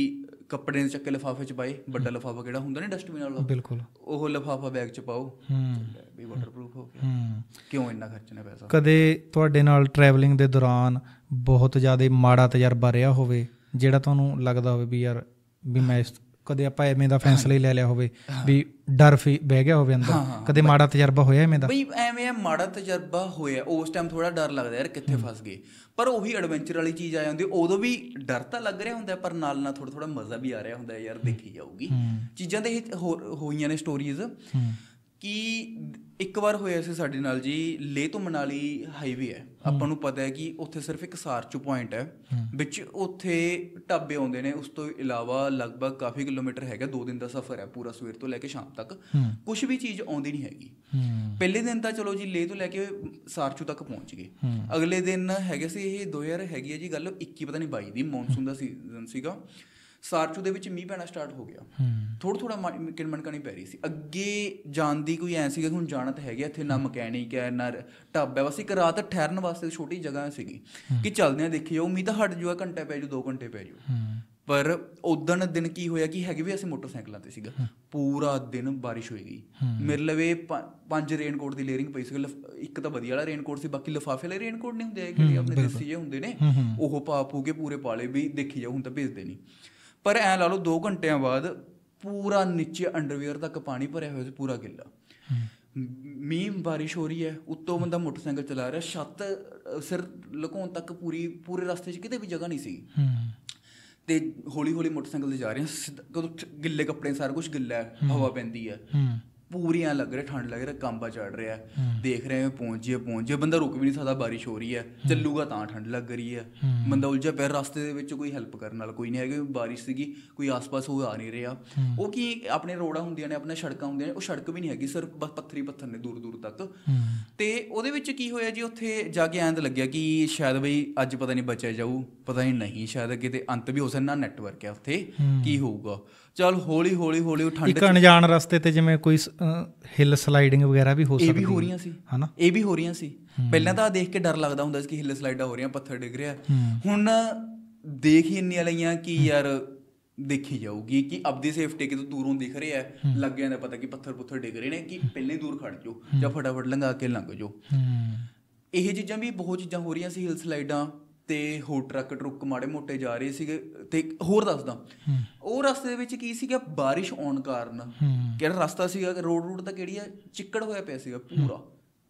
ਕੱਪੜੇ ਦੇ ਚੱਕੇ ਲਿਫਾਫੇ 'ਚ ਪਾਏ, ਵੱਡਾ ਲਿਫਾਫਾ ਕਿਹੜਾ ਹੁੰਦਾ ਨਾ ਡਸਟਬਿਨ ਵਾਲਾ, ਬਿਲਕੁਲ ਉਹ ਲਿਫਾਫਾ ਬੈਗ 'ਚ ਪਾਓ, ਵੀ ਵਾਟਰਪ੍ਰੂਫ ਹੋ ਗਿਆ। ਕਿਉਂ ਇੰਨਾ ਖਰਚਣਾ ਪੈਸਾ? ਕਦੇ ਤੁਹਾਡੇ ਨਾਲ ਟਰੈਵਲਿੰਗ ਦੇ ਦੌਰਾਨ ਬਹੁਤ ਜ਼ਿਆਦਾ ਮਾੜਾ ਤਜਰਬਾ ਰਿਹਾ ਹੋਵੇ ਜਿਹੜਾ ਤੁਹਾਨੂੰ ਲੱਗਦਾ ਹੋਵੇ ਵੀ ਯਾਰ ਵੀ ਮੈਂ ਕਦੇ ਆਪਾਂ ਐਵੇਂ ਦਾ ਫੈਸਲਾ ਹੀ ਲੈ ਲਿਆ ਹੋਵੇ ਵੀ ਡਰ ਬਹਿ ਗਿਆ ਹੋਵੇ ਅੰਦਰ, ਕਦੇ ਮਾੜਾ ਤਜਰਬਾ ਹੋਇਆ ਐਵੇਂ ਦਾ? ਬਈ ਐਵੇਂ ਮਾੜਾ ਤਜਰਬਾ ਹੋਇਆ, ਉਸ ਟਾਈਮ ਥੋੜਾ ਡਰ ਲੱਗਦਾ ਯਾਰ ਕਿੱਥੇ ਫਸ ਗਏ, ਪਰ ਉਹੀ ਐਡਵੈਂਚਰ ਵਾਲੀ ਚੀਜ਼ ਆ ਜਾਂਦੀ, ਉਦੋਂ ਵੀ ਡਰ ਤਾਂ ਲੱਗ ਰਿਹਾ ਹੁੰਦਾ ਪਰ ਨਾਲ ਨਾਲ ਥੋੜਾ ਥੋੜਾ ਮਜ਼ਾ ਵੀ ਆ ਰਿਹਾ ਹੁੰਦਾ ਯਾਰ, ਦੇਖੀ ਜਾਊਗੀ ਚੀਜ਼ਾਂ। ਤੇ ਇਹ ਹੋਈਆਂ ਨੇ ਸਟੋਰੀਜ਼ ਕਿ ਇੱਕ ਵਾਰ ਹੋਇਆ ਸੀ ਸਾਡੇ ਨਾਲ ਜੀ, ਲੇਹ ਤੋਂ ਮਨਾਲੀ ਹਾਈਵੇ ਹੈ, ਆਪਾਂ ਨੂੰ ਪਤਾ ਹੈ ਕਿ ਉੱਥੇ ਸਿਰਫ ਇੱਕ ਸਾਰਚੂ ਪੁਆਇੰਟ ਹੈ, ਵਿੱਚ ਉੱਥੇ ਢਾਬੇ ਆਉਂਦੇ ਨੇ, ਉਸ ਤੋਂ ਇਲਾਵਾ ਲਗਭਗ ਕਾਫੀ ਕਿਲੋਮੀਟਰ ਹੈਗਾ, 2 ਦਿਨ ਦਾ ਸਫ਼ਰ ਹੈ ਪੂਰਾ, ਸਵੇਰ ਤੋਂ ਲੈ ਕੇ ਸ਼ਾਮ ਤੱਕ ਕੁਛ ਵੀ ਚੀਜ਼ ਆਉਂਦੀ ਨਹੀਂ ਹੈਗੀ। ਪਹਿਲੇ ਦਿਨ ਤਾਂ ਚਲੋ ਜੀ ਲੇਹ ਤੋਂ ਲੈ ਕੇ ਸਾਰਚੂ ਤੱਕ ਪਹੁੰਚ ਗਏ, ਅਗਲੇ ਦਿਨ ਹੈਗੇ ਸੀ, ਇਹ 2000 ਹੈਗੀ ਹੈ ਜੀ ਗੱਲ 21 ਪਤਾ ਨਹੀਂ 22 ਦੀ, ਮੌਨਸੂਨ ਦਾ ਸੀਜ਼ਨ ਸੀਗਾ, ਸਾਰਚੂ ਦੇ ਵਿੱਚ ਮੀਂਹ ਪੈਣਾ ਸਟਾਰਟ ਹੋ ਗਿਆ, ਥੋੜਾ ਕਿਣਮਣਕਾਣੀ ਪੈ ਰਹੀ ਸੀ। ਅੱਗੇ ਜਾਣ ਦੀ ਕੋਈ ਐਂ ਸੀਗਾ ਕਿ ਹੁਣ ਜਾਣਾ ਤਾਂ ਹੈਗਾ, ਇੱਥੇ ਨਾ ਮਕੈਨਿਕ ਹੈ ਨਾ ਢਾਬਾ, ਬਸ ਇੱਕ ਰਾਤ ਠਹਿਰਨ ਵਾਸਤੇ ਛੋਟੀ ਜਗ੍ਹਾ ਸੀਗੀ ਕਿ ਚੱਲਦੇ ਹਾਂ ਦੇਖੀ ਜਾਓ, ਮੀਂਹ ਤਾਂ ਹਟ ਜਾਊਗਾ, ਘੰਟਾ ਪੈ ਜਾਊ 2 ਘੰਟੇ ਪੈ ਜਾਊ। ਪਰ ਉਦਣ ਦਿਨ ਕੀ ਹੋਇਆ ਕਿ ਹੈਗੇ ਵੀ ਅਸੀਂ ਮੋਟਰਸਾਈਕਲਾਂ ਤੇ ਸੀਗਾ, ਪੂਰਾ ਦਿਨ ਬਾਰਿਸ਼ ਹੋਈ ਗਈ, ਮੇਰੇ ਲਵੇ 5 ਰੇਨਕੋਟ ਦੀ ਲੇਅਰਿੰਗ ਪਈ ਸੀ, ਇੱਕ ਤਾਂ ਵਧੀਆ ਵਾਲਾ ਰੇਨਕੋਟ ਸੀ, ਬਾਕੀ ਲਿਫਾਫੇ ਵਾਲੇ ਰੇਨਕੋਟ ਨਹੀਂ ਹੁੰਦੇ ਜਿਹੜੇ ਆਪਣੇ ਦੇਸੀ ਜਿਹੇ ਹੁੰਦੇ ਨੇ, ਉਹ ਪਾ ਪੂ ਕੇ ਪੂਰੇ ਪਾਲੇ ਵੀ ਦੇਖੀ ਜਾਓ, ਹੁਣ ਤਾਂ ਭੇਜਦੇ ਨਹੀਂ। ਪਰ ਐਂ ਲਾ ਲਓ 2 ਘੰਟਿਆਂ ਬਾਅਦ ਪੂਰਾ ਨੀਚੇ ਅੰਡਰਵੇਅਰ ਤੱਕ ਪਾਣੀ ਭਰਿਆ ਹੋਇਆ ਸੀ, ਪੂਰਾ ਗਿੱਲਾ, ਮੀਂਹ ਬਾਰਿਸ਼ ਹੋ ਰਹੀ ਹੈ, ਉੱਤੋਂ ਬੰਦਾ ਮੋਟਰਸਾਈਕਲ ਚਲਾ ਰਿਹਾ, ਛੱਤ ਸਿਰ ਲੁਕਾਉਣ ਤੱਕ ਪੂਰੇ ਰਸਤੇ 'ਚ ਕਿਤੇ ਵੀ ਜਗ੍ਹਾ ਨਹੀਂ ਸੀ, ਤੇ ਹੌਲੀ ਹੌਲੀ ਮੋਟਰਸਾਈਕਲ 'ਤੇ ਜਾ ਰਹੇ ਹਾਂ, ਗਿੱਲੇ ਕੱਪੜੇ, ਸਾਰਾ ਕੁਛ ਗਿੱਲਾ ਹੈ, ਹਵਾ ਪੈਂਦੀ ਹੈ, ਪੂਰੀ ਐਂ ਲੱਗ ਰਿਹਾ ਠੰਡ ਲੱਗ ਰਿਹਾ, ਕਾਂਬਾ ਚੜ ਰਿਹਾ, ਦੇਖ ਰਹੇ ਪਹੁੰਚ ਜੇ ਬੰਦਾ ਰੁਕ ਵੀ ਨਹੀਂ ਸਕਦਾ, ਬਾਰਿਸ਼ ਹੋ ਰਹੀ ਹੈ, ਚੱਲੂਗਾ ਤਾਂ ਠੰਡ ਲੱਗ ਰਹੀ ਹੈ, ਬੰਦਾ ਉਲਝਿਆ ਪਿਆ, ਰਸਤੇ ਦੇ ਵਿੱਚ ਕੋਈ ਹੈਲਪ ਕਰਨ ਵਾਲਾ ਕੋਈ ਨਹੀਂ ਹੈਗਾ, ਬਾਰਿਸ਼ ਸੀਗੀ, ਕੋਈ ਆਸ-ਪਾਸ ਉਹ ਆ ਨਹੀਂ ਰਿਹਾ, ਉਹ ਕੀ ਆਪਣੇ ਰੋਡਾਂ ਹੁੰਦੀਆਂ ਨੇ, ਆਪਣੇ ਸੜਕਾਂ ਹੁੰਦੀਆਂ ਨੇ, ਉਹ ਸੜਕ ਵੀ ਨਹੀਂ ਹੈਗੀ, ਸਿਰਫ ਬਸ ਪੱਥਰ ਹੀ ਪੱਥਰ ਨੇ ਦੂਰ ਤੱਕ। ਤੇ ਉਹਦੇ ਵਿੱਚ ਕੀ ਹੋਇਆ ਜੀ, ਉੱਥੇ ਜਾ ਕੇ ਐਂ ਤਾਂ ਲੱਗਿਆ ਕਿ ਸ਼ਾਇਦ ਬਈ ਅੱਜ ਪਤਾ ਨਹੀਂ ਬਚਿਆ ਜਾਊ, ਪਤਾ ਨਹੀਂ ਸ਼ਾਇਦ ਕਿਤੇ ਅੰਤ ਵੀ ਹੋ ਸਕਦਾ, ਨੈਟਵਰਕ ਹੈ ਉੱਥੇ, ਕੀ ਹੋਊਗਾ। ਚੱਲ ਹੌਲੀ ਹੌਲੀ ਠੰਡ, ਇੱਕ ਅਣਜਾਣ ਰਸਤੇ ਤੇ ਜਿਵੇਂ ਕੋਈ ਹਿੱਲ ਸਲਾਈਡਿੰਗ ਵਗੈਰਾ ਵੀ ਹੋ ਸਕਦੀ, ਇਹ ਵੀ ਹੋ ਰਹੀਆਂ ਸੀ ਹਨਾ, ਇਹ ਵੀ ਹੋ ਰਹੀਆਂ ਸੀ। ਪਹਿਲਾਂ ਤਾਂ ਦੇਖ ਕੇ ਡਰ ਲੱਗਦਾ ਹੁੰਦਾ ਸੀ ਕਿ ਹਿੱਲ ਸਲਾਈਡਾਂ ਹੋ ਰਹੀਆਂ, ਪੱਥਰ ਡਿੱਗ ਰਿਹਾ, ਹੁਣ ਦੇਖ ਹੀ ਇੰਨੀਆਂ ਲਈਆਂ ਕਿ ਯਾਰ ਦੇਖੀ ਜਾਊਗੀ ਕਿ ਆਪਦੀ ਸੇਫਟੀ ਕਿਤੋਂ ਦੂਰੋਂ ਦਿਖ ਰਿਹਾ, ਲੱਗ ਜਾਂਦਾ ਪਤਾ ਕਿ ਪੱਥਰ ਡਿੱਗ ਰਹੇ ਨੇ, ਕਿ ਪਹਿਲਾਂ ਹੀ ਦੂਰ ਖੜ ਜਾਓ ਜਾਂ ਫਟਾਫਟ ਲੰਘਾ ਕੇ ਲੰਘ ਜਾਓ। ਇਹ ਚੀਜ਼ਾਂ ਵੀ ਬਹੁਤ ਚੀਜ਼ਾਂ ਹੋ ਰਹੀਆਂ ਸੀ, ਹਿੱਲ ਸਲਾਈਡਾਂ ਤੇ ਹੋਰ ਟਰੱਕ ਮਾੜੇ ਮੋਟੇ ਜਾ ਰਹੇ ਸੀਗੇ। ਤੇ ਹੋਰ ਦੱਸਦਾ, ਉਹ ਰਸਤੇ ਦੇ ਵਿੱਚ ਕੀ ਸੀਗਾ, ਬਾਰਿਸ਼ ਆਉਣ ਕਾਰਨ ਕਿਹੜਾ ਰਸਤਾ ਸੀਗਾ, ਰੋਡ ਤਾਂ ਕਿਹੜੀ ਆ, ਚਿੱਕੜ ਹੋਇਆ ਪਿਆ ਸੀਗਾ ਪੂਰਾ,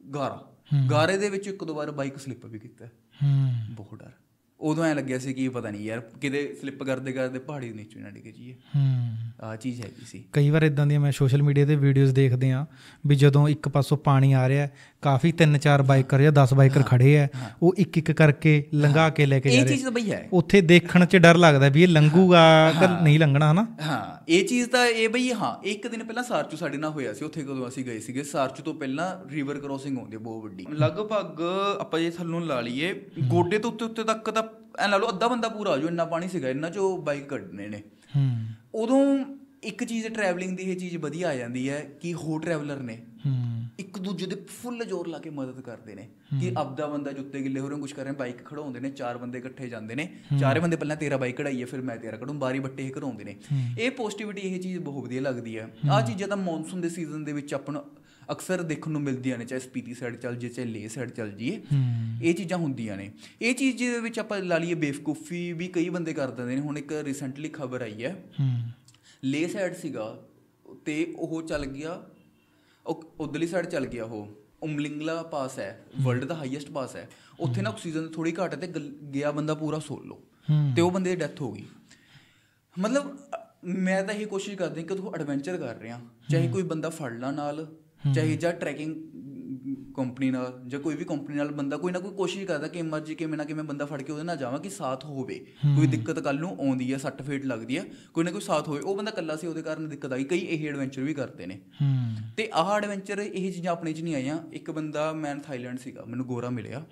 ਗਾਰੇ ਦੇ ਵਿੱਚ 1-2 ਵਾਰ ਬਾਈਕ ਸਲਿੱਪ ਵੀ ਕੀਤਾ, ਬਹੁਤ ਡਰ। ਉਦੋਂ ਐਂ ਲੱਗਿਆ ਸੀ ਕਿ ਪਤਾ ਨਹੀਂ ਯਾਰ ਕਿਤੇ ਸਲਿੱਪ ਕਰਦੇ ਪਹਾੜੀ ਨੀਚੇ ਨਾ ਡਿੱਗ ਜਾਈਏ, ਆਹ ਚੀਜ਼ ਹੈਗੀ ਸੀ। ਕਈ ਵਾਰ ਇੱਦਾਂ ਦੀਆਂ ਮੈਂ ਸੋਸ਼ਲ ਮੀਡੀਆ 'ਤੇ ਵੀਡੀਓਜ਼ ਦੇਖਦੇ ਹਾਂ ਵੀ ਜਦੋਂ ਇੱਕ ਪਾਸੋਂ ਪਾਣੀ ਆ ਰਿਹਾ, ਕਾਫੀ 3-4 ਬਾਈਕਰ ਜਾਂ 10 ਬਾਈਕਰ ਖੜੇ ਆ, ਉਹ ਇੱਕ ਕਰਕੇ ਲੰਘਾ ਕੇ ਲੈ ਕੇ ਜਾ ਰਹੇ, ਇਹ ਚੀਜ਼ ਤਾਂ ਬਈ ਹੈ, ਉੱਥੇ ਦੇਖਣ 'ਚ ਡਰ ਲੱਗਦਾ ਵੀ ਇਹ ਲੰਘੂਗਾ ਕਿ ਨਹੀਂ ਲੰਘਣਾ, ਹਨਾ। ਹਾਂ ਇਹ ਚੀਜ਼ ਤਾਂ ਇਹ ਬਈ, ਹਾਂ ਇੱਕ ਦਿਨ ਪਹਿਲਾਂ ਸਾਰਚੂ ਸਾਡੇ ਨਾਲ ਹੋਇਆ ਸੀ, ਉੱਥੇ ਕਦੋਂ ਅਸੀਂ ਗਏ ਸੀਗੇ, ਸਾਰਚੂ ਤੋਂ ਪਹਿਲਾਂ ਰਿਵਰ ਕ੍ਰੋਸਿੰਗ ਆਉਂਦੀ ਹੈ ਬਹੁਤ ਵੱਡੀ, ਲਗਭਗ ਆਪਾਂ ਜੇ ਥੱਲੋਂ ਲਾ ਲਈਏ ਗੋਡੇ ਤੋਂ ਉੱਤੇ ਤੱਕ ਤਾਂ ਐਂ ਲਾ ਲਓ ਅੱਧਾ ਬੰਦਾ ਪੂਰਾ ਆ ਜਾਓ, ਇੰਨਾ ਪਾਣੀ ਸੀਗਾ, ਇਹਨਾਂ 'ਚੋਂ ਬਾਈਕ ਕੱਢਣੇ ਨੇ। ਉਦੋਂ ਇੱਕ ਚੀਜ਼ ਟਰੈਵਲਿੰਗ ਦੀ ਇਹ ਚੀਜ਼ ਵਧੀਆ ਆ ਜਾਂਦੀ ਹੈ ਕਿ ਹੋਰ ਟਰੈਵਲਰ ਨੇ ਇੱਕ ਦੂਜੇ ਦੇ ਫੁੱਲ ਜ਼ੋਰ ਲਾ ਕੇ ਮਦਦ ਕਰਦੇ ਨੇ, ਕਿ ਆਪਦਾ ਬੰਦਾ ਜੁੱਤੇ ਗਿੱਲੇ ਹੋ ਰਹੇ ਕੁਛ ਕਰ ਰਹੇ, ਬਾਈਕ ਖੜਾਉਂਦੇ ਨੇ, 4 ਬੰਦੇ ਇਕੱਠੇ ਜਾਂਦੇ ਨੇ, 4 ਬੰਦੇ ਪਹਿਲਾਂ ਤੇਰਾ ਬਾਈਕ ਕਢਾਈਏ ਫਿਰ ਮੈਂ ਤੇਰਾ ਕਢੂੰ, ਬਾਰੀ ਬੱਟੇ ਇਹ ਕਢਾਉਂਦੇ ਨੇ। ਇਹ ਪੋਜ਼ਿਟਿਵਿਟੀ, ਇਹ ਚੀਜ਼ ਬਹੁਤ ਵਧੀਆ ਲੱਗਦੀ ਹੈ। ਆਹ ਚੀਜ਼ਾਂ ਤਾਂ ਮੌਨਸੂਨ ਦੇ ਸੀਜ਼ਨ ਦੇ ਵਿੱਚ ਆਪਾਂ ਨੂੰ ਅਕਸਰ ਦੇਖਣ ਨੂੰ ਮਿਲਦੀਆਂ ਨੇ, ਚਾਹੇ ਸਪੀਤੀ ਸਾਈਡ ਚੱਲ ਜਾਈਏ, ਚਾਹੇ ਲੇਹ ਸਾਈਡ ਚੱਲ ਜਾਈਏ, ਇਹ ਚੀਜ਼ਾਂ ਹੁੰਦੀਆਂ ਨੇ। ਇਹ ਚੀਜ਼ ਦੇ ਵਿੱਚ ਆਪਾਂ ਲਾ ਲਈਏ ਬੇਵਕੂਫੀ ਵੀ ਕਈ ਬੰਦੇ ਕਰ ਦਿੰਦੇ ਨੇ। ਹੁਣ ਇੱਕ ਰੀਸੈਂਟਲੀ ਖਬਰ ਆਈ ਹੈ, ਲੇਹ ਸਾਈਡ ਸੀਗਾ ਤੇ ਉਹ ਚੱਲ ਗਿਆ, ਉਧਰਲੀ ਸਾਈਡ ਚੱਲ ਗਿਆ, ਉਹ ਉਮਲਿੰਗਲਾ ਪਾਸ ਹੈ, ਵਰਲਡ ਦਾ ਹਾਈਐਸਟ ਪਾਸ ਹੈ, ਉੱਥੇ ਨਾ ਆਕਸੀਜਨ ਥੋੜੀ ਘੱਟ ਹੈ ਤੇ ਗਿਆ ਬੰਦਾ ਪੂਰਾ ਸੋਲੋ, ਤੇ ਉਹ ਬੰਦੇ ਦੀ ਡੈਥ ਹੋ ਗਈ। ਮਤਲਬ ਮੈਂ ਤਾਂ ਇਹੀ ਕੋਸ਼ਿਸ਼ ਕਰਦੀ ਕਿ ਤੂੰ ਐਡਵੈਂਚਰ ਕਰ ਰਿਹਾ, ਚਾਹੇ ਕੋਈ ਬੰਦਾ ਫੜ ਲਾ ਨਾਲ, ਚਾਹੇ ਜਾਂ ਟਰੈਕਿੰਗ ਕੰਪਨੀ ਨਾਲ ਜਾਂ ਕੋਈ ਵੀ ਕੰਪਨੀ ਨਾਲ ਬੰਦਾ ਕੋਈ ਨਾ ਕੋਈ ਕੋਸ਼ਿਸ਼ ਕਰਦਾ ਕਿ ਮਰਜ਼ੀ ਕਿਵੇਂ ਨਾ ਕਿਵੇਂ ਬੰਦਾ ਫੜ ਕੇ ਉਹਦੇ ਨਾਲ ਜਾਵਾਂ ਕਿ ਸਾਥ ਹੋਵੇ। ਕੋਈ ਦਿੱਕਤ ਕੱਲ ਨੂੰ ਆਉਂਦੀ ਹੈ, ਸੱਟ ਫੇਟ ਲੱਗਦੀ ਹੈ, ਕੋਈ ਨਾ ਕੋਈ ਸਾਥ ਹੋਵੇ। ਉਹ ਬੰਦਾ ਇਕੱਲਾ ਸੀ, ਉਹਦੇ ਕਾਰਨ ਦਿੱਕਤ ਆ ਗਈ। ਕਈ ਇਹ ਐਡਵੈਂਚਰ ਵੀ ਕਰਦੇ ਨੇ, ਤੇ ਆਹ ਐਡਵੈਂਚਰ ਇਹ ਚੀਜ਼ਾਂ ਆਪਣੇ 'ਚ ਨਹੀਂ ਆਈਆਂ। ਇੱਕ ਬੰਦਾ ਮੈਂ ਥਾਈਲੈਂਡ ਸੀਗਾ, ਮੈਨੂੰ ਗੋਰਾ ਮਿਲਿਆ,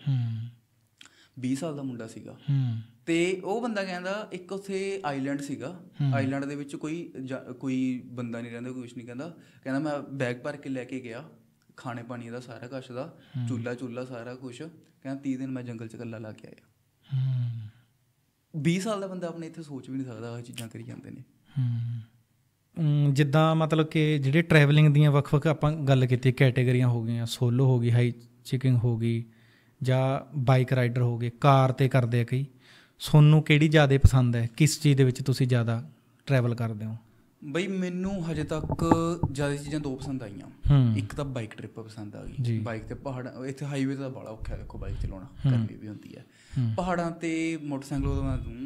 20 ਸਾਲ ਦਾ ਮੁੰਡਾ ਸੀਗਾ, ਤੇ ਉਹ ਬੰਦਾ ਕਹਿੰਦਾ ਇੱਕ ਉੱਥੇ ਆਈਲੈਂਡ ਸੀਗਾ, ਆਈਲੈਂਡ ਦੇ ਵਿੱਚ ਕੋਈ ਬੰਦਾ ਨਹੀਂ ਰਹਿੰਦਾ, ਕੁਛ ਨਹੀਂ। ਕਹਿੰਦਾ ਮੈਂ ਬੈਗ ਭਰ ਕੇ ਲੈ ਕੇ ਗਿਆ, ਖਾਣੇ ਪਾਣੀ ਦਾ ਸਾਰਾ ਕੁਛ ਦਾ, ਚੁੱਲ੍ਹਾ ਸਾਰਾ ਕੁਛ। ਕਹਿੰਦਾ 30 ਦਿਨ ਮੈਂ ਜੰਗਲ 'ਚ ਇਕੱਲਾ ਲਾ ਕੇ ਆਇਆ। 20 ਸਾਲ ਦਾ ਬੰਦਾ ਆਪਣੇ ਇੱਥੇ ਸੋਚ ਵੀ ਨਹੀਂ ਸਕਦਾ, ਆਹ ਚੀਜ਼ਾਂ ਕਰੀ ਜਾਂਦੇ ਨੇ। ਜਿੱਦਾਂ ਮਤਲਬ ਕਿ ਜਿਹੜੇ ਟਰੈਵਲਿੰਗ ਦੀਆਂ ਵੱਖ-ਵੱਖ ਆਪਾਂ ਗੱਲ ਕੀਤੀ ਕੈਟੇਗਰੀਆਂ ਹੋ ਗਈਆਂ, ਸੋਲੋ ਹੋ ਗਈ, ਹਾਈ ਚਿਕਿੰਗ ਹੋ ਗਈ, ਜਾਂ ਬਾਈਕ ਰਾਈਡਰ ਹੋ ਗਏ, ਕਾਰ 'ਤੇ ਕਰਦੇ ਆ ਕਈ, ਤੁਹਾਨੂੰ ਕਿਹੜੀ ਜ਼ਿਆਦਾ ਪਸੰਦ ਹੈ? ਕਿਸ ਚੀਜ਼ ਦੇ ਵਿੱਚ ਤੁਸੀਂ ਜ਼ਿਆਦਾ ਟਰੈਵਲ ਕਰਦੇ ਹੋ? ਬਈ ਮੈਨੂੰ ਹਜੇ ਤੱਕ ਜ਼ਿਆਦਾ ਚੀਜ਼ਾਂ ਦੋ ਪਸੰਦ ਆਈਆਂ। ਇੱਕ ਤਾਂ ਬਾਈਕ ਟ੍ਰਿਪ ਪਸੰਦ ਆ ਗਈ। ਬਾਈਕ ਤੇ ਪਹਾੜਾਂ, ਇੱਥੇ ਹਾਈਵੇ ਤਾਂ ਬੜਾ ਔਖਾ ਦੇਖੋ ਬਾਈਕ ਚਲਾਉਣਾ, ਗਰਮੀ ਵੀ ਹੁੰਦੀ ਹੈ। ਪਹਾੜਾਂ ਤੇ ਮੋਟਰਸਾਈਕਲ ਉਦੋਂ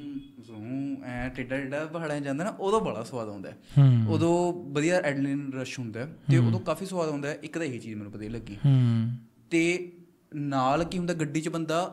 ਐ ਟੇਢਾ ਪਹਾੜਾਂ 'ਚ ਜਾਂਦਾ ਨਾ, ਉਦੋਂ ਬੜਾ ਸਵਾਦ ਆਉਂਦਾ। ਉਦੋਂ ਵਧੀਆ ਐਡਰੇਨਲਿਨ ਰਸ਼ ਹੁੰਦਾ ਤੇ ਉਦੋਂ ਕਾਫੀ ਸਵਾਦ ਆਉਂਦਾ। ਇੱਕ ਤਾਂ ਇਹੀ ਚੀਜ਼ ਮੈਨੂੰ ਵਧੀਆ ਲੱਗੀ। ਤੇ ਨਾਲ ਕੀ ਹੁੰਦਾ, ਗੱਡੀ 'ਚ ਬੰਦਾ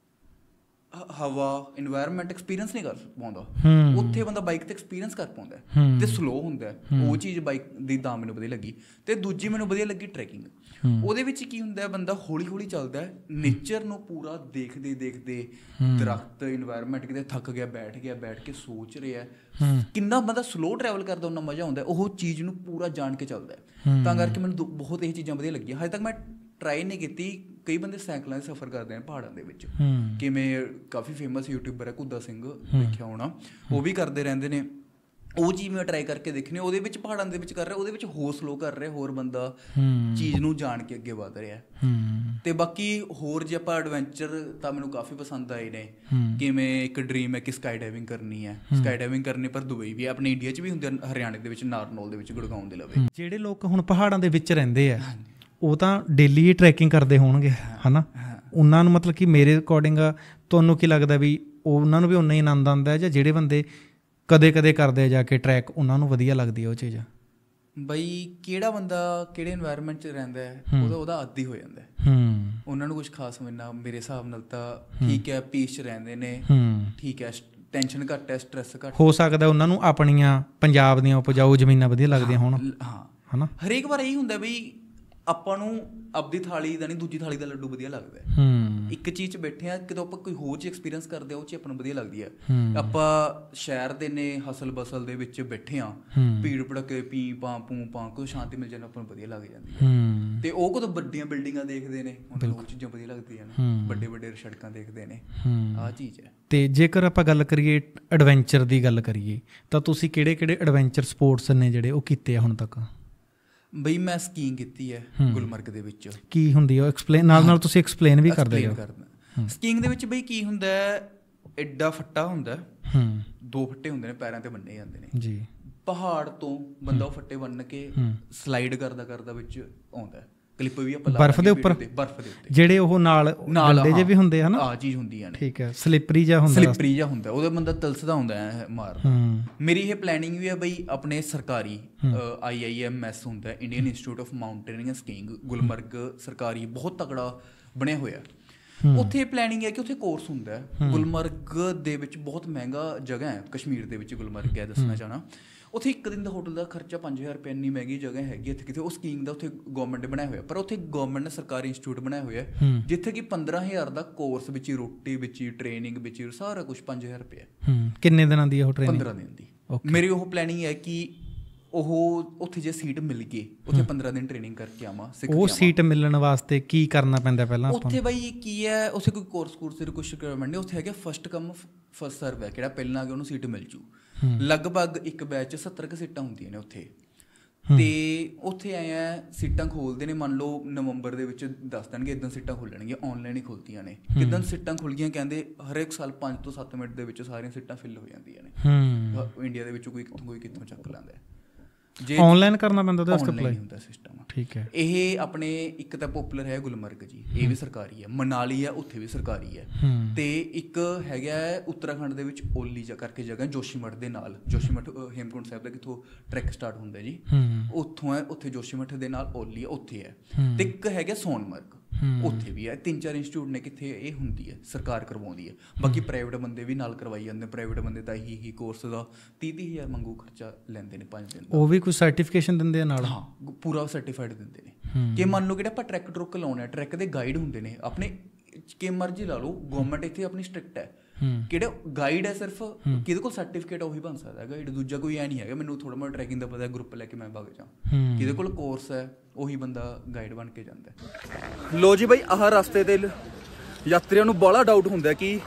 ਹਵਾ ਇਨਵਾਇਰਮੈਂਟ ਐਕਸਪੀਰੀਅੰਸ ਨਹੀਂ ਕਰ ਪਾਉਂਦਾ, ਉੱਥੇ ਬੰਦਾ ਬਾਈਕ ਤੇ ਐਕਸਪੀਰੀਅੰਸ ਕਰ ਪਾਉਂਦਾ ਤੇ ਸਲੋ ਹੁੰਦਾ। ਉਹ ਚੀਜ਼ ਬਾਈਕ ਦੀ ਤਾਂ ਮੈਨੂੰ ਵਧੀਆ ਲੱਗੀ। ਤੇ ਦੂਜੀ ਮੈਨੂੰ ਵਧੀਆ ਲੱਗੀ ਟਰੈਕਿੰਗ। ਉਹਦੇ ਵਿੱਚ ਕੀ ਹੁੰਦਾ, ਬੰਦਾ ਹੌਲੀ ਹੌਲੀ ਚੱਲਦਾ, ਨੇਚਰ ਨੂੰ ਪੂਰਾ ਦੇਖਦੇ ਦੇਖਦੇ, ਦਰਖਤ, ਇਨਵਾਇਰਮੈਂਟ, ਕਿਤੇ ਥੱਕ ਗਿਆ ਬੈਠ ਕੇ ਸੋਚ ਰਿਹਾ। ਕਿੰਨਾ ਬੰਦਾ ਸਲੋ ਟਰੈਵਲ ਕਰਦਾ ਉਹਨਾਂ ਮਜ਼ਾ ਆਉਂਦਾ, ਉਹ ਚੀਜ਼ ਨੂੰ ਪੂਰਾ ਜਾਣ ਕੇ ਚੱਲਦਾ। ਤਾਂ ਕਰਕੇ ਮੈਨੂੰ ਬਹੁਤ ਇਹ ਚੀਜ਼ਾਂ ਵਧੀਆ ਲੱਗੀਆਂ। ਹਜੇ ਤੱਕ ਮੈਂ ਟਰਾਈ ਨਹੀਂ ਕੀਤੀ। ਕਈ ਬੰਦੇ ਸਾਈਕਲਾਂ 'ਤੇ ਸਫ਼ਰ ਕਰਦੇ ਨੇ ਪਹਾੜਾਂ ਦੇ ਵਿੱਚ, ਕਿਵੇਂ ਕਾਫੀ ਫੇਮਸ ਯੂਟਿਊਬਰ ਹੈ ਘੁੱਦਾ ਸਿੰਘ, ਦੇਖਿਆ ਹੋਣਾ, ਉਹ ਵੀ ਕਰਦੇ ਰਹਿੰਦੇ ਨੇ। ਉਹ ਚੀਜ਼ ਮੈਂ ਟਰਾਈ ਕਰਕੇ ਦੇਖਣੀ। ਉਹਦੇ ਵਿੱਚ ਪਹਾੜਾਂ ਦੇ ਵਿੱਚ ਕਰ ਰਿਹਾ, ਉਹਦੇ ਵਿੱਚ ਹੋਰ ਸਲੋ ਕਰ ਰਿਹਾ, ਹੋਰ ਬੰਦਾ ਚੀਜ਼ ਨੂੰ ਜਾਣ ਕੇ ਅੱਗੇ ਵਧ ਰਿਹਾ। ਤੇ ਬਾਕੀ ਹੋਰ ਜੇ ਆਪਾਂ ਐਡਵੈਂਚਰ ਤਾਂ ਮੈਨੂੰ ਕਾਫੀ ਪਸੰਦ ਆਏ ਨੇ। ਕਿਵੇਂ ਇੱਕ ਡਰੀਮ ਹੈ ਕਿ ਸਕਾਈ ਡਾਈਵਿੰਗ ਕਰਨੀ ਹੈ। ਸਕਾਈ ਡਾਈਵਿੰਗ ਕਰਨੀ ਪਰ ਦੁਬਈ ਵੀ ਹੈ, ਆਪਣੇ ਇੰਡੀਆ 'ਚ ਵੀ ਹੁੰਦੀ, ਹਰਿਆਣੇ ਦੇ ਵਿੱਚ ਨਾਰਨੌਲ ਦੇ ਵਿੱਚ, ਗੁੜਗਾਉਂ ਦੇ ਲਵੇ। ਜਿਹੜੇ ਲੋਕ ਹੁਣ ਪਹਾੜਾਂ ਦੇ ਵਿੱਚ ਰਹਿੰਦੇ ਆ ਉਹ ਤਾਂ ਡੇਲੀ ਹੀ ਟਰੈਕਿੰਗ ਕਰਦੇ ਹੋਣਗੇ, ਹੈ ਨਾ? ਉਹਨਾਂ ਨੂੰ ਮਤਲਬ ਕਿ ਮੇਰੇ ਅਕੋਰਡਿੰਗ ਤੁਹਾਨੂੰ ਕੀ ਲੱਗਦਾ ਵੀ ਉਹਨਾਂ ਨੂੰ ਵੀ ਉਨਾ ਹੀ ਆਨੰਦ ਆਉਂਦਾ, ਜਾਂ ਜਿਹੜੇ ਬੰਦੇ ਕਦੇ ਕਦੇ ਕਰਦੇ ਆ ਜਾ ਕੇ ਟਰੈਕ, ਉਹਨਾਂ ਨੂੰ ਵਧੀਆ ਲੱਗਦੀ ਹੈ ਉਹ ਚੀਜ਼? ਬਈ ਕਿਹੜਾ ਬੰਦਾ ਕਿਹੜੇ ਇਨਵਾਇਰਮੈਂਟ 'ਚ ਰਹਿੰਦਾ ਹੈ, ਉਹਦਾ ਆਦੀ ਹੋ ਜਾਂਦਾ। ਉਹਨਾਂ ਨੂੰ ਕੁਛ ਖਾਸ ਮਿਲਣਾ ਮੇਰੇ ਹਿਸਾਬ ਨਾਲ ਤਾਂ ਠੀਕ ਹੈ, ਪੀਸ 'ਚ ਰਹਿੰਦੇ ਨੇ, ਠੀਕ ਹੈ, ਟੈਨਸ਼ਨ ਘੱਟ ਹੈ, ਸਟ੍ਰੈਸ ਘੱਟ। ਹੋ ਸਕਦਾ ਉਹਨਾਂ ਨੂੰ ਆਪਣੀਆਂ ਪੰਜਾਬ ਦੀਆਂ ਉਪਜਾਊ ਜ਼ਮੀਨਾਂ ਵਧੀਆ ਲੱਗਦੀਆਂ ਹੋਣ। ਹਾਂ, ਹੈ ਨਾ? ਹਰੇਕ ਵਾਰ ਇਹੀ ਹੁੰਦਾ ਬਈ ਆਪਾਂ ਨੂੰ ਆਪਦੀ ਥਾਲੀ ਦਾ ਨਹੀਂ, ਦੂਜੀ ਥਾਲੀ ਦਾ ਲੱਡੂ ਵਧੀਆ ਲੱਗਦਾ। ਇੱਕ ਚੀਜ਼ 'ਚ ਬੈਠੇ ਆ, ਕਿਦੋਂ ਆਪਾਂ ਕੋਈ ਹੋਰ ਚੀਜ਼ ਐਕਸਪੀਰੀਅੰਸ ਕਰਦੇ ਆ, ਉਹ 'ਚ ਆਪਾਂ ਨੂੰ ਵਧੀਆ ਲੱਗਦੀ ਹੈ। ਆਪਾਂ ਸ਼ਹਿਰ ਦੇ ਨੇ ਹਸਲ ਬਸਲ ਦੇ ਵਿੱਚ ਬੈਠੇ ਆ, ਭੀੜ ਭੜਕੇ, ਪੀ ਪਾ ਪੂ ਪਾ, ਕੋਈ ਸ਼ਾਂਤੀ ਮਿਲ ਜਾਂਦਾ, ਆਪਾਂ ਨੂੰ ਵਧੀਆ ਲੱਗ ਜਾਂਦੀ ਹੈ। ਤੇ ਉਹ ਕਦੋਂ ਵੱਡੀਆਂ ਬਿਲਡਿੰਗਾਂ ਦੇਖਦੇ ਨੇ, ਉਹਨਾਂ ਨੂੰ ਉਹ ਚੀਜ਼ਾਂ ਵਧੀਆ ਲੱਗਦੀਆਂ ਨੇ, ਵੱਡੇ ਵੱਡੇ ਸੜਕਾਂ ਦੇਖਦੇ ਨੇ, ਆਹ ਚੀਜ਼ ਹੈ। ਤੇ ਜੇਕਰ ਆਪਾਂ ਗੱਲ ਕਰੀਏ ਐਡਵੈਂਚਰ ਦੀ ਗੱਲ ਕਰੀਏ, ਤਾਂ ਤੁਸੀਂ ਕਿਹੜੇ ਕਿਹੜੇ ਐਡਵੈਂਚਰ ਸਪੋਰਟਸ ਨੇ ਜਿਹੜੇ ਉਹ ਕੀਤੇ ਆ ਹੁਣ ਤੱਕ? ਬਈ ਮੈਂ ਸਕੀਇੰਗ ਕੀਤੀ ਹੈ ਗੁਲਮਰਗ ਦੇ ਵਿੱਚ। ਕੀ ਹੁੰਦੀ ਹੈ ਐਕਸਪਲੇਨ, ਨਾਲ ਤੁਸੀਂ ਐਕਸਪਲੇਨ ਵੀ ਕਰਦੇ ਹੋ? ਸਕੀਇੰਗ ਦੇ ਵਿੱਚ ਬਈ ਕੀ ਹੁੰਦਾ, ਐਡਾ ਫੱਟਾ ਹੁੰਦਾ, 2 ਫੱਟੇ ਹੁੰਦੇ ਨੇ, ਪੈਰਾਂ ਤੇ ਬੰਨੇ ਜਾਂਦੇ ਨੇ ਜੀ। ਪਹਾੜ ਤੋਂ ਬੰਦਾ ਉਹ ਫੱਟੇ ਬੰਨ ਕੇ ਸਲਾਈਡ ਕਰਦਾ ਕਰਦਾ ਵਿੱਚ ਆਉਂਦਾ। ਕਲਿੱਪ ਵੀ ਆਪਾਂ ਬਰਫ਼ ਦੇ ਉੱਪਰ, ਜਿਹੜੇ ਉਹ ਨਾਲ ਡੰਡੇ ਜਿਹੇ ਵੀ ਹੁੰਦੇ ਹਨ, ਆਹ ਚੀਜ਼ ਹੁੰਦੀਆਂ ਨੇ। ਠੀਕ ਹੈ, ਸਲਿੱਪਰੀ ਜਿਹਾ ਹੁੰਦਾ, ਉਹਦਾ ਬੰਦਾ ਤਲਸਦਾ ਹੁੰਦਾ ਹੈ ਮਾਰ। ਮੇਰੀ ਇਹ ਪਲੈਨਿੰਗ ਵੀ ਹੈ ਬਈ, ਆਪਣੇ ਸਰਕਾਰੀ IIMS ਹੁੰਦਾ, Indian institute of mountaineering and skiing, Gulmarg ਸਰਕਾਰੀ ਬਹੁਤ ਤਕੜਾ ਬਣਿਆ ਹੋਇਆ। ਉੱਥੇ ਪਲੈਨਿੰਗ ਹੈ ਕਿ ਉੱਥੇ ਕੋਰਸ ਹੁੰਦਾ ਹੈ। ਗੁਲਮਰਗ ਦੇ ਵਿੱਚ ਬਹੁਤ ਮਹਿੰਗਾ ਜਗ੍ਹਾ ਹੈ, ਕਸ਼ਮੀਰ ਦੇ ਵਿੱਚ ਗੁਲਮਰਗ ਹੈ, ਦੱਸਣਾ ਚਾਹਣਾ। ਉੱਥੇ ਇੱਕ ਦਿਨ ਦਾ ਹੋਟਲ ਦਾ ਖਰਚਾ 5000 ਰੁਪਏ, ਇੰਨੀ ਮਹਿੰਗੀ ਜਗ੍ਹਾ ਹੈਗੀ ਇੱਥੇ ਕਿਤੇ। ਉਹ ਸਕੀਇੰਗ ਦਾ ਉੱਥੇ ਗਵਰਨਮੈਂਟ ਨੇ ਬਣਾਇਆ ਹੋਇਆ, ਪਰ ਉੱਥੇ ਗਵਰਨਮੈਂਟ ਨੇ ਸਰਕਾਰੀ ਇੰਸਟੀਚਿਊਟ ਬਣਾਇਆ ਹੋਇਆ, ਜਿੱਥੇ ਕਿ 15000 ਦਾ ਕੋਰਸ ਵਿੱਚ ਹੀ, ਰੋਟੀ ਵਿੱਚ ਹੀ, ਟ੍ਰੇਨਿੰਗ ਵਿੱਚ ਹੀ, ਸਾਰਾ ਕੁਛ 5000 ਰੁਪਏ। ਕਿੰਨੇ ਦਿਨਾਂ ਦੀ ਉਹ ਟ੍ਰੇਨਿੰਗ? 15 ਦਿਨ ਦੀ। ਮੇਰੀ ਉਹ ਪਲੈਨਿੰਗ ਹੈ ਕਿ ਉਹ ਉੱਥੇ ਜੇ ਸੀਟ ਮਿਲ ਗਈ, ਉੱਥੇ 15 ਦਿਨ ਟ੍ਰੇਨਿੰਗ ਕਰਕੇ ਆਵਾਂ। ਉਹ ਸੀਟ ਮਿਲਣ ਵਾਸਤੇ ਕੀ ਕਰਨਾ ਪੈਂਦਾ ਪਹਿਲਾਂ? ਉੱਥੇ ਬਾਈ ਕੀ ਹੈ, ਉੱਥੇ ਕੋਈ ਕੋਰਸ ਦੀ ਕੁਛ ਰਿਕੁਆਇਰਮੈਂਟ ਨਹੀਂ। ਉੱਥੇ ਹੈਗਾ ਫਸਟ ਕਮ ਫਸਟ ਸਰਵ ਹੈ, ਕਿਹੜਾ ਪਹਿਲਾਂ ਆ ਗਿਆ ਉਹਨੂੰ ਸੀਟ ਮਿਲ ਜੂ। ਲਗਭਗ ਇੱਕ ਬੈਚ 'ਚ 70 ਕੁ ਸੀਟਾਂ ਹੁੰਦੀਆਂ ਨੇ ਉੱਥੇ। ਤੇ ਉੱਥੇ ਆਏ ਆ, ਸੀਟਾਂ ਖੋਲਦੇ ਨੇ, ਮੰਨ ਲਓ ਨਵੰਬਰ ਦੇ ਵਿੱਚ ਦੱਸ ਦੇਣਗੇ ਇੱਦਾਂ ਸੀਟਾਂ ਖੁੱਲਣਗੀਆਂ, ਔਨਲਾਈਨ ਹੀ ਖੁੱਲਦੀਆਂ ਨੇ। ਕਿੱਦਾਂ ਸੀਟਾਂ ਖੁੱਲ ਗਈਆਂ, ਕਹਿੰਦੇ ਹਰੇਕ ਸਾਲ 5 ਤੋਂ 7 ਮਿੰਟ ਦੇ ਵਿੱਚ ਸਾਰੀਆਂ ਸੀਟਾਂ ਫਿਲ ਹੋ ਜਾਂਦੀਆਂ ਨੇ। ਇੰਡੀਆ ਦੇ ਵਿੱਚ ਕੋਈ ਕਿੱਥੋਂ ਚੱਕ ਲੈਂਦਾ। ਜੇ ਆਨਲਾਈਨ ਕਰਨਾ ਪੈਂਦਾ ਉਹਦੇ ਵਾਸਤੇ ਅਪਲਾਈ ਹੁੰਦਾ ਸਿਸਟਮ। ਠੀਕ ਹੈ। ਇਹ ਆਪਣੇ ਇੱਕ ਤਾਂ ਪੋਪੂਲਰ ਹੈ ਗੁਲਮਰਗ ਜੀ, ਇਹ ਵੀ ਸਰਕਾਰੀ ਹੈ। ਮਨਾਲੀ ਹੈ, ਉੱਥੇ ਵੀ ਸਰਕਾਰੀ ਹੈ। ਤੇ ਇੱਕ ਹੈਗਾ ਉੱਤਰਾਖੰਡ ਦੇ ਵਿੱਚ ਓਲੀ ਜਾ ਕਰਕੇ ਜਗ੍ਹਾ, ਜੋਸ਼ੀਮਠ ਦੇ ਨਾਲ। ਜੋਸ਼ੀਮਠ ਹੇਮਕੁੰਟ ਸਾਹਿਬ ਦਾ ਕਿੱਥੋਂ ਟਰੈਕ ਸਟਾਰਟ ਹੁੰਦਾ ਜੀ, ਉੱਥੋਂ ਹੈ। ਉੱਥੇ ਜੋਸ਼ੀਮਠ ਦੇ ਨਾਲ ਓਲੀ ਹੈ, ਉੱਥੇ ਹੈ। ਤੇ ਇੱਕ ਹੈਗਾ ਸੋਨਮਰਗ, ਉੱਥੇ ਵੀ ਹੈ। 3-4 ਇੰਸਟੀਚਿਊਟ ਨੇ ਕਿੱਥੇ ਇਹ ਹੁੰਦੀ ਹੈ, ਸਰਕਾਰ ਕਰਵਾਉਂਦੀ ਹੈ। ਬਾਕੀ ਪ੍ਰਾਈਵੇਟ ਬੰਦੇ ਵੀ ਨਾਲ ਕਰਵਾਈ ਜਾਂਦੇ। ਪ੍ਰਾਈਵੇਟ ਬੰਦੇ ਤਾਂ ਇਹੀ ਕੋਰਸ ਦਾ 30-30 ਹਜ਼ਾਰ ਮੰਗੂ ਖਰਚਾ ਲੈਂਦੇ ਨੇ 5 ਦਿਨ ਦਾ। ਉਹ ਵੀ ਕੋਈ ਸਰਟੀਫਿਕੇਸ਼ਨ ਦਿੰਦੇ ਆ ਨਾਲ? ਹਾਂ, ਪੂਰਾ ਸਰਟੀਫਾਈਡ ਦਿੰਦੇ ਨੇ। ਕਿ ਮੰਨ ਲਓ ਕਿਹੜਾ ਆਪਾਂ ਟਰੈਕ ਟਰੁੱਕ ਲਾਉਣਾ ਹੈ, ਟਰੈਕ ਦੇ ਗਾਈਡ ਹੁੰਦੇ ਨੇ ਆਪਣੇ, ਕਿ ਮਰਜ਼ੀ ਲਾ ਲਓ। ਗਵਰਨਮੈਂਟ ਇੱਥੇ ਆਪਣੀ ਸਟ੍ਰਿਕਟ ਹੈ, ਕਿਹੜਾ ਗਾਈਡ ਹੈ ਸਿਰਫ ਕਿਹਦੇ ਕੋਲ ਸਰਟੀਫਿਕੇਟ ਉਹੀ ਬਣ ਸਕਦਾ ਗਾਈਡ। ਦੂਜਾ ਕੋਈ ਐ ਨਹੀਂ ਹੈਗਾ ਮੈਨੂੰ ਥੋੜਾ ਬਹੁਤ ਟਰੈਕਿੰਗ ਦਾ ਪਤਾ, ਗਰੁੱਪ ਲੈ ਕੇ ਮੈਂ ਵਗ ਜਾ। ਕਿਹਦੇ ਕੋਲ ਕੋਰਸ ਹੈ ਉਹੀ ਬੰਦਾ ਗਾਈਡ ਬਣ ਕੇ ਜਾਂਦਾ। ਲੋ ਜੀ ਬਾਈ, ਆਹ ਰਸਤੇ ਤੇ ਯਾਤਰੀਆਂ ਨੂੰ ਬੜਾ ਡਾਊਟ ਹੁੰਦਾ ਕਿ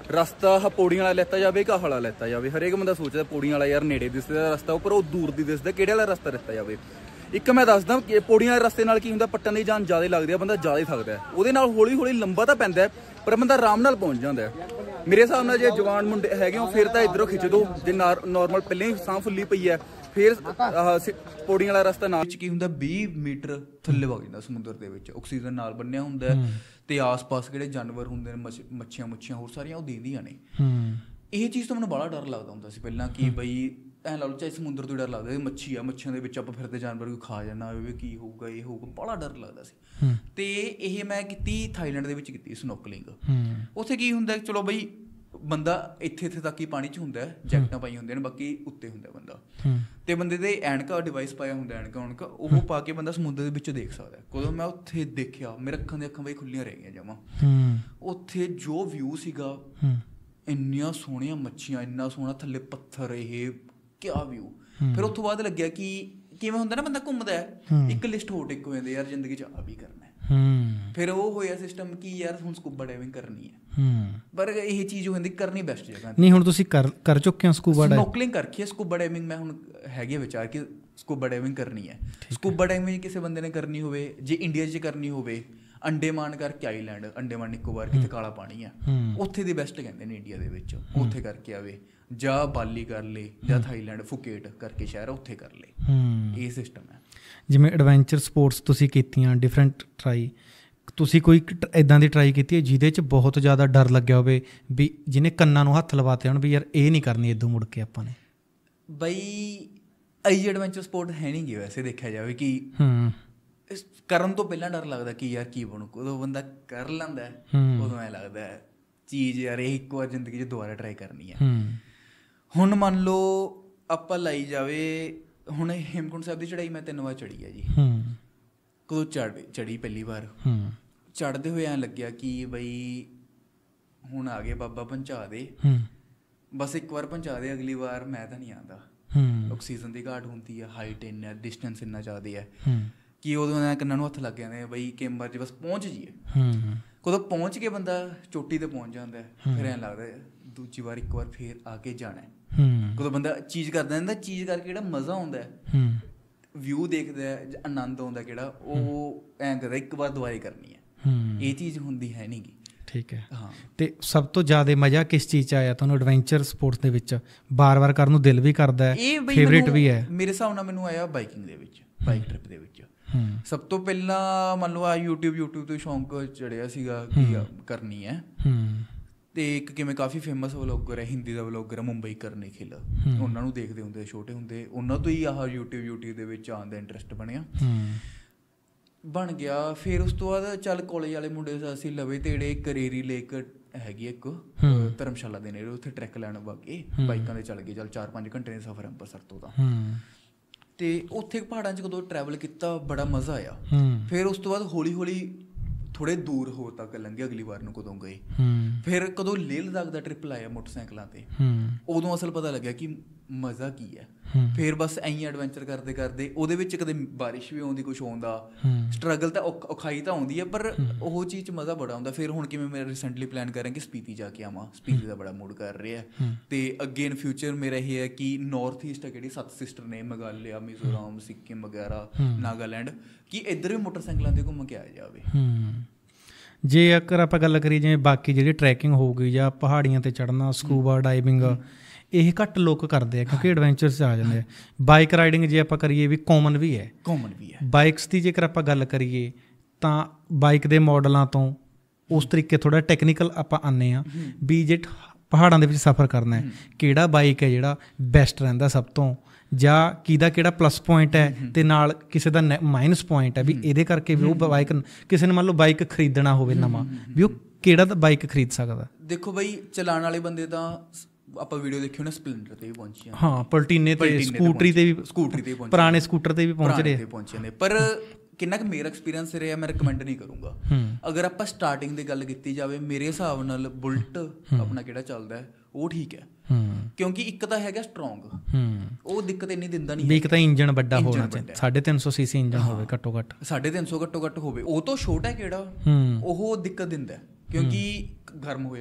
ਰਸਤਾ ਆਹ ਪੌੜੀਆਂ ਵਾਲਾ ਲੈਤਾ ਜਾਵੇ ਕਿ ਆਹ ਵਾਲਾ ਲੈਤਾ ਜਾਵੇ। ਹਰੇਕ ਬੰਦਾ ਸੋਚਦਾ ਪੌੜੀਆਂ ਵਾਲਾ ਯਾਰ ਨੇੜੇ ਦਿਸਦਾ ਰਸਤਾ, ਉੱਪਰ ਉਹ ਦੂਰ ਦੀ ਦਿਸਦਾ, ਕਿਹੜੇ ਵਾਲਾ ਰਸਤਾ ਲੈਤਾ ਜਾਵੇ। ਇੱਕ ਮੈਂ ਦੱਸਦਾ ਕਿ ਪੌੜੀਆਂ ਵਾਲੇ ਰਸਤੇ ਨਾਲ ਕੀ ਹੁੰਦਾ, ਪੱਟਣ ਦੀ ਜਾਨ ਜ਼ਿਆਦਾ ਲੱਗਦੀ ਆ, ਬੰਦਾ ਜ਼ਿਆਦਾ ਹੀ ਥੱਕਦਾ। ਉਹਦੇ ਨਾਲ ਹੌਲੀ ਹੌਲੀ ਲੰਬਾ ਤਾਂ ਪੈਂਦਾ ਪਰ ਬੰਦਾ ਆਰਾਮ ਨਾਲ ਪਹੁੰਚ ਜਾਂਦਾ। ਮੇਰੇ ਹਿਸਾਬ ਨਾਲ ਜੇ ਜਵਾਨ ਮੁੰਡੇ ਹੈਗੇ ਹੋ ਫਿਰ ਤਾਂ ਇੱਧਰੋਂ ਖਿੱਚ ਦੋ, ਜੇ ਨੋਰਮਲ ਪਹਿਲਾਂ ਹੀ ਸਾਹ ਫੁੱਲੀ ਪਈ ਹੈ ਫਿਰ ਪੌੜੀਆਂ ਵਾਲਾ ਰਸਤਾ ਨਾਲ ਵਿੱਚ ਕੀ ਹੁੰਦਾ 20 ਮੀਟਰ ਥੱਲੇ ਵਗ ਜਾਂਦਾ ਸਮੁੰਦਰ ਦੇ ਵਿੱਚ, ਆਕਸੀਜਨ ਨਾਲ ਬੰਨਿਆ ਹੁੰਦਾ ਤੇ ਆਸ-ਪਾਸ ਜਿਹੜੇ ਜਾਨਵਰ ਹੁੰਦੇ ਨੇ ਮੱਛੀਆਂ ਹੋਰ ਸਾਰੀਆਂ ਉਹ ਦਿਖਦੀਆਂ ਨੇ। ਇਹ ਚੀਜ਼ ਤੋਂ ਮੈਨੂੰ ਬੜਾ ਡਰ ਲੱਗਦਾ ਹੁੰਦਾ ਸੀ ਪਹਿਲਾਂ ਕਿ ਬਈ ਐਂ ਲਾ ਲਓ ਚਾਹੇ ਸਮੁੰਦਰ ਤੋਂ ਡਰ ਲੱਗਦਾ, ਮੱਛੀ ਆ, ਮੱਛੀਆਂ ਦੇ ਵਿੱਚ ਆਪਾਂ ਫਿਰਦੇ ਜਾਨਵਰ ਕੋਈ ਖਾ ਜਾਣਾ ਹੋਵੇ, ਕੀ ਹੋਊਗਾ ਇਹ ਹੋਊਗਾ, ਬੜਾ ਡਰ ਲੱਗਦਾ ਸੀ। ਤੇ ਇਹ ਮੈਂ ਕੀਤੀ ਥਾਈਲੈਂਡ ਦੇ ਵਿੱਚ ਕੀਤੀ ਸਨੋਕਲਿੰਗ। ਉੱਥੇ ਕੀ ਹੁੰਦਾ ਚਲੋ ਬਈ ਬੰਦਾ ਇੱਥੇ ਤੱਕ ਹੀ ਪਾਣੀ 'ਚ ਹੁੰਦਾ, ਜੈਕਟਾਂ ਪਾਈਆਂ ਹੁੰਦੀਆਂ ਨੇ, ਬਾਕੀ ਉੱਤੇ ਹੁੰਦਾ ਬੰਦਾ ਤੇ ਬੰਦੇ ਦੇ ਐਨਕਾ ਡਿਵਾਈਸ ਪਾਇਆ ਹੁੰਦਾ, ਐਨਕਾ ਉਹ ਪਾ ਕੇ ਬੰਦਾ ਸਮੁੰਦਰ ਦੇ ਵਿੱਚ ਦੇਖ ਸਕਦਾ। ਕਦੋਂ ਮੈਂ ਉੱਥੇ ਦੇਖਿਆ ਮੇਰੇ ਅੱਖਾਂ ਦੀਆਂ ਅੱਖਾਂ ਬਈ ਖੁੱਲੀਆਂ ਰਹਿ ਗਈਆਂ ਜਮਾਂ। ਉੱਥੇ ਜੋ ਵਿਊ ਸੀਗਾ, ਇੰਨੀਆਂ ਸੋਹਣੀਆਂ ਮੱਛੀਆਂ, ਇੰਨਾ ਸੋਹਣਾ ਥੱਲੇ ਪੱਥਰ, ਇਹ ਕਿਆ ਵਿਊ। ਫਿਰ ਉੱਥੋਂ ਬਾਅਦ ਲੱਗਿਆ ਕਿ ਕਿਵੇਂ ਹੁੰਦਾ ਨਾ ਬੰਦਾ ਘੁੰਮਦਾ ਇੱਕ ਲਿਸਟ ਹੋ ਟਿਕ ਹੋ ਜਾਂਦੀ ਯਾਰ ਜ਼ਿੰਦਗੀ 'ਚ ਆ ਵੀ ਕਰਨਾ। ਫਿਰ ਉਹ ਹੋਇਆ ਸਿਸਟਮ ਕਿ ਯਾਰ ਹੁਣ ਸਕੂਬਾ ਡਾਈਵਿੰਗ ਕਰਨੀ ਹੈ, ਪਰ ਇਹ ਚੀਜ਼ ਹੁੰਦੀ ਕਰਨੀ ਬੈਸਟ ਜਗ੍ਹਾ ਨਹੀਂ। ਹੁਣ ਤੁਸੀਂ ਕਰ ਚੁੱਕੇ ਹੋ ਸਕੂਬਾ ਡਾਈਵਿੰਗ? ਸਨੋਕਲਿੰਗ ਕਰਖੀ ਹੈ, ਸਕੂਬਾ ਡਾਈਵਿੰਗ ਮੈਂ ਹੁਣ ਹੈਗੇ ਵਿਚਾਰ ਕਿ ਸਕੂਬਾ ਡਾਈਵਿੰਗ ਕਰਨੀ ਹੈ। ਸਕੂਬਾ ਡਾਈਵਿੰਗ ਕਿਸੇ ਬੰਦੇ ਨੇ ਕਰਨੀ ਹੋਵੇ, ਜੇ ਇੰਡੀਆ 'ਚ ਕਰਨੀ ਹੋਵੇ, ਅੰਡੇਮਾਨ ਕਰਕੇ ਆਈਲੈਂਡ, ਅੰਡੇਮਾਨ ਨਿਕੋਬਾਰ ਕਿਤੇ ਕਾਲਾ ਪਾਣੀ ਆ, ਉੱਥੇ ਦੀ ਬੈਸਟ ਕਹਿੰਦੇ ਨੇ ਇੰਡੀਆ ਦੇ ਵਿੱਚ, ਉੱਥੇ ਕਰਕੇ ਆਵੇ। ਜਾਂ ਬਾਲੀ ਕਰ ਲੇ, ਜਾਂ ਥਾਈਲੈਂਡ ਫੁਕੇਟ ਕਰਕੇ ਸ਼ਹਿਰ ਉੱਥੇ ਕਰ ਲੇ। ਇਹ ਸਿਸਟਮ ਹੈ। ਜਿਵੇਂ ਐਡਵੈਂਚਰ ਸਪੋਰਟਸ ਤੁਸੀਂ ਕੀਤੀਆਂ ਡਿਫਰੈਂਟ ਟਰਾਈ, ਤੁਸੀਂ ਕੋਈ ਇੱਦਾਂ ਦੀ ਟਰਾਈ ਕੀਤੀ ਹੈ ਜਿਹਦੇ 'ਚ ਬਹੁਤ ਜ਼ਿਆਦਾ ਡਰ ਲੱਗਿਆ ਹੋਵੇ ਵੀ ਜਿਹਨੇ ਕੰਨਾਂ ਨੂੰ ਹੱਥ ਲਵਾਤੇ ਹੋਣ ਵੀ ਯਾਰ ਇਹ ਨਹੀਂ ਕਰਨੀ ਇੱਦੋਂ ਮੁੜ ਕੇ ਆਪਾਂ ਨੇ? ਬਈ ਇਹ ਐਡਵੈਂਚਰ ਸਪੋਰਟ ਹੈ ਨਹੀਂ ਗੇ ਵੈਸੇ ਦੇਖਿਆ ਜਾਵੇ ਕਿ ਕਰਨ ਤੋਂ ਪਹਿਲਾਂ ਡਰ ਲੱਗਦਾ ਕਿ ਯਾਰ ਕੀ ਬਣੂ। ਉਦੋਂ ਬੰਦਾ ਕਰ ਲੈਂਦਾ ਉਦੋਂ ਐਂ ਲੱਗਦਾ ਚੀਜ਼ ਯਾਰ ਇਹ ਇੱਕ ਵਾਰ ਜ਼ਿੰਦਗੀ 'ਚ ਦੁਬਾਰਾ ਟਰਾਈ ਕਰਨੀ ਹੈ। ਹੁਣ ਮੰਨ ਲਓ ਆਪਾਂ ਲਾਈ ਜਾਵੇ, ਹੁਣ ਹੇਮਕੁੰਟ ਸਾਹਿਬ ਦੀ ਚੜ੍ਹਾਈ ਮੈਂ 3 ਵਾਰ ਚੜ੍ਹੀ ਹੈ ਜੀ। ਕਦੋਂ ਚੜ੍ਹੀ ਪਹਿਲੀ ਵਾਰ ਚੜ੍ਹਦੇ ਹੋਏ ਐਂ ਲੱਗਿਆ ਕਿ ਬਈ ਹੁਣ ਆ ਗਏ ਬਾਬਾ ਪਹੁੰਚਾ ਦੇ, ਬਸ ਇੱਕ ਵਾਰ ਪਹੁੰਚਾ ਦੇ, ਅਗਲੀ ਵਾਰ ਮੈਂ ਤਾਂ ਨਹੀਂ ਆਉਂਦਾ। ਆਕਸੀਜਨ ਦੀ ਘਾਟ ਹੁੰਦੀ ਹੈ, ਹਾਈਟ ਇੰਨਾ, ਡਿਸਟੈਂਸ ਇੰਨਾ ਜ਼ਿਆਦਾ ਹੈ ਕਿ ਉਦੋਂ ਐਂ ਕੰਨਾਂ ਨੂੰ ਹੱਥ ਲੱਗ ਜਾਂਦੇ ਬਈ ਕੇਂਬਰ 'ਚ ਬਸ ਪਹੁੰਚ ਜਾਈਏ। ਕਦੋਂ ਪਹੁੰਚ ਕੇ ਬੰਦਾ ਚੋਟੀ 'ਤੇ ਪਹੁੰਚ ਜਾਂਦਾ ਫਿਰ ਐਂ ਲੱਗਦਾ ਦੂਜੀ ਵਾਰ ਇੱਕ ਵਾਰ ਫੇਰ ਆ ਕੇ ਜਾਣਾ। ਕਦੋਂ ਬੰਦਾ ਚੀਜ਼ ਕਰਦਾ ਜਾਂਦਾ, ਚੀਜ਼ ਕਰਕੇ ਜਿਹੜਾ ਮਜ਼ਾ ਆਉਂਦਾ ਵਿਊ ਦੇਖਦਾ, ਆਨੰਦ ਆਉਂਦਾ ਕਿਹੜਾ, ਉਹ ਐਂ ਕਰਦਾ ਇੱਕ ਵਾਰ ਦੁਬਾਰਾ ਕਰਨੀ ਹੈ। ਇਹ ਚੀਜ਼ ਹੁੰਦੀ ਹੈ ਨਹੀਂ ਗੀ। ਠੀਕ ਹੈ। ਹਾਂ। ਤੇ ਸਭ ਤੋਂ ਜ਼ਿਆਦਾ ਮਜ਼ਾ ਕਿਸ ਚੀਜ਼ 'ਚ ਆਇਆ ਤੁਹਾਨੂੰ ਐਡਵੈਂਚਰ ਸਪੋਰਟਸ ਦੇ ਵਿੱਚ? ਬਾਰ-ਬਾਰ ਕਰਨ ਨੂੰ ਦਿਲ ਵੀ ਕਰਦਾ ਹੈ, ਫੇਵਰੇਟ ਵੀ ਹੈ? ਮੇਰੇ ਹਿਸਾਬ ਨਾਲ ਮੈਨੂੰ ਆਇਆ ਬਾਈਕਿੰਗ ਦੇ ਵਿੱਚ, ਬਾਈਕ ਟ੍ਰਿਪ ਦੇ ਵਿੱਚ। ਸਭ ਤੋਂ ਪਹਿਲਾਂ ਮੰਨ ਲਓ YouTube ਤੋਂ ਸ਼ੌਂਕ ਚੜਿਆ ਸੀਗਾ ਕਿ ਕਰਨੀ ਹੈ। ਤੇ ਇੱਕ ਕਿਵੇਂ ਕਾਫੀ ਫੇਮਸ ਵਲੋਗਰ ਹੈ, ਹਿੰਦੀ ਦਾ ਵਲੋਗਰ ਹੈ, ਮੁੰਬਈ ਕਰਨੇ ਖਿਲ, ਉਹਨਾਂ ਨੂੰ ਦੇਖਦੇ ਹੁੰਦੇ ਛੋਟੇ ਹੁੰਦੇ, ਉਹਨਾਂ ਤੋਂ ਹੀ ਆਹ YouTube ਦੇ ਵਿੱਚ ਆਉਣ ਦਾ ਇੰਟਰਸਟ ਬਣ ਗਿਆ। ਫਿਰ ਉਸ ਤੋਂ ਬਾਅਦ ਚੱਲ ਕਾਲਜ ਵਾਲੇ ਮੁੰਡੇ ਅਸੀਂ ਲਵੇ ਤੇੜੇ ਕਰੇਰੀ ਲੇਕ ਹੈਗੀ ਇੱਕ ਧਰਮਸ਼ਾਲਾ ਦੇ ਨੇੜੇ, ਉੱਥੇ ਟਰੈਕ ਲੈਣ ਵਾਗੇ ਬਾਈਕਾਂ 'ਤੇ ਚੱਲ ਗਏ। ਚੱਲ 4-5 ਘੰਟੇ ਦਾ ਸਫ਼ਰ ਅੰਮ੍ਰਿਤਸਰ ਤੋਂ ਤਾਂ, ਤੇ ਉੱਥੇ ਪਹਾੜਾਂ 'ਚ ਕਦੋਂ ਟਰੈਵਲ ਕੀਤਾ ਬੜਾ ਮਜ਼ਾ ਆਇਆ। ਫਿਰ ਉਸ ਤੋਂ ਬਾਅਦ ਹੌਲੀ ਥੋੜ੍ਹੇ ਦੂਰ ਹੋਰ ਤੱਕ ਲੰਘੇ, ਅਗਲੀ ਵਾਰ ਨੂੰ ਕਦੋਂ ਗਏ। ਫਿਰ ਕਦੋਂ ਲੇਹ ਲਦਾਖ ਦਾ ਟ੍ਰਿਪ ਲਾਇਆ ਮੋਟਰਸਾਈਕਲਾਂ 'ਤੇ, ਉਦੋਂ ਅਸਲ ਪਤਾ ਲੱਗਿਆ ਕਿ ਮਜ਼ਾ ਕੀ ਹੈ। ਫਿਰ ਬਸ ਐਂ ਐਡਵੈਂਚਰ ਕਰਦੇ ਉਹਦੇ ਵਿੱਚ ਕਦੇ ਬਾਰਿਸ਼ ਵੀ ਆਉਂਦੀ, ਕੁਛ ਆਉਂਦਾ, ਸਟਰਗਲ ਤਾਂ ਔਖਾਈ ਤਾਂ ਆਉਂਦੀ ਹੈ, ਪਰ ਉਹ ਚੀਜ਼ 'ਚ ਮਜ਼ਾ ਬੜਾ ਆਉਂਦਾ। ਫਿਰ ਹੁਣ ਕਿਵੇਂ ਮੈਂ ਰੀਸੈਂਟਲੀ ਪਲਾਨ ਕਰ ਰਿਹਾ ਕਿ ਸਪੀਤੀ ਜਾ ਕੇ ਆਵਾਂ, ਸਪੀਤੀ ਦਾ ਬੜਾ ਮੂਡ ਕਰ ਰਿਹਾ। ਤੇ ਅੱਗੇ ਇਨ ਫਿਊਚਰ ਮੇਰਾ ਇਹ ਹੈ ਕਿ ਨੌਰਥ ਈਸਟ ਆ ਕਿਹੜੀ 7 ਸਿਸਟਰ ਨੇ, ਮੇਘਾਲਿਆ, ਮਿਜ਼ੋਰਮ, ਸਿੱਕਿਮ ਵਗੈਰਾ, ਨਾਗਾਲੈਂਡ, ਕਿ ਇੱਧਰ ਵੀ ਮੋਟਰਸਾਈਕਲਾਂ 'ਤੇ ਘੁੰਮ ਕੇ ਆ ਜਾਵੇ। ਜੇ ਅਗਰ ਆਪਾਂ ਗੱਲ ਕਰੀਏ ਜਿਵੇਂ ਬਾਕੀ ਜਿਹੜੀ ਟਰੈਕਿੰਗ ਹੋ ਗਈ ਜਾਂ ਪਹਾੜੀਆਂ 'ਤੇ ਚੜ੍ਹਨਾ, ਸਕੂਬਾ ਡਾਈਵਿੰਗ, ਇਹ ਘੱਟ ਲੋਕ ਕਰਦੇ ਆ ਕਿਉਂਕਿ ਐਡਵੈਂਚਰ 'ਚ ਆ ਜਾਂਦੇ ਆ। ਬਾਈਕ ਰਾਈਡਿੰਗ ਜੇ ਆਪਾਂ ਕਰੀਏ ਵੀ ਕਾਮਨ ਵੀ ਹੈ। ਬਾਈਕਸ ਦੀ ਜੇਕਰ ਆਪਾਂ ਗੱਲ ਕਰੀਏ ਤਾਂ ਬਾਈਕ ਦੇ ਮਾਡਲਾਂ ਤੋਂ ਉਸ ਤਰੀਕੇ ਥੋੜ੍ਹਾ ਟੈਕਨੀਕਲ ਆਪਾਂ ਆਉਂਦੇ ਹਾਂ ਵੀ ਜੇ ਪਹਾੜਾਂ ਦੇ ਵਿੱਚ ਸਫ਼ਰ ਕਰਨਾ ਹੈ, ਕਿਹੜਾ ਬਾਈਕ ਹੈ ਜਿਹੜਾ ਬੈਸਟ ਰਹਿੰਦਾ ਸਭ ਤੋਂ, ਜਾਂ ਕਿਹਦਾ ਕਿਹੜਾ ਪਲੱਸ ਪੁਆਇੰਟ ਹੈ ਅਤੇ ਨਾਲ ਕਿਸੇ ਦਾ ਮਾਈਨਸ ਪੁਆਇੰਟ ਹੈ ਵੀ ਇਹਦੇ ਕਰਕੇ ਵੀ ਉਹ ਬਾਈਕ, ਕਿਸੇ ਨੇ ਮੰਨ ਲਓ ਬਾਈਕ ਖਰੀਦਣਾ ਹੋਵੇ ਨਵਾਂ, ਵੀ ਉਹ ਕਿਹੜਾ ਬਾਈਕ ਖਰੀਦ ਸਕਦਾ? ਦੇਖੋ ਬਈ ਚਲਾਉਣ ਵਾਲੇ ਬੰਦੇ ਤਾਂ ਆਪਾਂ ਵੀਡੀਓ ਦੇਖੀ ਉਹਨੇ ਸਪਲੈਂਡਰ 'ਤੇ ਵੀ ਪਹੁੰਚੀ, ਹਾਂ ਪਲਟੀਨੇ 'ਤੇ, ਸਕੂਟਰੀ 'ਤੇ ਵੀ, ਪੁਰਾਣੇ ਸਕੂਟਰ 'ਤੇ ਵੀ ਪਹੁੰਚੇ ਨੇ। ਪਰ ਕਿੰਨਾ ਕੁ ਮੇਰਾ ਐਕਸਪੀਰੀਅੰਸ ਰਿਹਾ ਮੈਂ ਰਿਕਮੈਂਡ ਨਹੀਂ ਕਰੂੰਗਾ। ਅਗਰ ਆਪਾਂ ਸਟਾਰਟਿੰਗ ਦੀ ਗੱਲ ਕੀਤੀ ਜਾਵੇ, ਮੇਰੇ ਹਿਸਾਬ ਨਾਲ ਬੁਲਟ ਆਪਣਾ ਕਿਹੜਾ ਚੱਲਦਾ ਹੈ ਉਹ ਠੀਕ ਹੈ, ਕਿਉਂਕਿ ਇੱਕ ਤਾਂ ਹੈਗਾ ਸਟਰੋਂਗ, ਉਹ ਦਿੱਕਤ ਇੰਨੀ ਦਿੰਦਾ ਨਹੀਂ। ਇੱਕ ਤਾਂ ਇੰਜਨ ਵੱਡਾ ਹੋਣਾ ਚਾਹੀਦਾ, 350 cc ਇੰਜਨ ਹੋਵੇ ਘੱਟੋ ਘੱਟ, 350 ਘੱਟੋ ਘੱਟ ਹੋਵੇ। ਉਹ ਤੋਂ ਛੋਟਾ ਕਿਹੜਾ ਉਹ ਦਿੱਕਤ ਦਿੰਦਾ ਕਿਉਂਕਿ ਗਰਮ ਹੋ ਜਾਂਦਾ,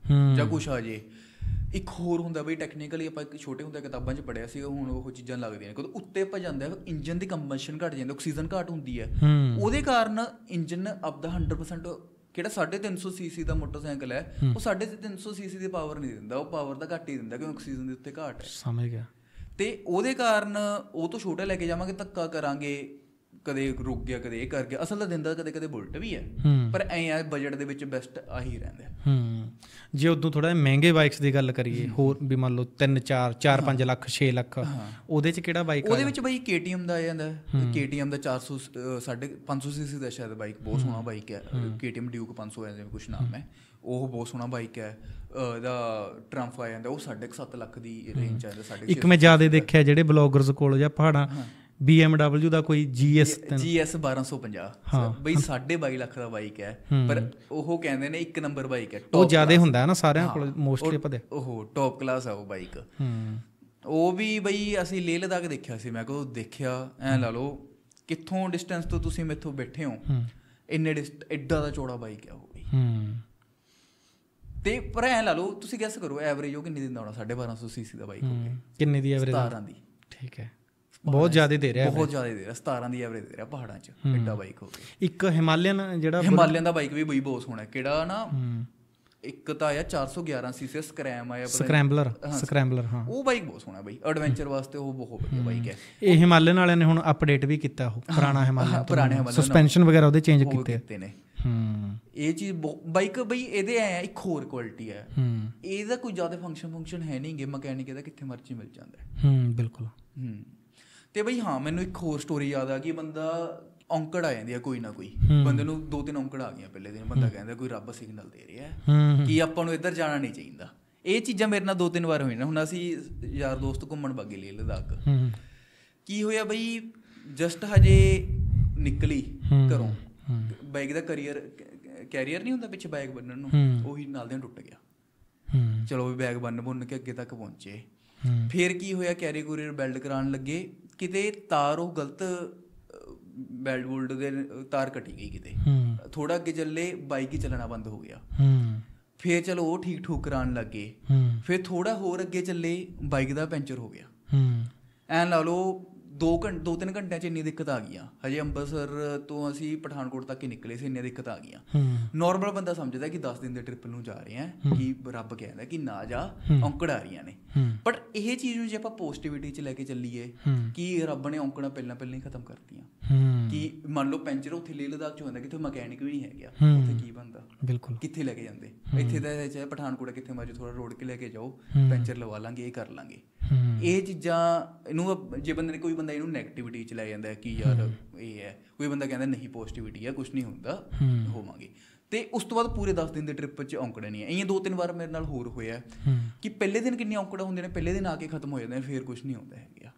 ਜਾਂ ਕੁਛ ਆ ਜੇ। ਇੱਕ ਹੋਰ ਹੁੰਦਾ ਬਈ ਟੈਕਨੀਕਲੀ ਆਪਾਂ ਛੋਟੇ ਹੁੰਦੇ ਕਿਤਾਬਾਂ 'ਚ ਪੜ੍ਹਿਆ ਸੀ, ਹੁਣ ਉਹ ਚੀਜ਼ਾਂ ਲੱਗਦੀਆਂ ਨੇ ਕਦੋਂ ਉੱਤੇ ਆਪਾਂ ਜਾਂਦਾ ਇੰਜਨ ਦੀ ਕੰਬਸ਼ਨ ਘੱਟ ਜਾਂਦੀ, ਆਕਸੀਜਨ ਘੱਟ ਹੁੰਦੀ ਹੈ, ਉਹਦੇ ਕਾਰਨ ਇੰਜਨ ਆਪਦਾ 100% ਕਿਹੜਾ 350 cc ਦਾ ਮੋਟਰਸਾਈਕਲ ਹੈ ਉਹ 350 cc ਦੀ ਪਾਵਰ ਨਹੀਂ ਦਿੰਦਾ, ਉਹ ਪਾਵਰ ਤਾਂ ਘੱਟ ਹੀ ਦਿੰਦਾ ਕਿਉਂਕਿ ਆਕਸੀਜਨ ਦੇ ਉੱਤੇ ਘਾਟ ਹੈ। ਸਮਝ ਗਿਆ। ਤੇ ਉਹਦੇ ਕਾਰਨ ਉਹ ਤੋਂ ਛੋਟਾ ਲੈ ਕੇ ਜਾਵਾਂਗੇ, ਧੱਕਾ ਕਰਾਂਗੇ, ਕਦੇ ਰੁਕ ਗਿਆ ਕਦੇ ਇਹ ਕਰ ਗਿਆ। ਅਸਲ ਤਾਂ ਦਿੰਦਾ ਕਦੇ ਕਦੇ ਬੁਲਟ ਵੀ ਹੈ, ਪਰ ਐਂ ਆ ਬਜਟ ਦੇ ਵਿੱਚ ਬੈਸਟ ਆਹੀ ਰਹਿੰਦਾ। ਜੇ ਉਦੋਂ ਥੋੜਾ ਮਹਿੰਗੇ ਬਾਈਕਸ ਦੀ ਗੱਲ ਕਰੀਏ ਹੋਰ ਵੀ ਮੰਨ ਲਓ 3-4-5 ਲੱਖ 6 ਲੱਖ ਉਹਦੇ 'ਚ ਕਿਹੜਾ ਬਾਈਕ? ਉਹਦੇ ਵਿੱਚ ਬਾਈ KTM ਦਾ ਆ ਜਾਂਦਾ, KTM ਦਾ 550 cc ਦਾ ਸ਼ਾਇਦ ਬਾਈਕ, ਬਹੁਤ ਸੋਹਣਾ ਬਾਈਕ ਹੈ। KTM ਡਿਊਕ 500 ਐ ਜਿਵੇਂ ਕੁਛ ਨਾਮ ਹੈ, ਉਹ ਬਹੁਤ ਸੋਹਣਾ ਬਾਈਕ ਹੈ। ਇਹਦਾ ਟਰੰਫ ਆ ਜਾਂਦਾ, ਉਹ 7.5 ਲੱਖ ਦੀ ਰੇਂਜ ਆ ਜਾਂਦਾ। ਇੱਕ ਮੈਂ ਜ਼ਿਆਦਾ ਦੇਖਿਆ ਜਿਹੜੇ ਬਲੌਗਰਸ ਕੋਲ ਜਾਂ ਪਹਾੜਾਂ BMW ਦਾ ਕੋਈ GS 1250 ਬਈ 22.5 ਲੱਖ ਦਾ ਬਾਈਕ ਹੈ, ਪਰ ਉਹ ਕਹਿੰਦੇ ਨੇ 1 ਨੰਬਰ ਬਾਈਕ ਹੈ। ਉਹ ਜ਼ਿਆਦਾ ਹੁੰਦਾ ਨਾ ਸਾਰਿਆਂ ਕੋਲ ਮੋਸਟਲੀ ਆਪਾਂ ਦੇ, ਉਹ ਟੌਪ ਕਲਾਸ ਆ ਉਹ ਬਾਈਕ। ਉਹ ਵੀ ਬਈ ਅਸੀਂ ਲੇਹ ਲਦਾਖ ਦੇਖਿਆ ਸੀ, ਮੈਂ ਕਦੋਂ ਦੇਖਿਆ ਐਂ ਲਾ ਲਓ ਕਿੱਥੋਂ ਡਿਸਟੈਂਸ ਤੋਂ ਤੁਸੀਂ ਮੈਥੋਂ ਬੈਠੇ ਹੋ, ਇੰਨੇ ਐਡਾ ਦਾ ਚੌੜਾ ਬਾਈਕ ਹੈ ਉਹ ਬਈ। ਤੇ ਪਰ ਐਂ ਲਾ ਲਓ ਤੁਸੀਂ ਗੈਸ ਕਰੋ ਐਵਰੇਜ ਉਹ ਕਿੰਨੀ ਦਿੰਦਾ ਹੋਣਾ? 1250 cc ਦਾ ਬਾਈਕ ਹੋ ਗਿਆ। ਕਿੰਨੇ ਦੀ ਐਵਰੇਜ? 17 ਦੀ। ਠੀਕ ਹੈ, ਬਹੁਤ ਜ਼ਿਆਦਾ ਦੇ ਰਿਹਾ, ਬਹੁਤ ਜ਼ਿਆਦਾ ਦੇ ਰਿਹਾ। 17 ਦੀ ਐਵਰੇਜ ਦੇ ਰਿਹਾ ਪਹਾੜਾਂ 'ਚ, ਐਡਾ ਬਾਈਕ ਹੋ ਗਿਆ। ਇੱਕ ਹਿਮਾਲਯਨ ਜਿਹੜਾ ਹਿਮਾਲਯਨ ਦਾ ਬਾਈਕ ਵੀ ਬਈ ਬਹੁਤ ਸੋਹਣਾ, ਕਿਹੜਾ ਨਾ ਇੱਕ ਤਾਂ ਆਇਆ 411 cc ਸਕ੍ਰੈਮ ਆਇਆ, ਸਕ੍ਰੈਂਬਲਰ। ਹਾਂ ਉਹ ਬਾਈਕ ਬਹੁਤ ਸੋਹਣਾ ਬਈ, ਐਡਵੈਂਚਰ ਵਾਸਤੇ ਉਹ ਬਹੁਤ ਵਧੀਆ ਬਾਈਕ ਹੈ। ਇਹ ਹਿਮਾਲਯਨ ਵਾਲਿਆਂ ਨੇ ਹੁਣ ਅਪਡੇਟ ਵੀ ਕੀਤਾ, ਉਹ ਪੁਰਾਣਾ ਹਿਮਾਲਯਨ ਸਸਪੈਂਸ਼ਨ ਵਗੈਰਾ ਉਹਦੇ ਚੇਂਜ ਕੀਤੇ ਨੇ। ਇਹ ਚੀਜ਼ ਬਾਈਕ ਬਈ ਇਹਦੇ ਐ ਇੱਕ ਹੋਰ ਕੁਆਲਿਟੀ ਹੈ, ਇਹਦਾ ਕੋਈ ਜ਼ਿਆਦਾ ਫੰਕਸ਼ਨ ਹੈ ਨਹੀਂ ਗੇ, ਮਕੈਨਿਕ ਇਹਦਾ ਕਿੱਥੇ ਮਰਜ਼ੀ ਮਿਲ ਜਾਂਦਾ। ਬਿਲਕੁਲ। ਤੇ ਬਈ ਹਾਂ ਮੈਨੂੰ ਇੱਕ ਹੋਰ ਸਟੋਰੀ ਯਾਦ ਆ ਗਈ, ਬੰਦਾ ਔਂਕੜ ਆ ਜਾਂਦੀ ਆ ਕੋਈ ਨਾ ਕੋਈ ਬੰਦੇ ਨੂੰ, 2-3 ਔਂਕੜ ਆ ਗਈਆਂ ਪਹਿਲੇ ਦਿਨ। ਬੰਦਾ ਕਹਿੰਦਾ ਕੋਈ ਰੱਬ ਸਿਗਨਲ ਦੇ ਰਿਹਾ ਕਿ ਆਪਾਂ ਨੂੰ ਇੱਧਰ ਜਾਣਾ ਨਹੀਂ ਚਾਹੀਦਾ। ਇਹ ਚੀਜ਼ਾਂ ਮੇਰੇ ਨਾਲ 2-3 ਵਾਰ ਹੋਈਆਂ। ਹੁਣ ਅਸੀਂ ਯਾਰ ਦੋਸਤ ਘੁੰਮਣ ਵਗੇ ਲੇਹ ਲਦਾਖ, ਕੀ ਹੋਇਆ ਬਈ ਜਸਟ ਹਜੇ ਨਿਕਲੀ ਘਰੋਂ, ਬਾਈਕ ਦਾ ਕੈਰੀਅਰ ਨਹੀਂ ਹੁੰਦਾ ਪਿੱਛੇ ਬੈਗ ਬੰਨਣ ਨੂੰ, ਉਹੀ ਨਾਲ ਦੇ ਟੁੱਟ ਗਿਆ। ਚਲੋ ਵੀ ਬੈਗ ਬੰਨ ਕੇ ਅੱਗੇ ਤੱਕ ਪਹੁੰਚੇ। ਫਿਰ ਕੀ ਹੋਇਆ, ਕੈਰੀਅਰ ਬੈਲਟ ਕਰਾਉਣ ਲੱਗੇ, ਕਿਤੇ ਤਾਰ ਉਹ ਗਲਤ ਬੈਲਟ ਬੁਲਟ ਦੇ ਤਾਰ ਕੱਟੀ ਗਈ ਕਿਤੇ, ਥੋੜਾ ਅੱਗੇ ਚੱਲੇ ਬਾਈਕ ਹੀ ਚੱਲਣਾ ਬੰਦ ਹੋ ਗਿਆ। ਫਿਰ ਚਲੋ ਉਹ ਠੀਕ ਠੂਕ ਕਰਾਉਣ ਲੱਗੇ। ਫਿਰ ਥੋੜਾ ਹੋਰ ਅੱਗੇ ਚੱਲੇ ਬਾਈਕ ਦਾ ਪੈਂਚਰ ਹੋ ਗਿਆ। ਐਂ ਲਾ ਲਓ 2-3 ਘੰਟਿਆਂ 'ਚ ਇੰਨੀ ਦਿੱਕਤ ਆ ਗਈਆਂ। ਹਜੇ ਅੰਮ੍ਰਿਤਸਰ ਤੋਂ ਅਸੀਂ ਪਠਾਨਕੋਟ ਤੱਕ ਹੀ ਨਿਕਲੇ ਸੀ, ਇੰਨੀਆਂ ਦਿੱਕਤ ਆ ਗਈਆਂ। ਨੋਰਮਲ ਬੰਦਾ ਸਮਝਦਾ ਕਿ 10 ਦਿਨ ਦੇ ਟ੍ਰਿਪ ਨੂੰ ਜਾ ਰਹੇ ਹਾਂ, ਕਿ ਰੱਬ ਕਹਿੰਦਾ ਕਿ ਨਾ ਜਾ, ਔਂਕੜ ਆ ਰਹੀਆਂ ਨੇ। ਬਟ ਇਹ ਚੀਜ਼ ਨੂੰ ਜੇ ਆਪਾਂ ਪੋਜ਼ਿਟਿਵਿਟੀ 'ਚ ਲੈ ਕੇ ਚੱਲੀਏ ਕਿ ਰੱਬ ਨੇ ਔਂਕੜਾਂ ਪਹਿਲਾਂ ਹੀ ਖਤਮ ਕਰਤੀਆਂ। ਕਿ ਮੰਨ ਲਓ ਪੈਂਚਰ ਉੱਥੇ ਲੇਹ ਲਦਾਖ 'ਚ ਹੁੰਦਾ, ਕਿਤੇ ਮਕੈਨਿਕ ਵੀ ਨਹੀਂ ਹੈਗਾ, ਉੱਥੇ ਕੀ ਬਣਦਾ? ਬਿਲਕੁਲ। ਕਿੱਥੇ ਲੈ ਕੇ ਜਾਂਦੇ? ਇੱਥੇ ਤਾਂ ਚਾਹੇ ਪਠਾਨਕੋਟ ਕਿੱਥੇ ਮਰਜ਼ੀ ਥੋੜਾ ਰੋਡ ਕੇ ਲੈ ਕੇ ਜਾਓ, ਪੈਂਚਰ ਲਵਾ ਲਾਂਗੇ, ਇਹ ਕਰ ਲਾਂਗੇ। ਇਹ ਚੀਜ਼ਾਂ ਇਹਨੂੰ ਜੇ ਬੰਦੇ ਨੇ ਕੋਈ ਬੰਦਾ ਇਹਨੂੰ ਨੈਗੇਟਿਵਿਟੀ 'ਚ ਲੈ ਜਾਂਦਾ ਕਿ ਯਾਰ ਇਹ ਹੈ, ਕੋਈ ਬੰਦਾ ਕਹਿੰਦਾ ਨਹੀਂ ਪੋਜ਼ਿਟਿਵਿਟੀ ਹੈ, ਕੁਛ ਨਹੀਂ ਹੁੰਦਾ, ਹੋਵਾਂਗੇ। ਤੇ ਉਸ ਤੋਂ ਬਾਅਦ ਪੂਰੇ 10 ਦਿਨ ਦੇ ਟ੍ਰਿਪ 'ਚ ਔਂਕੜਾ ਨਹੀਂ ਹੈ। ਇਹ 2-3 ਵਾਰ ਮੇਰੇ ਨਾਲ ਹੋਰ ਹੋਇਆ ਕਿ ਪਹਿਲੇ ਦਿਨ ਕਿੰਨੀਆਂ ਔਂਕੜਾ ਹੁੰਦੀਆਂ ਨੇ, ਪਹਿਲੇ ਦਿਨ ਆ ਕੇ ਖਤਮ ਹੋ ਜਾਂਦੇ ਨੇ, ਫਿਰ ਕੁਛ ਨਹੀਂ ਹੁੰਦਾ ਹੈਗਾ।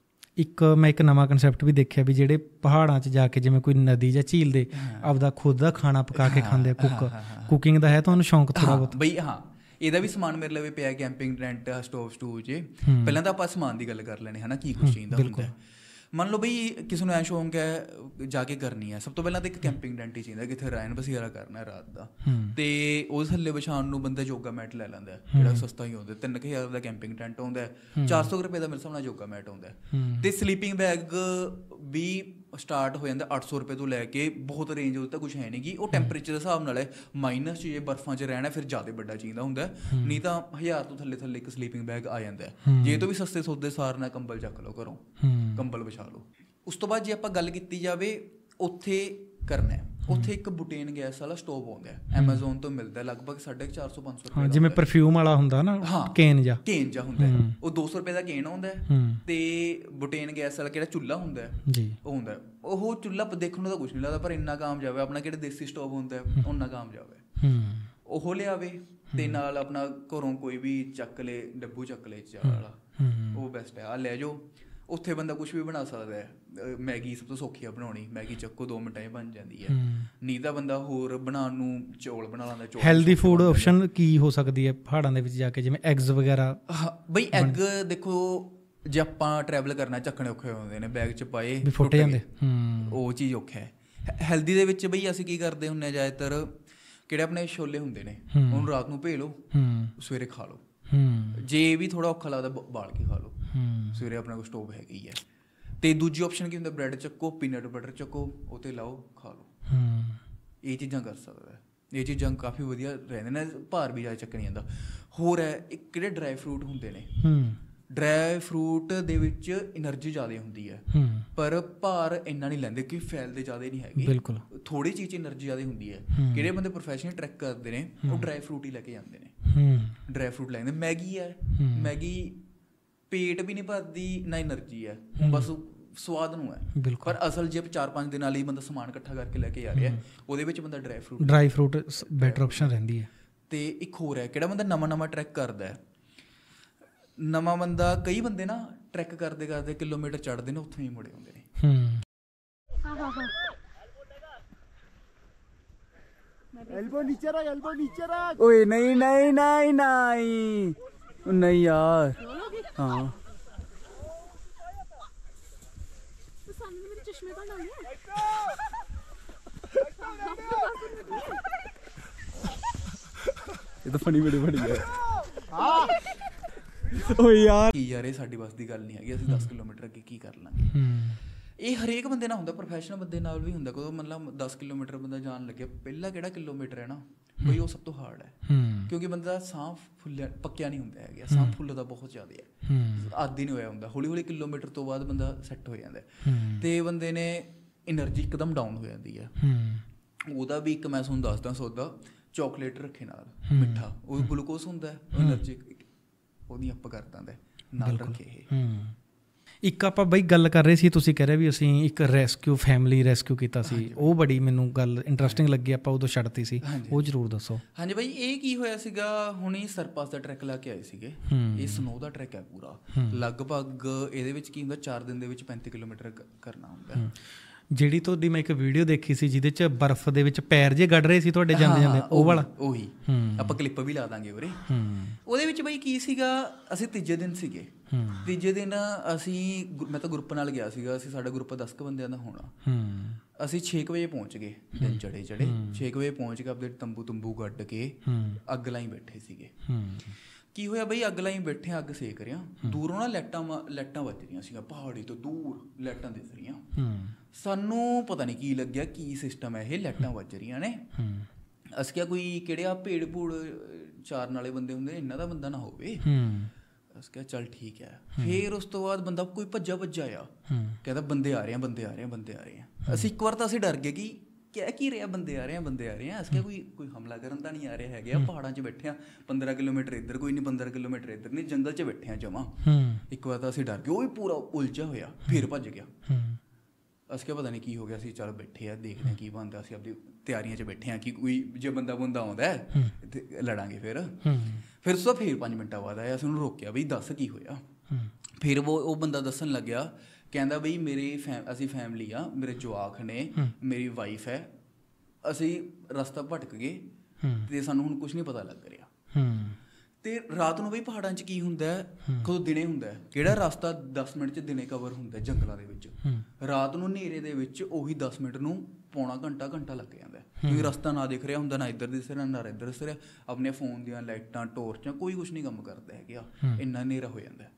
ਮੈਂ ਇੱਕ ਨਵਾਂ ਕਨਸੈਪਟ ਵੀ ਦੇਖਿਆ ਵੀ ਜਿਹੜੇ ਪਹਾੜਾਂ 'ਚ ਜਾ ਕੇ ਜਿਵੇਂ ਕੋਈ ਨਦੀ ਜਾਂ ਝੀਲ ਦੇ ਆਪਦਾ ਖੁਦ ਦਾ ਖਾਣਾ ਪਕਾ ਕੇ ਖਾਂਦੇ ਆ, ਕੁਕਿੰਗ ਦਾ ਹੈ ਤੁਹਾਨੂੰ ਸ਼ੌਂਕ ਥੋੜਾ ਬਹੁਤ? ਬਈ ਹਾਂ, ਇਹਦਾ ਵੀ ਸਮਾਨ ਮੇਰੇ ਲਈ ਪਿਆ, ਕੈਂਪਿੰਗ ਟੈਂਟ, ਸਟੋਵ 'ਚ। ਪਹਿਲਾਂ ਤਾਂ ਆਪਾਂ ਸਮਾਨ ਦੀ ਗੱਲ ਕਰ ਲੈਣੇ ਹੈ ਨਾ, ਕੀ ਕੁਛ ਚਾਹੀਦਾ ਹੁੰਦਾ। ਮੰਨ ਲਓ ਬਈ ਕਿਸੇ ਨੂੰ ਐਂ ਸ਼ੌਂਕ ਹੈ ਜਾ ਕੇ ਕਰਨੀ ਹੈ, ਸਭ ਤੋਂ ਪਹਿਲਾਂ ਤਾਂ ਇੱਕ ਕੈਂਪਿੰਗ ਟੈਂਟ ਹੀ ਚਾਹੀਦਾ, ਕਿੱਥੇ ਰਹਿਣ ਬਸੇਰਾ ਕਰਨਾ ਰਾਤ ਦਾ। ਤੇ ਉਸ ਥੱਲੇ ਵਿਛਾਉਣ ਨੂੰ ਬੰਦਾ ਯੋਗਾ ਮੈਟ ਲੈ ਲੈਂਦਾ, ਜਿਹੜਾ ਸਸਤਾ ਹੀ ਆਉਂਦਾ। 3000 ਦਾ ਕੈਂਪਿੰਗ ਟੈਂਟ ਆਉਂਦਾ, 400 ਰੁਪਏ ਦਾ ਮੇਰੇ ਹਿਸਾਬ ਨਾਲ ਯੋਗਾ ਮੈਟ ਆਉਂਦਾ। ਤੇ ਸਲੀਪਿੰਗ ਬੈਗ ਵੀ ਸਟਾਰਟ ਹੋ ਜਾਂਦਾ 800 ਰੁਪਏ ਤੋਂ ਲੈ ਕੇ, ਬਹੁਤ ਰੇਂਜ ਉਹਦੇ ਤਾਂ ਕੁਛ ਹੈ ਨਹੀਂ ਗੀ। ਉਹ ਟੈਂਪਰੇਚਰ ਦੇ ਹਿਸਾਬ ਨਾਲ ਹੈ, ਮਾਈਨਸ 'ਚ ਜੇ ਬਰਫਾਂ 'ਚ ਰਹਿਣਾ ਫਿਰ ਜ਼ਿਆਦਾ ਵੱਡਾ ਚਾਹੀਦਾ ਹੁੰਦਾ, ਨਹੀਂ ਤਾਂ 1000 ਤੋਂ ਥੱਲੇ ਇੱਕ ਸਲੀਪਿੰਗ ਬੈਗ ਆ ਜਾਂਦਾ। ਜੇ ਤੋਂ ਵੀ ਸਸਤੇ ਸੌਦੇ ਸਾਰ ਨਾਲ ਕੰਬਲ ਚੱਕ ਲਓ ਘਰੋਂ, ਕੰਬਲ ਵਿਛਾ ਲਓ। ਉਸ ਤੋਂ ਬਾਅਦ ਜੇ ਆਪਾਂ ਗੱਲ ਕੀਤੀ ਜਾਵੇ ਉੱਥੇ ਕਰਨਾ, ਉੱਥੇ ਇੱਕ ਬੁਟੇਨ ਗੈਸ ਵਾਲਾ ਸਟੋਵ ਆਉਂਦਾ, ਐਮਾਜ਼ੋਨ ਤੋਂ ਮਿਲਦਾ, ਲਗਭਗ 450-500 ਰੁਪਏ। ਜਿਵੇਂ ਪਰਫਿਊਮ ਵਾਲਾ ਹੁੰਦਾ ਨਾ, ਕੇਨ ਜਾ ਹੁੰਦਾ, ਉਹ 200 ਰੁਪਏ ਦਾ ਕੇਨ ਆਉਂਦਾ। ਤੇ ਬੁਟੇਨ ਗੈਸ ਵਾਲਾ ਕਿਹੜਾ ਚੁੱਲ੍ਹਾ ਹੁੰਦਾ ਉਹ ਹੁੰਦਾ, ਉਹ ਚੁੱਲ੍ਹਾ ਦੇਖਣ ਨੂੰ ਤਾਂ ਕੁਛ ਨਹੀਂ ਲੱਗਦਾ, ਪਰ ਇੰਨਾ ਕਾਮਯਾਬ ਹੈ। ਆਪਣਾ ਕਿਹੜਾ ਦੇਸੀ ਸਟੋਵ ਹੁੰਦਾ ਓਨਾ ਕਾਮਯਾਬ ਹੈ। ਉਹ ਲਿਆਵੇ ਤੇ ਨਾਲ ਆਪਣਾ ਘਰੋਂ ਕੋਈ ਵੀ ਚੱਕ ਲੈ, ਡੱਬੂ ਚੱਕ ਲੈ ਚਾਹ ਵਾਲਾ, ਉਹ ਬੈਸਟ ਹੈ। ਆ ਲੈ ਜਾਓ, ਉੱਥੇ ਬੰਦਾ ਕੁਛ ਵੀ ਬਣਾ ਸਕਦਾ ਹੈ। ਮੈਗੀ ਸਭ ਤੋਂ ਸੌਖੀ ਆ ਬਣਾਉਣੀ, ਮੈਗੀ ਚੱਕੋ 2 ਮਿੰਟਾਂ 'ਚ ਬਣ ਜਾਂਦੀ ਹੈ। ਨਹੀਂ ਤਾਂ ਬੰਦਾ ਹੋਰ ਬਣਾਉਣ ਨੂੰ ਚੌਲ ਬਣਾ ਲੈਂਦਾ। ਹੈਲਦੀ ਫੂਡ ਆਪਸ਼ਨ ਕੀ ਹੋ ਸਕਦੀ ਹੈ ਪਹਾੜਾਂ ਦੇ ਵਿੱਚ ਜਾ ਕੇ, ਜਿਵੇਂ ਐਗਜ਼ ਵਗੈਰਾ? ਬਈ ਐਗ ਦੇਖੋ, ਜੇ ਆਪਾਂ ਟਰੈਵਲ ਕਰਨਾ ਚੱਕਣੇ ਔਖੇ ਹੁੰਦੇ ਨੇ, ਬੈਗ 'ਚ ਪਾਏ ਫੁੱਟ ਜਾਂਦੇ, ਉਹ ਚੀਜ਼ ਔਖਾ ਹੈ। ਹੈਲਦੀ ਦੇ ਵਿੱਚ ਬਈ ਅਸੀਂ ਕੀ ਕਰਦੇ ਹੁੰਦੇ ਹਾਂ ਜ਼ਿਆਦਾਤਰ, ਕਿਹੜੇ ਆਪਣੇ ਛੋਲੇ ਹੁੰਦੇ ਨੇ ਉਹਨੂੰ ਰਾਤ ਨੂੰ ਭੇ ਲਓ, ਸਵੇਰੇ ਖਾ ਲਓ। ਜੇ ਵੀ ਥੋੜਾ ਔਖਾ ਲੱਗਦਾ ਬਾਲ ਕੇ ਖਾ ਲਓ, ਸਵੇਰੇ ਆਪਣੇ ਕੋਲ ਸਟੋਵ ਹੈਗੀ ਹੈ। ਤੇ ਦੂਜੀ ਆਪਸ਼ਨ ਕੀ ਹੁੰਦਾ, ਬ੍ਰੈਡ ਚੱਕੋ, ਪੀਨਟ ਬਟਰ ਚੱਕੋ, ਉਹ ਤੇ ਲਾਓ, ਖਾ ਲਓ। ਇਹ ਚੀਜ਼ਾਂ ਕਰ ਸਕਦਾ। ਇਹ ਚੀਜ਼ਾਂ ਕਾਫੀ ਵਧੀਆ ਰਹਿੰਦੇ ਨੇ, ਭਾਰ ਵੀ ਜ਼ਿਆਦਾ ਚੱਕਰ ਨਹੀਂ ਜਾਂਦਾ। ਹੋਰ ਹੈ ਇੱਕ ਕਿਹੜੇ ਡਰਾਈ ਫਰੂਟ ਹੁੰਦੇ ਨੇ, ਡਰਾਈ ਫਰੂਟ ਦੇ ਵਿੱਚ એનર્ਜੀ ਜ਼ਿਆਦਾ ਹੁੰਦੀ ਹੈ ਪਰ ਭਾਰ ਇੰਨਾ ਨਹੀਂ ਲੈਂਦੇ ਕਿ ਫੈਲਦੇ ਜ਼ਿਆਦਾ ਨਹੀਂ ਹੈਗੇ। ਬਿਲਕੁਲ ਥੋੜੀ ਚੀਜ਼ 'ਚ એનર્ਜੀ ਜ਼ਿਆਦਾ ਹੁੰਦੀ ਹੈ। ਕਿਹੜੇ ਬੰਦੇ ਪ੍ਰੋਫੈਸ਼ਨਲ ਟਰੈਕ ਕਰਦੇ ਨੇ ਉਹ ਡਰਾਈ ਫਰੂਟ ਹੀ ਲੈ ਕੇ ਜਾਂਦੇ ਨੇ, ਡਰਾਈ ਫਰੂਟ ਲੈਂਦੇ। ਮੈਗੀ ਹੈ, ਮੈਗੀ ਪੇਟ ਵੀ ਨਹੀਂ ਭਰਦੀ ਨਾ એનર્ਜੀ ਹੈ, ਬਸ ਸਵਾਦ ਨੂੰ ਹੈ। ਪਰ ਅਸਲ ਜੇ 4-5 ਦਿਨਾਂ ਲਈ ਬੰਦਾ ਸਮਾਨ ਇਕੱਠਾ ਕਰਕੇ ਲੈ ਕੇ ਆ ਰਿਹਾ, ਉਹਦੇ ਵਿੱਚ ਬੰਦਾ ਡਰਾਈ ਫਰੂਟ ਬੈਟਰ ਆਪਸ਼ਨ ਰਹਿੰਦੀ ਹੈ। ਤੇ ਇੱਕ ਹੋਰ ਹੈ, ਕਿਹੜਾ ਬੰਦਾ ਨਵਾਂ ਟਰੈਕ ਕਰਦਾ ਹੈ, ਨਵਾਂ ਬੰਦਾ, ਕਈ ਬੰਦੇ ਨਾ ਟਰੈਕ ਕਰਦੇ ਕਰਦੇ ਕਿਲੋਮੀਟਰ ਚੜ੍ਹਦੇ ਨੇ, ਉੱਥੋਂ ਹੀ ਮੁੜੇ ਆਉਂਦੇ ਨੇ। ਓਏ ਨਹੀਂ ਨਹੀਂ ਨਹੀਂ ਨਹੀਂ ਨਹੀਂ ਯਾਰ, ਹਾਂ ਇਹ ਤਾਂ ਫਨੀ ਬੜੀ ਬੜੀ ਹੈ। ਓਏ ਯਾਰ ਕੀ ਯਾਰ, ਇਹ ਸਾਡੀ ਬਸ ਦੀ ਗੱਲ ਨਹੀਂ ਹੈਗੀ, ਅਸੀਂ 10 ਕਿਲੋਮੀਟਰ ਅੱਗੇ ਕੀ ਕਰ ਲਾਂਗੇ। ਇਹ ਹਰੇਕ ਬੰਦੇ ਨਾਲ ਹੁੰਦਾ, ਪ੍ਰੋਫੈਸ਼ਨਲ ਬੰਦੇ ਨਾਲ ਵੀ ਹੁੰਦਾ। ਕਦੋਂ ਮਤਲਬ 10 ਕਿਲੋਮੀਟਰ ਬੰਦਾ ਜਾਣ ਲੱਗਿਆ, ਪਹਿਲਾ ਕਿਹੜਾ ਕਿਲੋਮੀਟਰ ਹੈ ਨਾ ਬਈ, ਉਹ ਸਭ ਤੋਂ ਹਾਰਡ ਹੈ, ਕਿਉਂਕਿ ਬੰਦਾ ਸਾਹ ਫੁੱਲਿਆ ਪੱਕਿਆ ਨਹੀਂ ਹੁੰਦਾ ਹੈਗਾ, ਸਾਹ ਫੁੱਲਦਾ ਬਹੁਤ ਜ਼ਿਆਦਾ ਹੈ, ਆਦੀ ਨਹੀਂ ਹੋਇਆ ਹੁੰਦਾ। ਹੌਲੀ ਹੌਲੀ ਕਿਲੋਮੀਟਰ ਤੋਂ ਬਾਅਦ ਬੰਦਾ ਸੈੱਟ ਹੋ ਜਾਂਦਾ ਤੇ ਬੰਦੇ ਨੇ એનર્ਜੀ ਇੱਕਦਮ ਡਾਊਨ ਹੋ ਜਾਂਦੀ ਹੈ। ਉਹਦਾ ਵੀ ਇੱਕ ਮੈਂ ਤੁਹਾਨੂੰ ਦੱਸਦਾ ਸੌਦਾ, ਚਾਕਲੇਟ ਰੱਖੇ ਨਾਲ ਮਿੱਠਾ, ਉਹ ਗਲੂਕੋਜ਼ ਹੁੰਦਾ, એનર્ਜੀ ਉਹਦੀ ਅਪ ਕਰ ਦਿੰਦਾ ਨਾਲ ਰੱਖੇ ਇਹ। ਇੱਕ ਆਪਾਂ ਬਈ ਗੱਲ ਕਰ ਰਹੇ ਸੀ, ਤੁਸੀਂ ਕਹਿ ਰਹੇ ਵੀ ਅਸੀਂ ਇੱਕ ਫੈਮਿਲੀ ਰੈਸਕਿਊ ਕੀਤਾ ਸੀ, ਉਹ ਬੜੀ ਮੈਨੂੰ ਗੱਲ ਇੰਟਰਸਟਿੰਗ ਲੱਗੀ, ਆਪਾਂ ਉਦੋਂ ਛੱਡਤੀ ਸੀ, ਉਹ ਜ਼ਰੂਰ ਦੱਸੋ। ਹਾਂਜੀ ਬਾਈ, ਇਹ ਕੀ ਹੋਇਆ ਸੀਗਾ, ਹੁਣੀ ਸਰਪਾਸ ਦਾ ਟਰੈਕ ਲਾ ਕੇ ਆਏ ਸੀਗੇ। ਇਹ ਸਨੋ ਦਾ ਟਰੈਕ ਹੈ ਪੂਰਾ, ਲਗਭਗ ਇਹਦੇ ਵਿੱਚ ਕੀ ਹੁੰਦਾ, 4 ਦਿਨ ਦੇ ਵਿੱਚ 35 ਕਿਲੋਮੀਟਰ ਕਰਨਾ ਹੁੰਦਾ। ਜਿਹੜੀ ਤੁਹਾਡੀ ਮੈਂ ਇੱਕ ਵੀਡੀਓ ਦੇਖੀ ਸੀ ਜਿਹਦੇ 'ਚ ਬਰਫ਼ ਦੇ ਵਿੱਚ ਪੈਰ ਜੇ ਗੱਡ ਰਹੇ ਸੀ ਤੁਹਾਡੇ ਜਾਂਦੇ ਜਾਂਦੇ, ਉਹ ਵਾਲਾ? ਉਹੀ, ਆਪਾਂ ਕਲਿੱਪ ਵੀ ਲਾ ਦਾਂਗੇ ਉਰੇ। ਉਹਦੇ ਵਿੱਚ ਬਈ ਕੀ ਸੀਗਾ, ਅਸੀਂ ਤੀਜੇ ਦਿਨ ਸੀਗੇ, ਤੀਜੇ ਦਿਨ ਮੈਂ ਤਾਂ ਗਰੁੱਪ ਨਾਲ ਗਿਆ ਸੀਗਾ, ਸਾਡਾ ਗਰੁੱਪ 10 ਕੁ ਬੰਦਿਆਂ ਦਾ ਹੋਣਾ। ਅਸੀਂ 6 ਵਜੇ ਪਹੁੰਚ ਗਏ, ਦਿਨ ਚੜੇ 6 ਵਜੇ ਪਹੁੰਚ ਕੇ ਆਪਣੇ ਤੰਬੂ ਗੱਡ ਕੇ ਅੱਗ ਲਾਈ ਬੈਠੇ ਸੀਗੇ। ਕੀ ਹੋਇਆ ਬਈ, ਅੱਗ ਲਾਈ ਬੈਠੇ, ਅੱਗ ਸੇਕ ਰਿਆਂ, ਦੂਰੋਂ ਨਾ ਲਾਈਟਾਂ ਵੱਜ ਰਹੀਆਂ ਸੀਗੀਆਂ, ਪਹਾੜੀ ਤੋਂ ਦੂਰ ਲਾਈਟਾਂ ਦਿਸ ਰਹੀਆਂ। ਸਾਨੂੰ ਪਤਾ ਨਹੀਂ ਕੀ ਲੱਗਿਆ, ਕੀ ਸਿਸਟਮ ਹੈ ਇਹ, ਲਾਈਟਾਂ ਵੱਜ ਰਹੀਆਂ ਨੇ। ਅਸੀਂ ਕਿਹਾ ਕੋਈ ਕਿਹੜੇ ਆ ਭੇੜ ਭੂੜ ਚਾਰਨ ਵਾਲੇ ਬੰਦੇ ਹੁੰਦੇ, ਇਹਨਾਂ ਦਾ ਬੰਦਾ ਨਾ ਹੋਵੇ। ਅਸੀਂ ਕਿਹਾ ਚੱਲ ਠੀਕ ਹੈ। ਫਿਰ ਉਸ ਤੋਂ ਬਾਅਦ ਬੰਦਾ ਕੋਈ ਭੱਜਾ ਆ, ਕਹਿੰਦਾ ਬੰਦੇ ਆ ਰਹੇ ਆ, ਬੰਦੇ ਆ ਰਹੇ ਆ, ਬੰਦੇ ਆ ਰਹੇ ਆ। ਅਸੀਂ ਇੱਕ ਵਾਰ ਤਾਂ ਅਸੀਂ ਡਰ ਗਏ ਕਿ ਕਹਿ ਕੀ ਰਿਹਾ, ਬੰਦੇ ਆ ਰਹੇ ਆ, ਬੰਦੇ ਆ ਰਹੇ ਆ। ਅਸੀਂ ਕਿਹਾ ਕੋਈ ਹਮਲਾ ਕਰਨ ਤਾਂ ਨਹੀਂ ਆ ਰਿਹਾ ਹੈਗੇ ਆ, ਪਹਾੜਾਂ 'ਚ ਬੈਠੇ ਆ, 15 ਕਿਲੋਮੀਟਰ ਇੱਧਰ ਕੋਈ ਨਹੀਂ, 15 ਕਿਲੋਮੀਟਰ ਇੱਧਰ ਨਹੀਂ, ਜੰਗਲ 'ਚ ਬੈਠੇ ਆ ਜਮਾਂ। ਇੱਕ ਵਾਰ ਤਾਂ ਅਸੀਂ ਡਰ ਗਏ, ਉਹ ਵੀ ਪੂਰਾ ਉਲਝਿਆ ਹੋਇਆ, ਫਿਰ ਭੱਜ ਗਿਆ। ਅਸੀਂ ਕਿਹਾ ਪਤਾ ਨਹੀਂ ਕੀ ਹੋ ਗਿਆ, ਅਸੀਂ ਚੱਲ ਬੈਠੇ ਆ, ਦੇਖਦੇ ਕੀ ਬਣਦਾ। ਅਸੀਂ ਆਪਣੀ ਤਿਆਰੀਆਂ 'ਚ ਬੈਠੇ ਹਾਂ ਕਿ ਕੋਈ ਜੇ ਬੰਦਾ ਆਉਂਦਾ ਲੜਾਂਗੇ। ਫਿਰ ਉਸ ਤੋਂ ਫਿਰ 5 ਮਿੰਟਾਂ ਬਾਅਦ ਆਇਆ, ਅਸੀਂ ਉਹਨੂੰ ਰੋਕਿਆ ਬਈ ਦੱਸ ਕੀ ਹੋਇਆ। ਫਿਰ ਉਹ ਬੰਦਾ ਦੱਸਣ ਲੱਗਿਆ, ਕਹਿੰਦਾ ਬਈ ਅਸੀਂ ਫੈਮਿਲੀ ਆ, ਮੇਰੇ ਜਵਾਕ ਨੇ, ਮੇਰੀ ਵਾਈਫ ਹੈ, ਅਸੀਂ ਰਸਤਾ ਭਟਕ ਗਏ ਤੇ ਸਾਨੂੰ ਹੁਣ ਕੁਛ ਨਹੀਂ ਪਤਾ ਲੱਗ ਰਿਹਾ। ਤੇ ਰਾਤ ਨੂੰ ਬਈ ਪਹਾੜਾਂ 'ਚ ਕੀ ਹੁੰਦਾ, ਕਦੋਂ ਦਿਨੇ ਹੁੰਦਾ, ਕਿਹੜਾ ਰਸਤਾ 10 ਮਿੰਟ 'ਚ ਦਿਨੇ ਕਵਰ ਹੁੰਦਾ ਜੰਗਲਾਂ ਦੇ ਵਿੱਚ, ਰਾਤ ਨੂੰ ਹਨੇਰੇ ਦੇ ਵਿੱਚ ਉਹੀ 10 ਮਿੰਟ ਨੂੰ ਪੌਣਾ ਘੰਟਾ ਲੱਗ ਜਾਂਦਾ, ਕਿਉਂਕਿ ਰਸਤਾ ਨਾ ਦਿਖ ਰਿਹਾ ਹੁੰਦਾ, ਨਾ ਇੱਧਰ ਦਿਸ ਰਿਹਾ ਨਾ ਇੱਧਰ ਦਿਸ ਰਿਹਾ। ਆਪਣੇ ਫੋਨ ਦੀਆਂ ਲਾਈਟਾਂ, ਟੋਰਚਾਂ, ਕੋਈ ਕੁਛ ਨਹੀਂ ਕੰਮ ਕਰਦਾ ਹੈਗਾ, ਇੰਨਾ ਹਨੇਰਾ ਹੋ ਜਾਂਦਾ।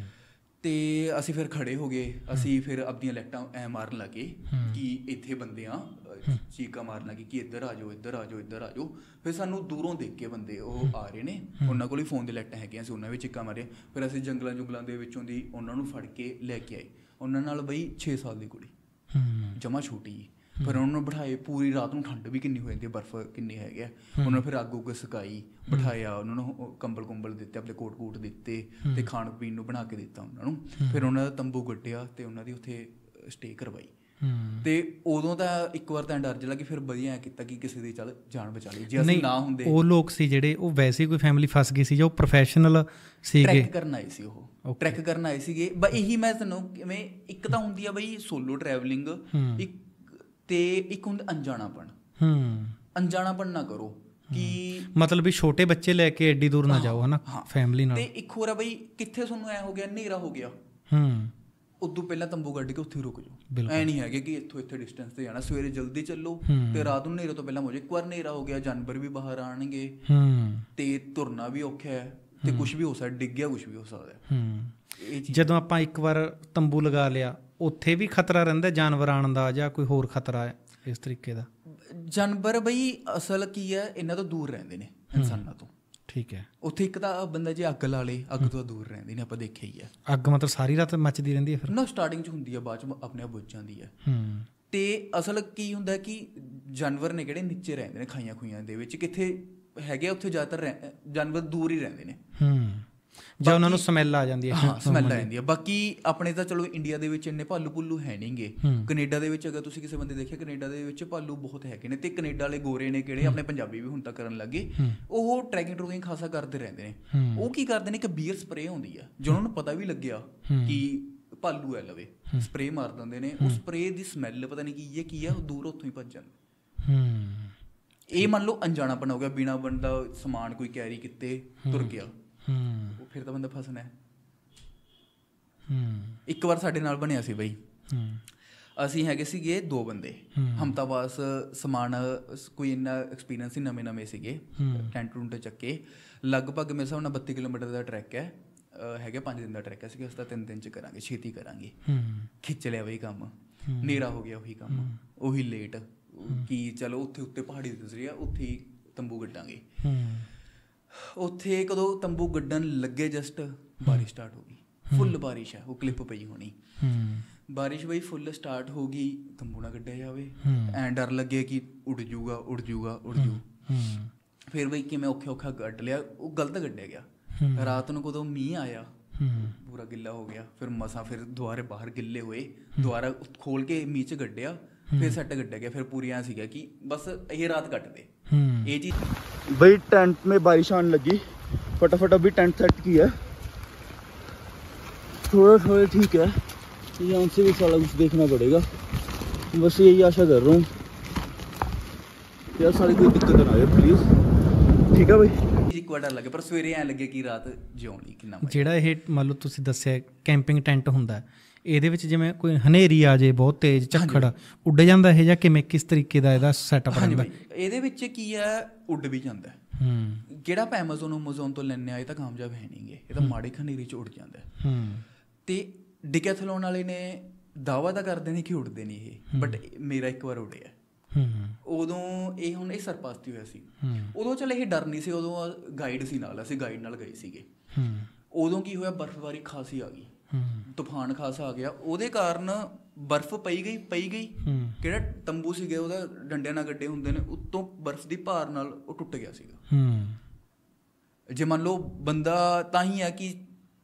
ਤੇ ਅਸੀਂ ਫਿਰ ਖੜੇ ਹੋ ਗਏ, ਅਸੀਂ ਫਿਰ ਆਪਣੀਆਂ ਲਾਈਟਾਂ ਐ ਮਾਰਨ ਲੱਗੇ ਕਿ ਇੱਥੇ ਬੰਦੇ ਆ, ਚੀਕਾਂ ਮਾਰਨ ਲੱਗੇ ਕਿ ਇੱਧਰ ਆ ਜਾਓ, ਇੱਧਰ ਆ ਜਾਓ, ਇੱਧਰ ਆ ਜਾਓ। ਫਿਰ ਸਾਨੂੰ ਦੂਰੋਂ ਦੇਖ ਕੇ ਬੰਦੇ ਉਹ ਆ ਰਹੇ ਨੇ, ਉਹਨਾਂ ਕੋਲ ਹੀ ਫੋਨ ਦੀ ਲਾਈਟਾਂ ਹੈਗੀਆਂ ਸੀ, ਉਹਨਾਂ ਵਿੱਚ ਚੀਕਾਂ ਮਾਰੀਆਂ। ਫਿਰ ਅਸੀਂ ਜੰਗਲਾਂ ਦੇ ਵਿੱਚੋਂ ਦੀ ਉਹਨਾਂ ਨੂੰ ਫੜ ਕੇ ਲੈ ਕੇ ਆਏ। ਉਹਨਾਂ ਨਾਲ ਬਈ 6 ਸਾਲ ਦੀ ਕੁੜੀ, ਜਮਾ ਛੋਟੀ। ਫਿਰ ਉਹਨਾਂ ਨੂੰ ਬਿਠਾਏ, ਪੂਰੀ ਰਾਤ ਨੂੰ ਠੰਡ ਵੀ ਕਿੰਨੀ ਹੋ ਜਾਂਦੀ ਹੈ, ਬਰਫ਼ ਕਿੰਨੀ ਹੈਗੀ ਆ। ਉਹਨਾਂ ਨੂੰ ਫਿਰ ਅੱਗ ਉੱਗ ਸਕਾਈ, ਬਿਠਾਇਆ, ਉਹਨਾਂ ਨੂੰ ਕੰਬਲ ਦਿੱਤੇ, ਆਪਣੇ ਕੋਟ ਦਿੱਤੇ ਤੇ ਖਾਣ ਪੀਣ ਨੂੰ ਬਣਾ ਕੇ ਦਿੱਤਾ ਉਹਨਾਂ ਨੂੰ। ਫਿਰ ਉਹਨਾਂ ਦਾ ਤੰਬੂ ਗੱਡਿਆ ਤੇ ਉਹਨਾਂ ਦੀ ਉੱਥੇ ਸਟੇ ਕਰਵਾਈ। ਤੇ ਉਦੋਂ ਤਾਂ ਇੱਕ ਵਾਰ ਤਾਂ ਡਰ ਜਿਹਾ ਲੱਗੀ, ਫਿਰ ਵਧੀਆ ਕੀਤਾ ਕਿ ਕਿਸੇ ਦੀ ਚੱਲ ਜਾਨ ਬਚਾ ਲਈ। ਜੇ ਅਸੀਂ ਨਾ ਹੁੰਦੇ, ਉਹ ਲੋਕ ਸੀ ਜਿਹੜੇ ਉਹ ਵੈਸੇ ਕੋਈ ਫੈਮਿਲੀ ਫਸ ਗਈ ਸੀ ਜਾਂ ਉਹ ਪ੍ਰੋਫੈਸ਼ਨਲ ਸੀਗੇ? ਟਰੈਕ ਕਰਨ ਆਏ ਸੀ, ਉਹ ਟਰੈਕ ਕਰਨ ਆਏ ਸੀਗੇ। ਇਹੀ ਮੈਂ ਤੁਹਾਨੂੰ ਕਿਵੇਂ, ਇੱਕ ਤਾਂ ਹੁੰਦੀ ਆ ਬਈ ਸੋਲੋ ਟਰੈਵਲਿੰਗ, ਤੇ ਇੱਕ ਹੁੰਦਾ ਅਣਜਾਣਾਪਣ। ਅਣਜਾਣਾਪਣ ਨਾ ਕਰੋ, ਕਿ ਮਤਲਬ ਵੀ ਛੋਟੇ ਬੱਚੇ ਲੈ ਕੇ ਐਡੀ ਦੂਰ ਨਾ ਜਾਓ, ਹਨਾ, ਫੈਮਿਲੀ ਨਾਲ। ਤੇ ਇੱਕ ਹੋਰ ਆ ਬਈ, ਕਿੱਥੇ ਤੁਹਾਨੂੰ ਐ ਹੋ ਗਿਆ, ਹਨੇਰਾ ਹੋ ਗਿਆ, ਉਦੋਂ ਪਹਿਲਾਂ ਤੰਬੂ ਕੱਢ ਕੇ ਉੱਥੇ ਰੁਕ ਜਾਓ। ਐ ਨਹੀਂ ਹੈਗੇ ਕਿ ਇੱਥੋਂ ਇੱਥੇ ਡਿਸਟੈਂਸ ਤੇ ਜਾਣਾ। ਸਵੇਰੇ ਜਲਦੀ ਚੱਲੋ ਤੇ ਰਾਤ ਨੂੰ ਹਨੇਰੇ ਤੋਂ ਪਹਿਲਾਂ ਹੋ ਜਾਏ। ਇੱਕ ਵਾਰ ਹਨੇਰਾ ਹੋ ਗਿਆ, ਜਾਨਵਰ ਵੀ ਬਾਹਰ ਆਣਗੇ ਤੇ ਤੁਰਨਾ ਵੀ ਔਖਾ ਹੈ ਤੇ ਕੁਝ ਵੀ ਹੋ ਸਕਦਾ, ਡਿੱਗਿਆ ਕੁਝ ਵੀ ਹੋ ਸਕਦਾ। ਜਦੋਂ ਆਪਾਂ ਇੱਕ ਵਾਰ ਤੰਬੂ ਲਗਾ ਲਿਆ ਉੱਥੇ ਵੀ ਖਤਰਾ ਰਹਿੰਦਾ ਜਾਨਵਰ ਆਉਣ ਦਾ ਜਾਂ ਕੋਈ ਹੋਰ ਖਤਰਾ ਹੈ ਇਸ ਤਰੀਕੇ ਦਾ? ਜਾਨਵਰ ਬਈ ਅਸਲ ਕੀ ਹੈ, ਇਹਨਾਂ ਤੋਂ ਦੂਰ ਰਹਿੰਦੇ ਨੇ ਇਨਸਾਨਾਂ ਤੋਂ। ਠੀਕ ਹੈ। ਉੱਥੇ ਇੱਕ ਤਾਂ ਬੰਦਾ ਜੇ ਅੱਗ ਲਾ ਲੇ, ਅੱਗ ਤੋਂ ਦੂਰ ਰਹਿੰਦੇ ਨੇ, ਆਪਾਂ ਦੇਖਿਆ ਹੀ ਹੈ। ਅੱਗ ਮਤਲਬ ਸਾਰੀ ਰਾਤ ਮੱਚਦੀ ਰਹਿੰਦੀ ਹੈ ਫਿਰ? ਨਾ, ਸਟਾਰਟਿੰਗ 'ਚ ਹੁੰਦੀ ਹੈ, ਬਾਅਦ 'ਚ ਆਪਣੇ ਆਪ ਬੁੱਝ ਜਾਂਦੀ ਹੈ। ਤੇ ਅਸਲ ਕੀ ਹੁੰਦਾ ਕਿ ਜਾਨਵਰ ਨੇ ਜਿਹੜੇ ਨੀਚੇ ਰਹਿੰਦੇ ਨੇ ਖਾਈਆਂ ਖੂਈਆਂ ਦੇ ਵਿੱਚ, ਕਿੱਥੇ ਹੈਗੇ ਉੱਥੇ ਜ਼ਿਆਦਾਤਰ ਜਾਨਵਰ ਦੂਰ ਹੀ ਰਹਿੰਦੇ ਨੇ। ਜਾਂ ਉਹਨਾਂ ਨੂੰ ਸਮੈਲ ਆ ਜਾਂਦੀ ਹੈ? ਹਾਂ, ਸਮੈਲ ਆ ਜਾਂਦੀ ਹੈ। ਬਾਕੀ ਆਪਣੇ ਤਾਂ ਚਲੋ ਇੰਡੀਆ ਦੇ ਵਿੱਚ ਇੰਨੇ ਭਾਲੂ ਭੁੱਲੂ ਹੈ ਨਹੀਂ ਗੇ। ਕੈਨੇਡਾ ਦੇ ਵਿੱਚ ਅਗਰ ਤੁਸੀਂ ਕਿਸੇ ਬੰਦੇ ਦੇਖਿਆ, ਕੈਨੇਡਾ ਦੇ ਵਿੱਚ ਭਾਲੂ ਬਹੁਤ ਹੈਗੇ ਨੇ। ਤੇ ਕੈਨੇਡਾ ਵਾਲੇ ਗੋਰੇ ਨੇ ਕਿਹੜੇ, ਆਪਣੇ ਪੰਜਾਬੀ ਵੀ ਹੁਣ ਤੱਕ ਕਰਨ ਲੱਗੇ, ਉਹ ਟਰੈਕਿੰਗ ਟਰੂਕਿੰਗ ਖਾਸਾ ਕਰਦੇ ਰਹਿੰਦੇ ਨੇ। ਉਹ ਕੀ ਕਰਦੇ ਨੇ ਕਿ ਬੀਅਰ ਸਪਰੇਅ ਹੁੰਦੀ ਆ, ਜੇ ਉਹਨਾਂ ਨੂੰ ਪਤਾ ਵੀ ਲੱਗਿਆ ਕਿ ਭਾਲੂ ਹੈ ਲਵੇ, ਸਪਰੇਅ ਮਾਰ ਦਿੰਦੇ ਨੇ। ਉਹ ਸਪਰੇਅ ਦੀ ਸਮੈਲ ਪਤਾ ਨਹੀਂ ਕੀ ਆ, ਉਹ ਦੂਰ ਉੱਥੋਂ ਹੀ ਭੱਜ ਜਾਂਦੇ। ਇਹ ਮੰਨ ਲਓ ਅਣਜਾਣਾਪਣ ਹੋ ਗਿਆ, ਬਿਨਾਂ ਬੰਦਾ ਸਮਾਨ ਕੋਈ ਕੈਰੀ ਕੀਤੇ ਤੁਰ ਗਿਆ, ਫਿਰ ਤਾਂ ਬੰਦਾ ਫਸਣਾ। ਇੱਕ ਵਾਰ ਸਾਡੇ ਨਾਲ ਬਣਿਆ ਸੀ ਬਈ, ਅਸੀਂ ਹੈਗੇ ਸੀਗੇ 2 ਬੰਦੇ, ਹਮਤਾਬਾਸ ਸਮਾਨ ਕੋਈ ਇੰਨਾ ਐਕਸਪੀਰੀਅੰਸ ਹੀ, ਨਵੇਂ ਨਵੇਂ ਸੀਗੇ, ਟੈਂਟ ਟੂੰਟ ਚੱਕੇ। ਲਗਭਗ ਮੇਰੇ ਹਿਸਾਬ ਨਾਲ 32 ਕਿਲੋਮੀਟਰ ਦਾ ਟਰੈਕ ਹੈ, ਹੈਗਾ 5 ਦਿਨ ਦਾ ਟਰੈਕ ਹੈ। ਅਸੀਂ ਉਸ ਦਾ 3 ਦਿਨ 'ਚ ਕਰਾਂਗੇ, ਛੇਤੀ ਕਰਾਂਗੇ। ਖਿੱਚ ਲਿਆ ਬਈ ਕੰਮ, ਹਨੇਰਾ ਹੋ ਗਿਆ, ਉਹੀ ਕੰਮ, ਉਹੀ ਲੇਟ ਕਿ ਚਲੋ ਉੱਤੇ ਪਹਾੜੀ ਦਿਸ ਰਹੀ ਆ, ਉੱਥੇ ਹੀ ਤੰਬੂ ਗੱਡਾਂਗੇ। ਉੱਥੇ ਕਦੋਂ ਤੰਬੂ ਗੱਡਣ ਲੱਗੇ ਜਸਟ ਬਾਰਿਸ਼ ਸਟਾਰਟ ਹੋ ਗਈ, ਫੁੱਲ ਬਾਰਿਸ਼ ਹੈ, ਉਹ ਕਲਿੱਪ ਪਈ ਹੋਣੀ। ਬਾਰਿਸ਼ ਬਈ ਫੁੱਲ ਸਟਾਰਟ ਹੋ ਗਈ, ਤੰਬੂ ਨਾ ਗੱਡਿਆ ਜਾਵੇ, ਐਂ ਡਰ ਲੱਗੇ ਕਿ ਉੱਡ ਜੂ। ਫਿਰ ਬਈ ਕਿਵੇਂ ਔਖਾ ਗੱਡ ਲਿਆ, ਉਹ ਗਲਤ ਗੱਡਿਆ ਗਿਆ। ਰਾਤ ਨੂੰ ਕਦੋਂ ਮੀਂਹ ਆਇਆ, ਪੂਰਾ ਗਿੱਲਾ ਹੋ ਗਿਆ। ਫਿਰ ਮਸਾਂ ਫਿਰ ਦੁਬਾਰੇ ਬਾਹਰ ਗਿੱਲੇ ਹੋਏ, ਦੁਬਾਰਾ ਖੋਲ ਕੇ ਮੀਂਹ 'ਚ ਗੱਡਿਆ, ਫਿਰ ਸੈੱਟ ਗੱਡਿਆ ਗਿਆ। ਫਿਰ ਪੂਰੀ ਐਂ ਸੀਗਾ ਕਿ ਬਸ ਇਹ ਰਾਤ ਕੱਟ ਦੇ ये चीज। भाई टेंट में बारिश आने लगी, फटाफट अभी टेंट सेट किया, थोड़ा ठीक है। यहाँ से भी सारा कुछ देखना पड़ेगा, बस यही आशा कर रहा हूँ यार सारी कोई दिक्कत ना आए प्लीज़। ठीक है भाई। ਇੱਕ ਵਾਰ ਡਰ ਲੱਗੇ, ਪਰ ਸਵੇਰੇ ਐਂ ਲੱਗੇ ਕਿ ਰਾਤ ਜਿਉਣੀ ਕਿੰਨਾ। ਜਿਹੜਾ ਇਹ ਮੰਨ ਲਓ ਤੁਸੀਂ ਦੱਸਿਆ ਕੈਂਪਿੰਗ ਟੈਂਟ ਹੁੰਦਾ, ਇਹਦੇ ਵਿੱਚ ਜਿਵੇਂ ਕੋਈ ਹਨੇਰੀ ਆ ਜੇ ਬਹੁਤ ਤੇਜ਼, ਝੱਖੜ, ਉੱਡ ਜਾਂਦਾ ਇਹ ਜਾਂ ਕਿਵੇਂ, ਕਿਸ ਤਰੀਕੇ ਦਾ ਇਹਦਾ ਸੈਟਅਪ ਰਹਿੰਦਾ? ਇਹਦੇ ਵਿੱਚ ਕੀ ਹੈ, ਉੱਡ ਵੀ ਜਾਂਦਾ। ਜਿਹੜਾ ਆਪਾਂ ਐਮਾਜ਼ੋਨ ਤੋਂ ਲੈਂਦੇ ਆ, ਇਹ ਤਾਂ ਕਾਮਯਾਬ ਹੈ ਨਹੀਂਗੇ, ਇਹ ਤਾਂ ਮਾੜੀ ਹਨੇਰੀ 'ਚ ਉੱਡ ਜਾਂਦਾ। ਤੇ ਡਿਕੈਥਲੋਨ ਵਾਲੇ ਨੇ ਦਾਅਵਾ ਤਾਂ ਕਰਦੇ ਨੇ ਕਿ ਉੱਡਦੇ ਨਹੀਂ ਇਹ, ਬਟ ਮੇਰਾ ਇੱਕ ਵਾਰ ਉੱਡਿਆ। ਉਦੋਂ ਇਹ ਸਰਪਾਸ 'ਤੇ ਹੋਇਆ ਸੀ। ਉਦੋਂ ਚੱਲ ਇਹ ਡਰ ਨਹੀਂ ਸੀ, ਉਦੋਂ ਗਾਈਡ ਸੀ ਨਾਲ, ਅਸੀਂ ਗਾਈਡ ਨਾਲ ਗਏ ਸੀਗੇ। ਉਦੋਂ ਕੀ ਹੋਇਆ, ਬਰਫ਼ਬਾਰੀ ਖਾਸੀ ਆ ਗਈ, ਤੂਫਾਨ ਖਾਸਾ ਆ ਗਿਆ। ਉਹਦੇ ਕਾਰਨ ਬਰਫ਼ ਪਈ ਗਈ। ਕਿਹੜਾ ਤੰਬੂ ਸੀਗੇ ਉਹਦਾ ਡੰਡਿਆਂ ਨਾਲ ਗੱਡੇ ਹੁੰਦੇ ਨੇ, ਉੱਤੋਂ ਬਰਫ਼ ਦੀ ਭਾਰ ਨਾਲ ਉਹ ਟੁੱਟ ਗਿਆ ਸੀਗਾ। ਜੇ ਮੰਨ ਲਓ ਬੰਦਾ, ਤਾਂ ਹੀ ਆ ਕਿ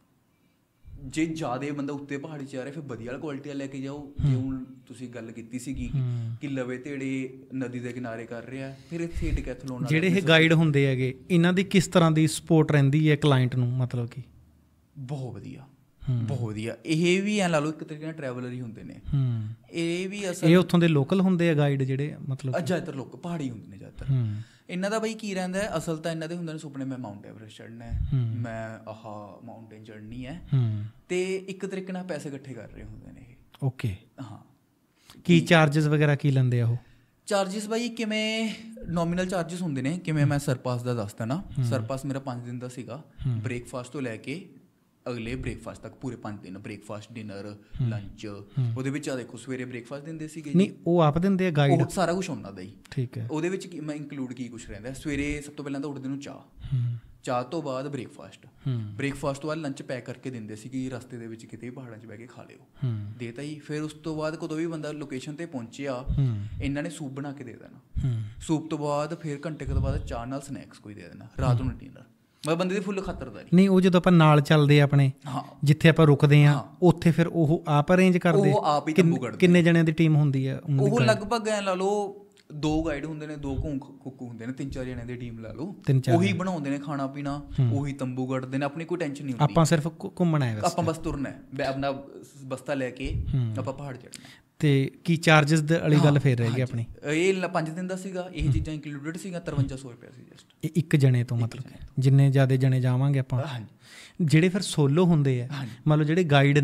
ਜੇ ਜ਼ਿਆਦਾ ਬੰਦਾ ਉੱਤੇ ਪਹਾੜੀ 'ਚ ਆ ਰਿਹਾ, ਫਿਰ ਵਧੀਆ ਕੁਆਲਿਟੀ ਲੈ ਕੇ ਜਾਓ। ਜੇ ਹੁਣ ਤੁਸੀਂ ਗੱਲ ਕੀਤੀ ਸੀਗੀ ਕਿ ਲਵੇ ਤੇੜੇ ਨਦੀ ਦੇ ਕਿਨਾਰੇ ਕਰ ਰਿਹਾ, ਫਿਰ ਇੱਥੇ ਡਿਕੈਥਲੋਨ ਜਿਹੜੇ ਇਹ ਗਾਈਡ ਹੁੰਦੇ ਹੈਗੇ, ਇਹਨਾਂ ਦੀ ਕਿਸ ਤਰ੍ਹਾਂ ਦੀ ਸਪੋਰਟ ਰਹਿੰਦੀ ਹੈ ਕਲਾਇੰਟ ਨੂੰ? ਮਤਲਬ ਕਿ ਬਹੁਤ ਵਧੀਆ। ਇਹ ਵੀ ਐਂ ਲਾ ਲਓ ਇੱਕ ਤਰੀਕੇ ਨਾਲ ਟਰੈਵਲਰ ਹੀ ਹੁੰਦੇ ਨੇ। ਇਹ ਵੀ ਅਸਲ, ਇਹ ਉੱਥੋਂ ਦੇ ਲੋਕਲ ਹੁੰਦੇ ਆ ਗਾਈਡ ਜਿਹੜੇ? ਮਤਲਬ ਜ਼ਿਆਦਾਤਰ ਲੋਕ ਪਹਾੜੀ ਹੁੰਦੇ ਨੇ ਜ਼ਿਆਦਾਤਰ। ਇਹਨਾਂ ਦਾ ਬਈ ਕੀ ਰਹਿੰਦਾ ਹੈ, ਅਸਲ ਤਾਂ ਇਹਨਾਂ ਦੇ ਹੁੰਦੇ ਨੇ ਸੁਪਨੇ, ਮੈਂ ਮਾਊਂਟ ਐਵਰੈਸਟ ਚੜ੍ਹਨਾ ਹੈ, ਮੈਂ ਮਾਊਂਟੇਨ ਚੜ੍ਹਨੀ ਹੈ। ਤੇ ਇੱਕ ਤਰੀਕੇ ਨਾਲ ਪੈਸੇ ਇਕੱਠੇ ਕਰ ਰਹੇ ਹੁੰਦੇ ਨੇ ਇਹ। ਓਕੇ। ਹਾਂ। ਕੀ ਚਾਰਜਸ ਵਗੈਰਾ ਕੀ ਲੈਂਦੇ ਆ ਉਹ? ਚਾਰਜਿਸ ਬਾਈ ਕਿਵੇਂ ਨੋਮੀਨਲ ਚਾਰਜਿਸ ਹੁੰਦੇ ਨੇ। ਕਿਵੇਂ ਮੈਂ ਸਰਪਾਸ ਦਾ ਦੱਸਦਾ ਨਾ, ਸਰਪਾਸ ਮੇਰਾ 5 ਦਿਨ ਦਾ ਸੀਗਾ, ਬ੍ਰੇਕਫਾਸਟ ਤੋਂ ਲੈ ਕੇ ਅਗਲੇ ਬ੍ਰੇਕਫਾਸਟ ਤੱਕ ਪੂਰੇ 5 ਦਿਨ, ਬ੍ਰੇਕਫਾਸਟ, ਡਿਨਰ, ਲੰਚ। ਉਹਦੇ ਵਿੱਚ ਆ ਦੇਖੋ, ਸਵੇਰੇ ਬ੍ਰੇਕਫਾਸਟ ਦਿੰਦੇ ਸੀਗੇ। ਨਹੀਂ, ਉਹ ਆਪ ਦਿੰਦੇ ਆ ਗਾਈਡ? ਉਹ ਸਾਰਾ ਕੁਛ ਉਹਨਾਂ ਦਾ ਹੀ। ਠੀਕ ਹੈ। ਉਹਦੇ ਵਿੱਚ ਮੈਂ ਇੰਕਲੂਡ ਕੀ ਕੁਛ ਰਹਿੰਦਾ, ਸਵੇਰੇ ਸਭ ਤੋਂ ਪਹਿਲਾਂ ਤਾਂ ਉੱਠਦੇ ਨੂੰ ਚਾਹ ਤੋਂ ਬਾਅਦ ਬ੍ਰੇਕਫਾਸਟ ਤੋਂ ਬਾਅਦ ਲੰਚ ਪੈਕ ਕਰਕੇ ਦਿੰਦੇ ਸੀ ਕਿ ਰਸਤੇ ਦੇ ਵਿੱਚ ਕਿਤੇ ਵੀ ਪਹਾੜਾਂ 'ਚ ਬਹਿ ਕੇ ਖਾ ਲਿਓ। ਦੇਤਾ ਹੀ। ਫਿਰ ਉਸ ਤੋਂ ਬਾਅਦ ਕਦੋਂ ਵੀ ਬੰਦਾ ਲੋਕੇਸ਼ਨ 'ਤੇ ਪਹੁੰਚਿਆ, ਇਹਨਾਂ ਨੇ ਸੂਪ ਬਣਾ ਕੇ ਦੇ ਦੇਣਾ। ਸੂਪ ਤੋਂ ਬਾਅਦ ਫਿਰ ਘੰਟੇ ਕੁ ਤੋਂ ਬਾਅਦ ਚਾਹ ਨਾਲ ਸਨੈਕਸ ਕੋਈ ਦੇ ਦੇਣਾ। ਰਾਤ ਨੂੰ ਡਿਨਰ। ਮਤਲਬ ਬੰਦੇ ਦੀ ਫੁੱਲ ਖਾਤਰਦਾਰੀ। ਨਹੀਂ, ਉਹ ਜਦੋਂ ਆਪਾਂ ਨਾਲ ਚੱਲਦੇ ਆਪਣੇ, ਜਿੱਥੇ ਆਪਾਂ ਰੁਕਦੇ ਹਾਂ, ਉੱਥੇ ਫਿਰ ਉਹ ਆਪ ਅਰੇਂਜ ਕਰਦੇ? ਉਹ ਆਪ ਹੀ ਤੰਬੂ ਕੱਢਦੇ। ਕਿੰਨੇ ਜਣਿਆਂ ਦੀ ਟੀਮ ਹੁੰਦੀ ਹੈ ਉਹ? ਲਗਭਗ ਐਂ ਲਾ ਲਓ 2 ਗਾਈਡ ਹੁੰਦੇ ਨੇ, 2 ਕੁੱਕੂ ਹੁੰਦੇ ਨੇ, 3-4 ਜਣਿਆਂ ਦੀ ਟੀਮ ਲਾ ਲਓ। ਉਹੀ ਬਣਾਉਂਦੇ ਨੇ ਖਾਣਾ ਪੀਣਾ, ਉਹੀ ਤੰਬੂ ਕੱਢਦੇ ਨੇ, ਆਪਣੀ ਕੋਈ ਟੈਨਸ਼ਨ ਨਹੀਂ ਹੁੰਦੀ। ਆਪਾਂ ਸਿਰਫ ਘੁੰਮਣਾ ਹੈ, ਆਪਾਂ ਬਸ ਤੁਰਨਾ ਹੈ, ਆਪਣਾ ਬਸਤਾ ਲੈ ਕੇ ਆਪਾਂ ਪਹਾੜ ਚੜ੍ਹਨਾ। ਤੇ ਕੀ ਚਾਰਜਸ ਵਾਲੀ ਗੱਲ ਫੇਰ ਰਹਿ ਗਈ ਆਪਣੀ? ਇਹ 5 ਦਿਨ ਦਾ ਸੀਗਾ, ਇਹ ਚੀਜ਼ਾਂ ਇੰਕਲੂਡਡ ਸੀਗਾ। 5300 ਰੁਪਇਆ ਸੀ ਜਸਟ। ਇਹ ਇੱਕ ਜਣੇ ਤੋਂ? ਮਤਲਬ ਜਿੰਨੇ ਜ਼ਿਆਦਾ ਜਣੇ ਜਾਵਾਂਗੇ ਆਪਾਂ। ਜਿਹੜੇ ਫਿਰ ਸੋਲੋ ਹੁੰਦੇ ਆ, ਮੰਨ ਲਓ ਜਿਹੜੇ ਗਾਈਡ ਨੇ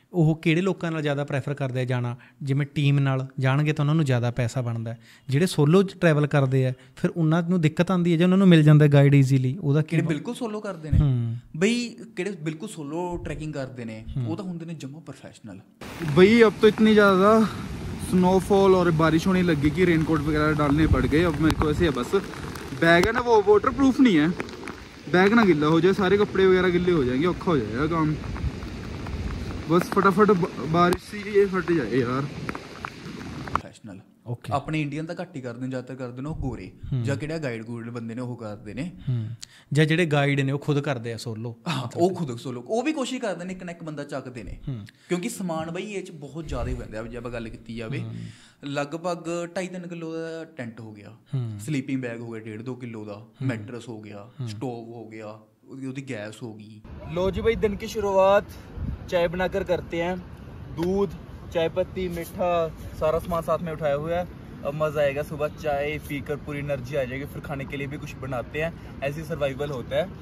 ਉਹ ਕਿਹੜੇ ਲੋਕਾਂ ਨਾਲ ਜ਼ਿਆਦਾ ਪ੍ਰੈਫਰ ਕਰਦੇ ਆ ਜਾਣਾ? ਜਿਵੇਂ ਟੀਮ ਨਾਲ ਜਾਣਗੇ ਤਾਂ ਉਹਨਾਂ ਨੂੰ ਜ਼ਿਆਦਾ ਪੈਸਾ ਬਣਦਾ। ਜਿਹੜੇ ਸੋਲੋ ਟਰੈਵਲ ਕਰਦੇ ਆ ਫਿਰ ਉਹਨਾਂ ਨੂੰ ਦਿੱਕਤ ਆਉਂਦੀ ਹੈ ਜੇ ਉਹਨਾਂ ਨੂੰ ਮਿਲ ਜਾਂਦਾ ਗਾਈਡ ਈਜ਼ੀਲੀ। ਉਹਦਾ ਕਿਹੜੇ ਬਿਲਕੁਲ ਸੋਲੋ ਕਰਦੇ ਨੇ ਬਈ, ਕਿਹੜੇ ਬਿਲਕੁਲ ਸੋਲੋ ਟਰੈਕਿੰਗ ਕਰਦੇ ਨੇ ਉਹ ਤਾਂ ਹੁੰਦੇ ਨੇ ਜਮਾ प्रोफेशनल। भाई अब तो इतनी ज़्यादा स्नोफॉल और बारिश होने लगी कि रेनकोट वगैरह डालने पड़ गए। अब मेरे को ऐसे है बस बैग है ना वो वाटर प्रूफ नहीं है, बैग ना गिल्ला हो जाए, सारे कपड़े वगैरह गिल्ले हो जाएंगे, औखा हो जाएगा काम। बस फटाफट बारिश से ये फट जाए यार। प्रोफेशनल ਆਪਣੇ ਇੰਡੀਅਨ ਤਾਂ ਘੱਟ ਹੀ ਕਰਦੇ ਨੇ, ਜ਼ਿਆਦਾਤਰ ਕਰਦੇ ਨੇ ਉਹ ਗੋਰੇ ਜਾਂ ਕਿਹੜਾ ਗਾਈਡ ਗੂਡ ਬੰਦੇ ਨੇ ਉਹ ਕਰਦੇ ਨੇ, ਜਾਂ ਜਿਹੜੇ ਗਾਈਡ ਨੇ ਉਹ ਖੁਦ ਕਰਦੇ ਆ ਸੋਲੋ। ਉਹ ਖੁਦ ਸੋਲੋ ਉਹ ਵੀ ਕੋਸ਼ਿਸ਼ ਕਰਦੇ ਨੇ ਇੱਕ ਨਾ ਇੱਕ ਬੰਦਾ ਚੱਕਦੇ ਨੇ, ਕਿਉਂਕਿ ਸਮਾਨ ਬਈ ਇਹ 'ਚ ਬਹੁਤ ਜ਼ਿਆਦਾ ਪੈਂਦਾ। ਜੇ ਆਪਾਂ ਗੱਲ ਕੀਤੀ ਜਾਵੇ ਲਗਭਗ 2.5-3 ਕਿਲੋ ਦਾ ਟੈਂਟ ਹੋ ਗਿਆ, ਸਲੀਪਿੰਗ ਬੈਗ ਹੋ ਗਿਆ 1.5-2 ਕਿਲੋ ਦਾ, ਮੈਟਰਸ ਹੋ ਗਿਆ, स्टोव हो गया, ਉਹਦੀ गैस होगी। लो जी भाई, दिन की शुरुआत चाय बनाकर करते हैं। दूध, चाय पत्ती, मीठा, सारा सामान साथ में उठाया हुआ है। अब मज़ा आएगा, सुबह चाय पीकर पूरी एनर्जी आ जाएगी, फिर खाने के लिए भी कुछ बनाते हैं। ऐसे सर्वाइवल होता है।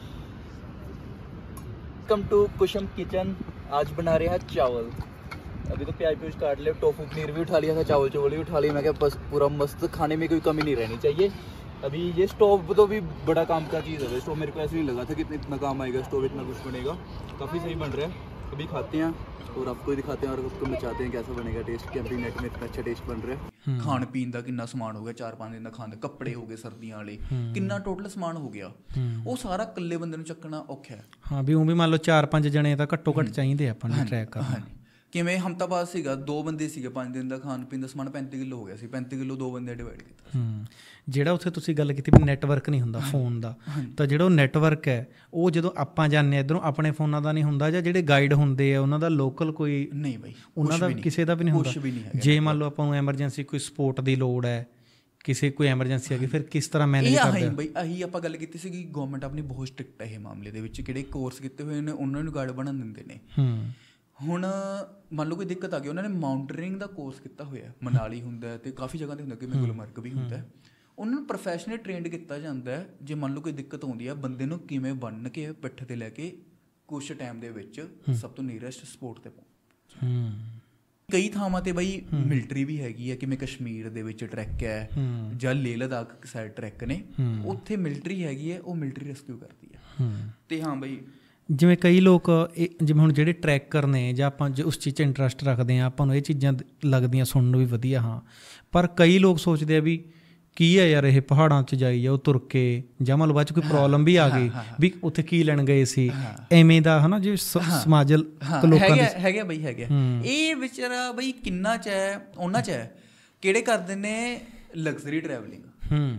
Welcome to Kusum kitchen. आज बना रहे हैं चावल। अभी तो प्याज प्याज काट लिया, टोफू पनीर भी उठा लिया था, चावल चावल भी उठा लिया। मैं क्या बस पूरा मस्त, खाने में कोई कमी नहीं रहनी चाहिए। अभी ये स्टोव तो भी बड़ा काम का चीज़ है। स्टोव मेरे को ऐसे ही लगा था कि इतना काम आएगा, स्टोव इतना कुछ बनेगा। काफ़ी सही बन रहा है। अभी खाते हैं और आपको ही दिखाते हैं और आपको मचाते हैं कैसा बनेगा टेस्ट। कैंपिंग नेट में इतना अच्छा टेस्ट बन रहा है। ਖਾਣ ਪੀਣ ਦਾ ਕਿੰਨਾ ਸਮਾਨ ਹੋ ਗਿਆ, 4-5 ਦਿਨ ਦਾ ਖਾਣ ਦਾ, ਕੱਪੜੇ ਹੋ ਗਏ ਸਰਦੀਆਂ ਵਾਲੇ, ਕਿੰਨਾ ਟੋਟਲ ਸਮਾਨ ਹੋ ਗਿਆ। ਉਹ ਸਾਰਾ ਇਕੱਲੇ ਬੰਦੇ ਨੂੰ ਚੱਕਣਾ ਔਖਾ ਹੈ। ਹਾਂ ਵੀ ਉਹ ਵੀ ਮੰਨ ਲਓ 4-5 ਜਣੇ ਤਾਂ ਘੱਟੋ ਘੱਟ ਚਾਹੀਦੇ ਆਪਾਂ ਨੂੰ ਟਰੈਕ ਕਰਨ। ਕਿਵੇਂ ਹਮਤਾਬਾਦ ਸੀਗਾ, 2 ਬੰਦੇ ਸੀਗੇ, 5 ਦਿਨ ਦਾ ਖਾਣ ਪੀਣ ਦਾ ਸਮਾਨ 35 ਕਿਲੋ ਹੋ ਗਿਆ ਸੀ। 35 ਕਿਲੋ 2 ਬੰਦੇ ਡਿਵਾਈਡ ਕੀਤਾ। ਜਿਹੜਾ ਉੱਥੇ ਤੁਸੀਂ ਗੱਲ ਕੀਤੀ ਵੀ ਨੈਟਵਰਕ ਨਹੀਂ ਹੁੰਦਾ ਫੋਨ ਦਾ, ਤਾਂ ਜਿਹੜਾ ਉਹ ਨੈਟਵਰਕ ਹੈ ਉਹ ਜਦੋਂ ਆਪਾਂ ਜਾਂਦੇ ਹਾਂ ਇੱਧਰੋਂ ਆਪਣੇ ਫੋਨਾਂ ਦਾ ਨਹੀਂ ਹੁੰਦਾ, ਜਾਂ ਜਿਹੜੇ ਗਾਈਡ ਹੁੰਦੇ ਆ ਉਹਨਾਂ ਦਾ ਲੋਕਲ ਕੋਈ ਨਹੀਂ ਬਈ, ਉਹਨਾਂ ਦਾ ਕਿਸੇ ਦਾ ਵੀ ਨਹੀਂ ਹੁੰਦਾ। ਜੇ ਮੰਨ ਲਓ ਆਪਾਂ ਨੂੰ ਐਮਰਜੈਂਸੀ ਕੋਈ ਸਪੋਰਟ ਦੀ ਲੋੜ ਹੈ, ਕਿਸੇ ਕੋਈ ਐਮਰਜੈਂਸੀ ਆ ਗਈ, ਫਿਰ ਕਿਸ ਤਰ੍ਹਾਂ ਮੈਨੇਜ ਕਰਦੇ? ਬਈ ਆਹੀ ਆਪਾਂ ਗੱਲ ਕੀਤੀ ਸੀਗੀ, ਗਵਰਨਮੈਂਟ ਆਪਣੀ ਬਹੁਤ ਸਟ੍ਰਿਕਟ ਹੈ ਇਹ ਮਾਮਲੇ ਦੇ ਵਿੱਚ। ਕਿਹੜੇ ਕੋਰਸ ਕੀਤੇ ਹੋਏ ਨੇ ਉਹਨਾਂ ਨੂੰ ਗਾਈਡ ਬਣਨ ਦਿੰਦੇ ਨੇ। ਹੁਣ ਮੰਨ ਲਓ ਕੋਈ ਦਿੱਕਤ ਆ ਗਈ, ਉਹਨਾਂ ਨੇ ਮਾਊਂਟੇਨਿੰਗ ਦਾ ਕੋਰਸ ਕੀਤਾ ਹੋਇਆ, ਮਨਾਲੀ ਹੁੰਦਾ ਅਤੇ ਕਾਫੀ ਜਗ੍ਹਾ 'ਤੇ ਹੁੰਦਾ, ਕਿ ਗੁਲਮਰਗ ਵੀ ਹੁੰਦਾ। ਉਹਨਾਂ ਨੂੰ ਪ੍ਰੋਫੈਸ਼ਨਲੀ ਟ੍ਰੇਨਡ ਕੀਤਾ ਜਾਂਦਾ ਹੈ। ਜੇ ਮੰਨ ਲਓ ਕੋਈ ਦਿੱਕਤ ਆਉਂਦੀ ਆ, ਬੰਦੇ ਨੂੰ ਕਿਵੇਂ ਬੰਨ੍ਹ ਕੇ ਪਿੱਠ 'ਤੇ ਲੈ ਕੇ ਕੁਛ ਟਾਈਮ ਦੇ ਵਿੱਚ ਸਭ ਤੋਂ ਨੀਅਰੈਸਟ ਸਪੋਰਟ 'ਤੇ ਪਹੁੰਚ। ਕਈ ਥਾਵਾਂ 'ਤੇ ਬਈ ਮਿਲਟਰੀ ਵੀ ਹੈਗੀ ਹੈ, ਕਿਵੇਂ ਕਸ਼ਮੀਰ ਦੇ ਵਿੱਚ ਟਰੈਕ ਹੈ ਜਾਂ ਲੇਹ ਲਦਾਖ ਸਾਈਡ ਟਰੈਕ ਨੇ, ਉੱਥੇ ਮਿਲਟਰੀ ਹੈਗੀ ਹੈ, ਉਹ ਮਿਲਟਰੀ ਰੈਸਕਿਊ ਕਰਦੀ ਹੈ। ਅਤੇ ਹਾਂ ਬਈ ਜਿਵੇਂ ਕਈ ਲੋਕ ਜਿਵੇਂ ਹੁਣ ਜਿਹੜੇ ਟਰੈਕਰ ਨੇ ਜਾਂ ਆਪਾਂ ਉਸ ਚੀਜ਼ 'ਚ ਇੰਟਰਸਟ ਰੱਖਦੇ ਹਾਂ, ਆਪਾਂ ਨੂੰ ਇਹ ਚੀਜ਼ਾਂ ਲੱਗਦੀਆਂ ਸੁਣਨ ਨੂੰ ਵੀ ਵਧੀਆ, ਹਾਂ, ਪਰ ਕਈ ਲੋਕ ਸੋਚਦੇ ਆ ਵੀ ਕੀ ਹੈ ਯਾਰ ਇਹ ਪਹਾੜਾਂ 'ਚ ਜਾਈ ਜਾਓ ਤੁਰ ਕੇ, ਜਾਂ ਮੰਨ ਲਓ ਬਾਅਦ 'ਚ ਕੋਈ ਪ੍ਰੋਬਲਮ ਵੀ ਆ ਗਈ ਵੀ ਉੱਥੇ ਕੀ ਲੈਣ ਗਏ ਸੀ, ਐਵੇਂ ਦਾ ਹੈ ਨਾ, ਜੇ ਸਮਾਜ ਲੋਕਾਂ ਦੇ ਹੈਗਾ ਬਈ ਹੈਗਾ। ਇਹ ਵਿਚਾਰਾ ਬਈ ਕਿੰਨਾ 'ਚ ਹੈ, ਉਹਨਾਂ 'ਚ ਹੈ ਕਿਹੜੇ ਕਰਦੇ ਨੇ ਲਗਜ਼ਰੀ ਟਰੈਵਲਿੰਗ।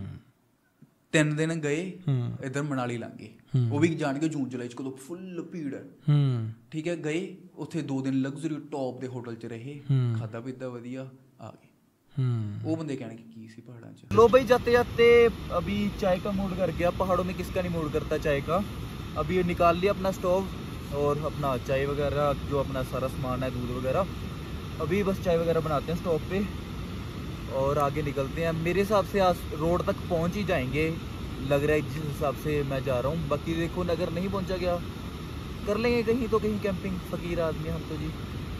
3 ਦਿਨ ਗਏ ਇੱਧਰ ਮਨਾਲੀ ਲੰਘ ਗਏ, ਉਹ ਵੀ ਜਾਣ ਕੇ ਜੂਨ ਜੁਲਾਈ 'ਚ ਕਦੋਂ ਫੁੱਲ ਭੀੜ ਹੈ, ਠੀਕ ਹੈ, ਗਏ ਉੱਥੇ 2 ਦਿਨ ਲਗਜ਼ਰੀ ਟੌਪ ਦੇ ਹੋਟਲ 'ਚ ਰਹੇ, ਖਾਧਾ ਪੀਤਾ ਵਧੀਆ, आ गए। वो बंदे कहने की सी पहाड़ों च। लो भाई, जाते जाते अभी चाय का मूड कर गया। पहाड़ों में किसका नहीं मूड करता चाय का। अभी ये निकाल लिया अपना स्टोव और अपना चाय वगैरह, जो अपना सारा सामान है, दूध वगैरह। अभी बस चाय वगैरह बनाते हैं स्टोव पे और आगे निकलते हैं। मेरे हिसाब से आज रोड तक पहुँच ही जाएंगे, लग रहा है जिस हिसाब से मैं जा रहा हूँ। बाकी देखो, अगर नहीं पहुँचा गया कर लेंगे कहीं तो कहीं कैंपिंग। फकीर आदमी हम तो जी।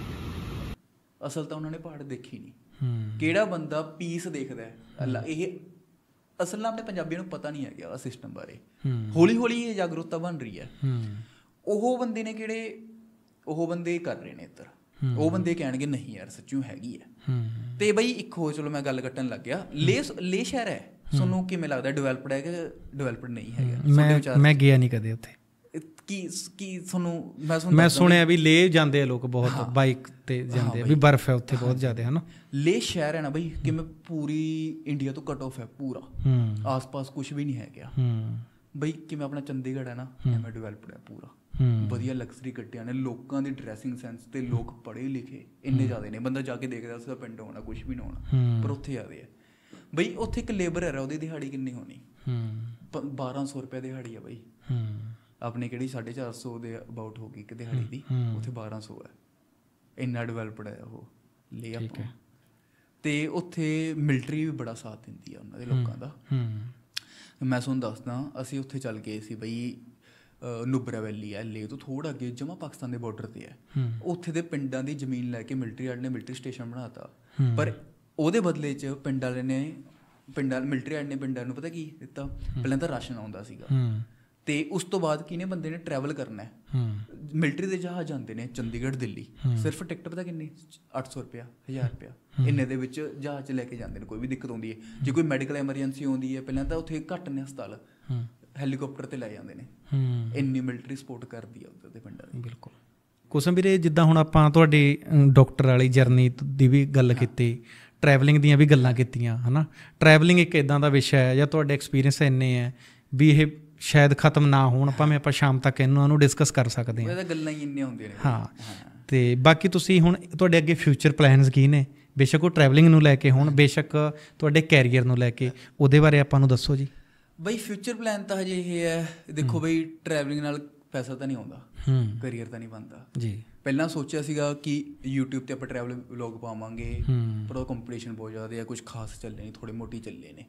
ਅਸਲ ਤਾਂ ਉਹਨਾਂ ਨੇ ਪਹਾੜ ਦੇਖੀ ਨਹੀਂ। ਕਿਹੜਾ ਬੰਦਾ ਪੀਸ ਦੇਖਦਾ ਹੈ, ਇਹ ਅਸਲ ਨਾਲ ਆਪਣੇ ਪੰਜਾਬੀਆਂ ਨੂੰ ਪਤਾ ਨਹੀਂ ਹੈਗਾ ਆ ਸਿਸਟਮ ਬਾਰੇ। ਹੌਲੀ ਹੌਲੀ ਇਹ ਜਾਗਰੂਕਤਾ ਬਣ ਰਹੀ ਹੈ। ਉਹ ਬੰਦੇ ਨੇ ਕਿਹੜੇ, ਉਹ ਬੰਦੇ ਕਰ ਰਹੇ ਨੇ ਇੱਧਰ, ਉਹ ਬੰਦੇ ਕਹਿਣਗੇ ਨਹੀਂ ਯਾਰ ਸੱਚੀ ਹੈਗੀ ਹੈ। ਤੇ ਬਈ ਇੱਕ ਹੋਰ, ਚਲੋ ਮੈਂ ਗੱਲ ਕੱਟਣ ਲੱਗ ਗਿਆ, ਲੇਹ ਸ਼ਹਿਰ ਹੈ, ਤੁਹਾਨੂੰ ਕਿਵੇਂ ਲੱਗਦਾ ਡਿਵੈਲਪਡ ਹੈ ਕਿ ਡਿਵੈਲਪਡ ਨਹੀਂ ਹੈਗਾ? ਮੈਂ ਗਿਆ ਨਹੀਂ ਕਦੇ ਉੱਥੇ। ਕੀ ਤੁਹਾਨੂੰ ਮੈਂ ਸੁਣਿਆ ਵੀ ਲੇਹ ਜਾਂਦੇ ਆ ਲੋਕ ਬਹੁਤ, ਬਾਈਕ ਤੇ ਜਾਂਦੇ ਆ, ਵੀ ਬਰਫ਼ ਹੈ ਉੱਥੇ ਬਹੁਤ ਜ਼ਿਆਦਾ, ਹੈ ਨਾ। ਲੇਹ ਸ਼ਹਿਰ ਹੈ ਨਾ ਬਈ, ਕਿਵੇਂ ਪੂਰੀ ਇੰਡੀਆ ਤੋਂ ਕੱਟ ਆਫ ਹੈ ਪੂਰਾ, ਆਸ ਪਾਸ ਕੁਛ ਵੀ ਨਹੀਂ ਹੈਗਾ ਬਈ। ਕਿਵੇਂ ਆਪਣਾ ਚੰਡੀਗੜ੍ਹ ਹੈ ਨਾ, ਐਵੇਂ ਡਿਵੈਲਪਡ ਹੈ ਪੂਰਾ, ਵਧੀਆ ਲਗਜ਼ਰੀ ਗੱਡੀਆਂ ਨੇ, ਲੋਕਾਂ ਦੀ ਡਰੈਸਿੰਗ ਸੈਂਸ ਤੇ ਲੋਕ ਪੜ੍ਹੇ ਲਿਖੇ ਇੰਨੇ ਜ਼ਿਆਦਾ ਨੇ, ਬੰਦਾ ਜਾ ਕੇ ਦੇਖਦਾ ਉਸਦਾ ਪਿੰਡ ਹੋਣਾ ਕੁਛ ਵੀ ਨਾ ਹੋਣਾ, ਪਰ ਉੱਥੇ ਜ਼ਿਆਦਾ ਹੈ ਬਈ। ਉੱਥੇ ਇੱਕ ਲੇਬਰ ਹੈ, ਉਹਦੀ ਦਿਹਾੜੀ ਕਿੰਨੀ ਹੋਣੀ? 1200 ਰੁਪਏ ਦਿਹਾੜੀ ਹੈ ਬਈ। ਆਪਣੇ ਕਿਹੜੀ 450 ਦੇ ਅਬਾਊਟ ਹੋ ਗਈ ਇੱਕ ਦਿਹਾੜੀ ਦੀ, ਉੱਥੇ 1200 ਹੈ। ਇੰਨਾ ਡਿਵੈਲਪਡ ਹੈ ਉਹ ਲੈ ਆਪਾਂ। ਅਤੇ ਉੱਥੇ ਮਿਲਟਰੀ ਵੀ ਬੜਾ ਸਾਥ ਦਿੰਦੀ ਆ ਉਹਨਾਂ ਦੇ ਲੋਕਾਂ ਦਾ। ਮੈਂ ਤੁਹਾਨੂੰ ਦੱਸਦਾ, ਅਸੀਂ ਉੱਥੇ ਚੱਲ ਗਏ ਸੀ ਬਈ ਨੁਬਰਾ ਵੈਲੀ ਹੈ, ਲੇਹ ਤੋਂ ਥੋੜਾ ਅੱਗੇ ਜਮਾ ਪਾਕਿਸਤਾਨ ਦੇ ਬਾਰਡਰ ਤੇ ਹੈ। ਉੱਥੇ ਦੇ ਪਿੰਡਾਂ ਦੀ ਜ਼ਮੀਨ ਲੈ ਕੇ ਮਿਲਟਰੀ ਵਾਲੇ ਨੇ ਮਿਲਟਰੀ ਸਟੇਸ਼ਨ ਬਣਾਤਾ, ਪਰ ਉਹਦੇ ਬਦਲੇ 'ਚ ਮਿਲਟਰੀ ਵਾਲੇ ਨੇ ਪਿੰਡਾਂ ਨੂੰ ਪਤਾ ਕੀ ਦਿੱਤਾ, ਪਹਿਲਾਂ ਤਾਂ ਰਾਸ਼ਨ ਆਉਂਦਾ ਸੀਗਾ, ਤੇ ਉਸ ਤੋਂ ਬਾਅਦ ਕਿਹਨੇ ਬੰਦੇ ਨੇ ਟਰੈਵਲ ਕਰਨਾ ਹੈ, ਮਿਲਟਰੀ ਦੇ ਜਹਾਜ਼ ਜਾਂਦੇ ਨੇ ਚੰਡੀਗੜ੍ਹ ਦਿੱਲੀ, ਸਿਰਫ ਟਿਕਟ ਪਤਾ ਕਿੰਨੀ 800 ਰੁਪਇਆ 1000 ਰੁਪਇਆ ਇੰਨੇ ਦੇ ਵਿੱਚ ਜਹਾਜ਼ 'ਚ ਲੈ ਕੇ ਜਾਂਦੇ ਨੇ। ਕੋਈ ਵੀ ਦਿੱਕਤ ਆਉਂਦੀ ਹੈ, ਜੇ ਕੋਈ ਮੈਡੀਕਲ ਐਮਰਜੈਂਸੀ ਆਉਂਦੀ ਹੈ, ਪਹਿਲਾਂ ਤਾਂ ਉੱਥੇ ਘੱਟ ਨੇ ਹਸਪਤਾਲ, ਹੈਲੀਕਾਪਟਰ 'ਤੇ ਲੈ ਜਾਂਦੇ ਨੇ। ਇੰਨੀ ਮਿਲਟਰੀ ਸਪੋਰਟ ਕਰਦੀ ਆ ਉੱਧਰ ਦੇ ਪਿੰਡਾਂ ਦੀ। ਬਿਲਕੁਲ। ਕੁਸਮ ਵੀਰੇ, ਜਿੱਦਾਂ ਹੁਣ ਆਪਾਂ ਤੁਹਾਡੀ ਡਾਕਟਰ ਵਾਲੀ ਜਰਨੀ ਦੀ ਵੀ ਗੱਲ ਕੀਤੀ, ਟਰੈਵਲਿੰਗ ਦੀਆਂ ਵੀ ਗੱਲਾਂ ਕੀਤੀਆਂ, ਹੈ ਨਾ। ਟਰੈਵਲਿੰਗ ਇੱਕ ਇੱਦਾਂ ਦਾ ਵਿਸ਼ਾ ਹੈ ਜਾਂ ਤੁਹਾਡੇ ਐਕਸਪੀਰੀਅੰਸ ਇੰਨੇ ਹੈ ਵੀ ਇਹ ਸ਼ਾਇਦ ਖਤਮ ਨਾ ਹੋਣ, ਭਾਵੇਂ ਆਪਾਂ ਸ਼ਾਮ ਤੱਕ ਇਹਨਾਂ ਨੂੰ ਡਿਸਕਸ ਕਰ ਸਕਦੇ ਹਾਂ। ਗੱਲਾਂ ਹੀ ਇੰਨੀਆਂ ਹੁੰਦੀਆਂ ਨੇ। ਹਾਂ, ਅਤੇ ਬਾਕੀ ਤੁਸੀਂ ਹੁਣ ਤੁਹਾਡੇ ਅੱਗੇ ਫਿਊਚਰ ਪਲਾਨਸ ਕੀ ਨੇ? ਬੇਸ਼ੱਕ ਉਹ ਟਰੈਵਲਿੰਗ ਨੂੰ ਲੈ ਕੇ ਹੋਣ, ਬੇਸ਼ੱਕ ਤੁਹਾਡੇ ਕੈਰੀਅਰ ਨੂੰ ਲੈ ਕੇ, ਉਹਦੇ ਬਾਰੇ ਆਪਾਂ ਨੂੰ ਦੱਸੋ ਜੀ। ਬਈ ਫਿਊਚਰ ਪਲਾਨ ਤਾਂ ਹਜੇ ਇਹ ਹੈ, ਦੇਖੋ ਬਈ ਟਰੈਵਲਿੰਗ ਨਾਲ ਪੈਸਾ ਤਾਂ ਨਹੀਂ ਆਉਂਦਾ, ਕਰੀਅਰ ਤਾਂ ਨਹੀਂ ਬਣਦਾ ਜੀ। ਪਹਿਲਾਂ ਸੋਚਿਆ ਸੀਗਾ ਕਿ YouTube 'ਤੇ ਆਪਾਂ ਟਰੈਵਲ ਵਲੋਗ ਪਾਵਾਂਗੇ, ਪਰ ਉਹ ਕੰਪੀਟੀਸ਼ਨ ਬਹੁਤ ਜ਼ਿਆਦਾ ਹੈ, ਕੁਛ ਖਾਸ ਚੱਲੇ ਨਹੀਂ, ਥੋੜ੍ਹੇ ਮੋਟੀ ਚੱਲੇ ਨੇ।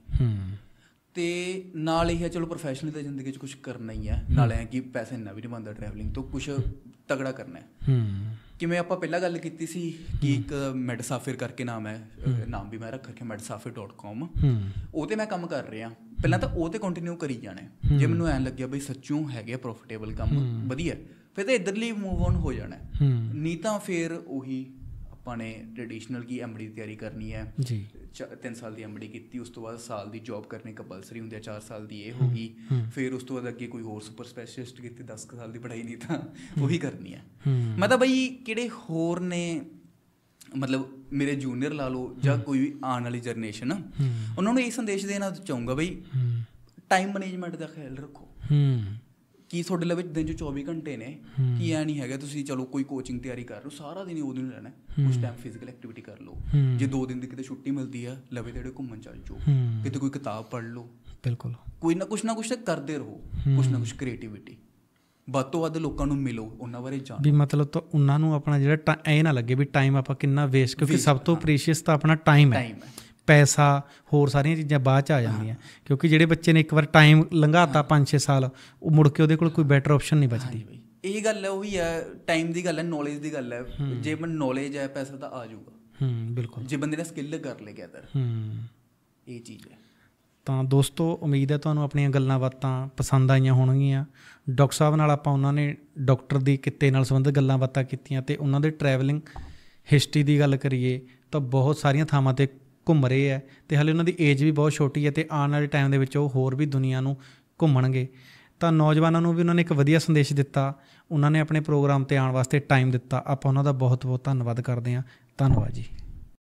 ਅਤੇ ਨਾਲ ਇਹ ਹੈ ਚਲੋ ਪ੍ਰੋਫੈਸ਼ਨਲ ਤਾਂ ਜ਼ਿੰਦਗੀ 'ਚ ਕੁਛ ਕਰਨਾ ਹੀ ਹੈ, ਨਾਲ ਹੈ ਕਿ ਪੈਸਾ ਇੰਨਾ ਵੀ ਨਹੀਂ ਬਣਦਾ ਟਰੈਵਲਿੰਗ ਤੋਂ, ਕੁਛ ਤਗੜਾ ਕਰਨਾ ਹੈ। ਕਿਵੇਂ ਆਪਾਂ ਪਹਿਲਾਂ ਗੱਲ ਕੀਤੀ ਸੀ ਕਿ ਇੱਕ ਮੈਡਸਾਫਿਰ ਕਰਕੇ ਨਾਮ ਹੈ, ਨਾਮ ਵੀ ਮੈਂ ਰੱਖ ਰੱਖਿਆ medsafir.com, ਉਹ 'ਤੇ ਮੈਂ ਕੰਮ ਕਰ ਰਿਹਾ। ਪਹਿਲਾਂ ਤਾਂ ਉਹ 'ਤੇ ਕੰਟੀਨਿਊ ਕਰੀ ਜਾਣਾ, ਜੇ ਮੈਨੂੰ ਐਂ ਲੱਗਿਆ ਬਈ ਸੱਚੋਂ ਹੈਗੇ ਪ੍ਰੋਫਿਟੇਬਲ ਕੰਮ ਵਧੀਆ, ਫਿਰ ਤਾਂ ਇੱਧਰਲੀ ਮੂਵ ਔਨ ਹੋ ਜਾਣਾ, ਨਹੀਂ ਤਾਂ ਫਿਰ ਉਹੀ ਆਪਾਂ ਨੇ ਟ੍ਰੈਡੀਸ਼ਨਲ ਕੀ MD ਦੀ ਤਿਆਰੀ ਕਰਨੀ ਹੈ ਜੀ। 3 ਸਾਲ ਦੀ MD ਕੀਤੀ, ਉਸ ਤੋਂ ਬਾਅਦ ਸਾਲ ਦੀ ਜੋਬ ਕਰਨੀ ਕੰਪਲਸਰੀ ਹੁੰਦੀ ਹੈ, 4 ਸਾਲ ਦੀ ਇਹ ਹੋ ਗਈ, ਫਿਰ ਉਸ ਤੋਂ ਬਾਅਦ ਅੱਗੇ ਕੋਈ ਹੋਰ ਸੁਪਰ ਸਪੈਸ਼ਲਿਸਟ ਕੀਤੀ, 10 ਸਾਲ ਦੀ ਪੜ੍ਹਾਈ, ਨਹੀਂ ਤਾਂ ਉਹੀ ਕਰਨੀ ਹੈ। ਮੈਂ ਤਾਂ ਬਈ ਕਿਹੜੇ ਹੋਰ ਨੇ, ਮਤਲਬ ਮੇਰੇ ਜੂਨੀਅਰ ਲਾ ਲਓ ਜਾਂ ਕੋਈ ਵੀ ਆਉਣ ਵਾਲੀ ਜਨਰੇਸ਼ਨ, ਉਹਨਾਂ ਨੂੰ ਇਹ ਸੰਦੇਸ਼ ਦੇਣਾ ਚਾਹੂੰਗਾ ਬਈ ਟਾਈਮ ਮੈਨੇਜਮੈਂਟ ਦਾ ਖਿਆਲ ਰੱਖੋ। ਕਿ ਤੁਹਾਡੇ ਲਈ ਦਿਨ 'ਚ 24 ਘੰਟੇ ਨੇ, ਕਿ ਐਂ ਨਹੀਂ ਹੈਗਾ ਤੁਸੀਂ ਚਲੋ ਕੋਈ ਕੋਚਿੰਗ ਤਿਆਰੀ ਕਰ ਲਓ, ਸਾਰਾ ਦਿਨ ਹੀ ਉਹਦੇ ਨੂੰ ਰਹਿਣਾ, ਉਸ ਟਾਈਮ ਫਿਜ਼ੀਕਲ ਐਕਟੀਵਿਟੀ ਕਰ ਲਓ, ਜੇ 2 ਦਿਨ ਦੀ ਕਿਤੇ ਛੁੱਟੀ ਮਿਲਦੀ ਆ ਲਵੇ ਤੇੜੇ ਘੁੰਮਣ ਚੱਲ ਜਾਓ, ਕਿਤੇ ਕੋਈ ਕਿਤਾਬ ਪੜ੍ਹ ਲਓ, ਬਿਲਕੁਲ ਕੋਈ ਨਾ ਕੁਛ ਕਰਦੇ ਰਹੋ, ਕੁਛ ਨਾ ਕੁਛ ਕ੍ਰੀਏਟੀਵਿਟੀ, ਵੱਧ ਤੋਂ ਵੱਧ ਲੋਕਾਂ ਨੂੰ ਮਿਲੋ, ਉਹਨਾਂ ਬਾਰੇ ਜਾਣੋ ਵੀ, ਮਤਲਬ ਤਾਂ ਉਹਨਾਂ ਨੂੰ ਆਪਣਾ ਜਿਹੜਾ ਇਹ ਨਾ ਲੱਗੇ ਵੀ ਟਾਈਮ ਆਪਾਂ ਕਿੰਨਾ ਵੇਸਟ, ਕਿਉਂਕਿ ਸਭ ਤੋਂ ਪ੍ਰੀਸ਼ੀਅਸ ਤਾਂ ਆਪਣਾ ਟਾਈਮ ਹੈ, ਪੈਸਾ ਹੋਰ ਸਾਰੀਆਂ ਚੀਜ਼ਾਂ ਬਾਅਦ 'ਚ ਆ ਜਾਂਦੀਆਂ, ਕਿਉਂਕਿ ਜਿਹੜੇ ਬੱਚੇ ਨੇ ਇੱਕ ਵਾਰ ਟਾਈਮ ਲੰਘਾਤਾ 5-6 ਸਾਲ, ਉਹ ਮੁੜ ਕੇ ਉਹਦੇ ਕੋਲ ਕੋਈ ਬੈਟਰ ਆਪਸ਼ਨ ਨਹੀਂ ਬਚਦੀ। ਇਹ ਗੱਲ ਹੈ, ਉਹੀ ਹੈ, ਟਾਈਮ ਦੀ ਗੱਲ ਹੈ, ਨੌਲੇਜ ਦੀ ਗੱਲ ਹੈ। ਜੇ ਨੌਲੇਜ ਹੈ, ਪੈਸਾ ਤਾਂ ਆ ਜਾਊਗਾ। ਬਿਲਕੁਲ, ਜੇ ਬੰਦੇ ਨੇ ਸਕਿੱਲ ਕਰ ਲਿਆ ਗਿਆ ਤਾਂ ਇਹ ਚੀਜ਼ ਹੈ। ਤਾਂ ਦੋਸਤੋ, ਉਮੀਦ ਹੈ ਤੁਹਾਨੂੰ ਆਪਣੀਆਂ ਗੱਲਾਂ ਬਾਤਾਂ ਪਸੰਦ ਆਈਆਂ ਹੋਣਗੀਆਂ। ਡਾਕਟਰ ਸਾਹਿਬ ਨਾਲ ਆਪਾਂ ਉਹਨਾਂ ਨੇ ਡਾਕਟਰ ਦੀ ਕਿੱਤੇ ਨਾਲ ਸੰਬੰਧਿਤ ਗੱਲਾਂ ਬਾਤਾਂ ਕੀਤੀਆਂ, ਅਤੇ ਉਹਨਾਂ ਦੇ ਟਰੈਵਲਿੰਗ ਹਿਸਟਰੀ ਦੀ ਗੱਲ ਕਰੀਏ ਤਾਂ ਬਹੁਤ ਸਾਰੀਆਂ ਥਾਵਾਂ 'ਤੇ ਘੁੰਮ ਰਹੇ ਹੈ, ਅਤੇ ਹਾਲੇ ਉਹਨਾਂ ਦੀ ਏਜ ਵੀ ਬਹੁਤ ਛੋਟੀ ਹੈ, ਅਤੇ ਆਉਣ ਵਾਲੇ ਟਾਈਮ ਦੇ ਵਿੱਚ ਉਹ ਹੋਰ ਵੀ ਦੁਨੀਆ ਨੂੰ ਘੁੰਮਣਗੇ। ਤਾਂ ਨੌਜਵਾਨਾਂ ਨੂੰ ਵੀ ਉਹਨਾਂ ਨੇ ਇੱਕ ਵਧੀਆ ਸੰਦੇਸ਼ ਦਿੱਤਾ, ਉਹਨਾਂ ਨੇ ਆਪਣੇ ਪ੍ਰੋਗਰਾਮ 'ਤੇ ਆਉਣ ਵਾਸਤੇ ਟਾਈਮ ਦਿੱਤਾ। ਆਪਾਂ ਉਹਨਾਂ ਦਾ ਬਹੁਤ ਬਹੁਤ ਧੰਨਵਾਦ ਕਰਦੇ ਹਾਂ। ਧੰਨਵਾਦ ਜੀ।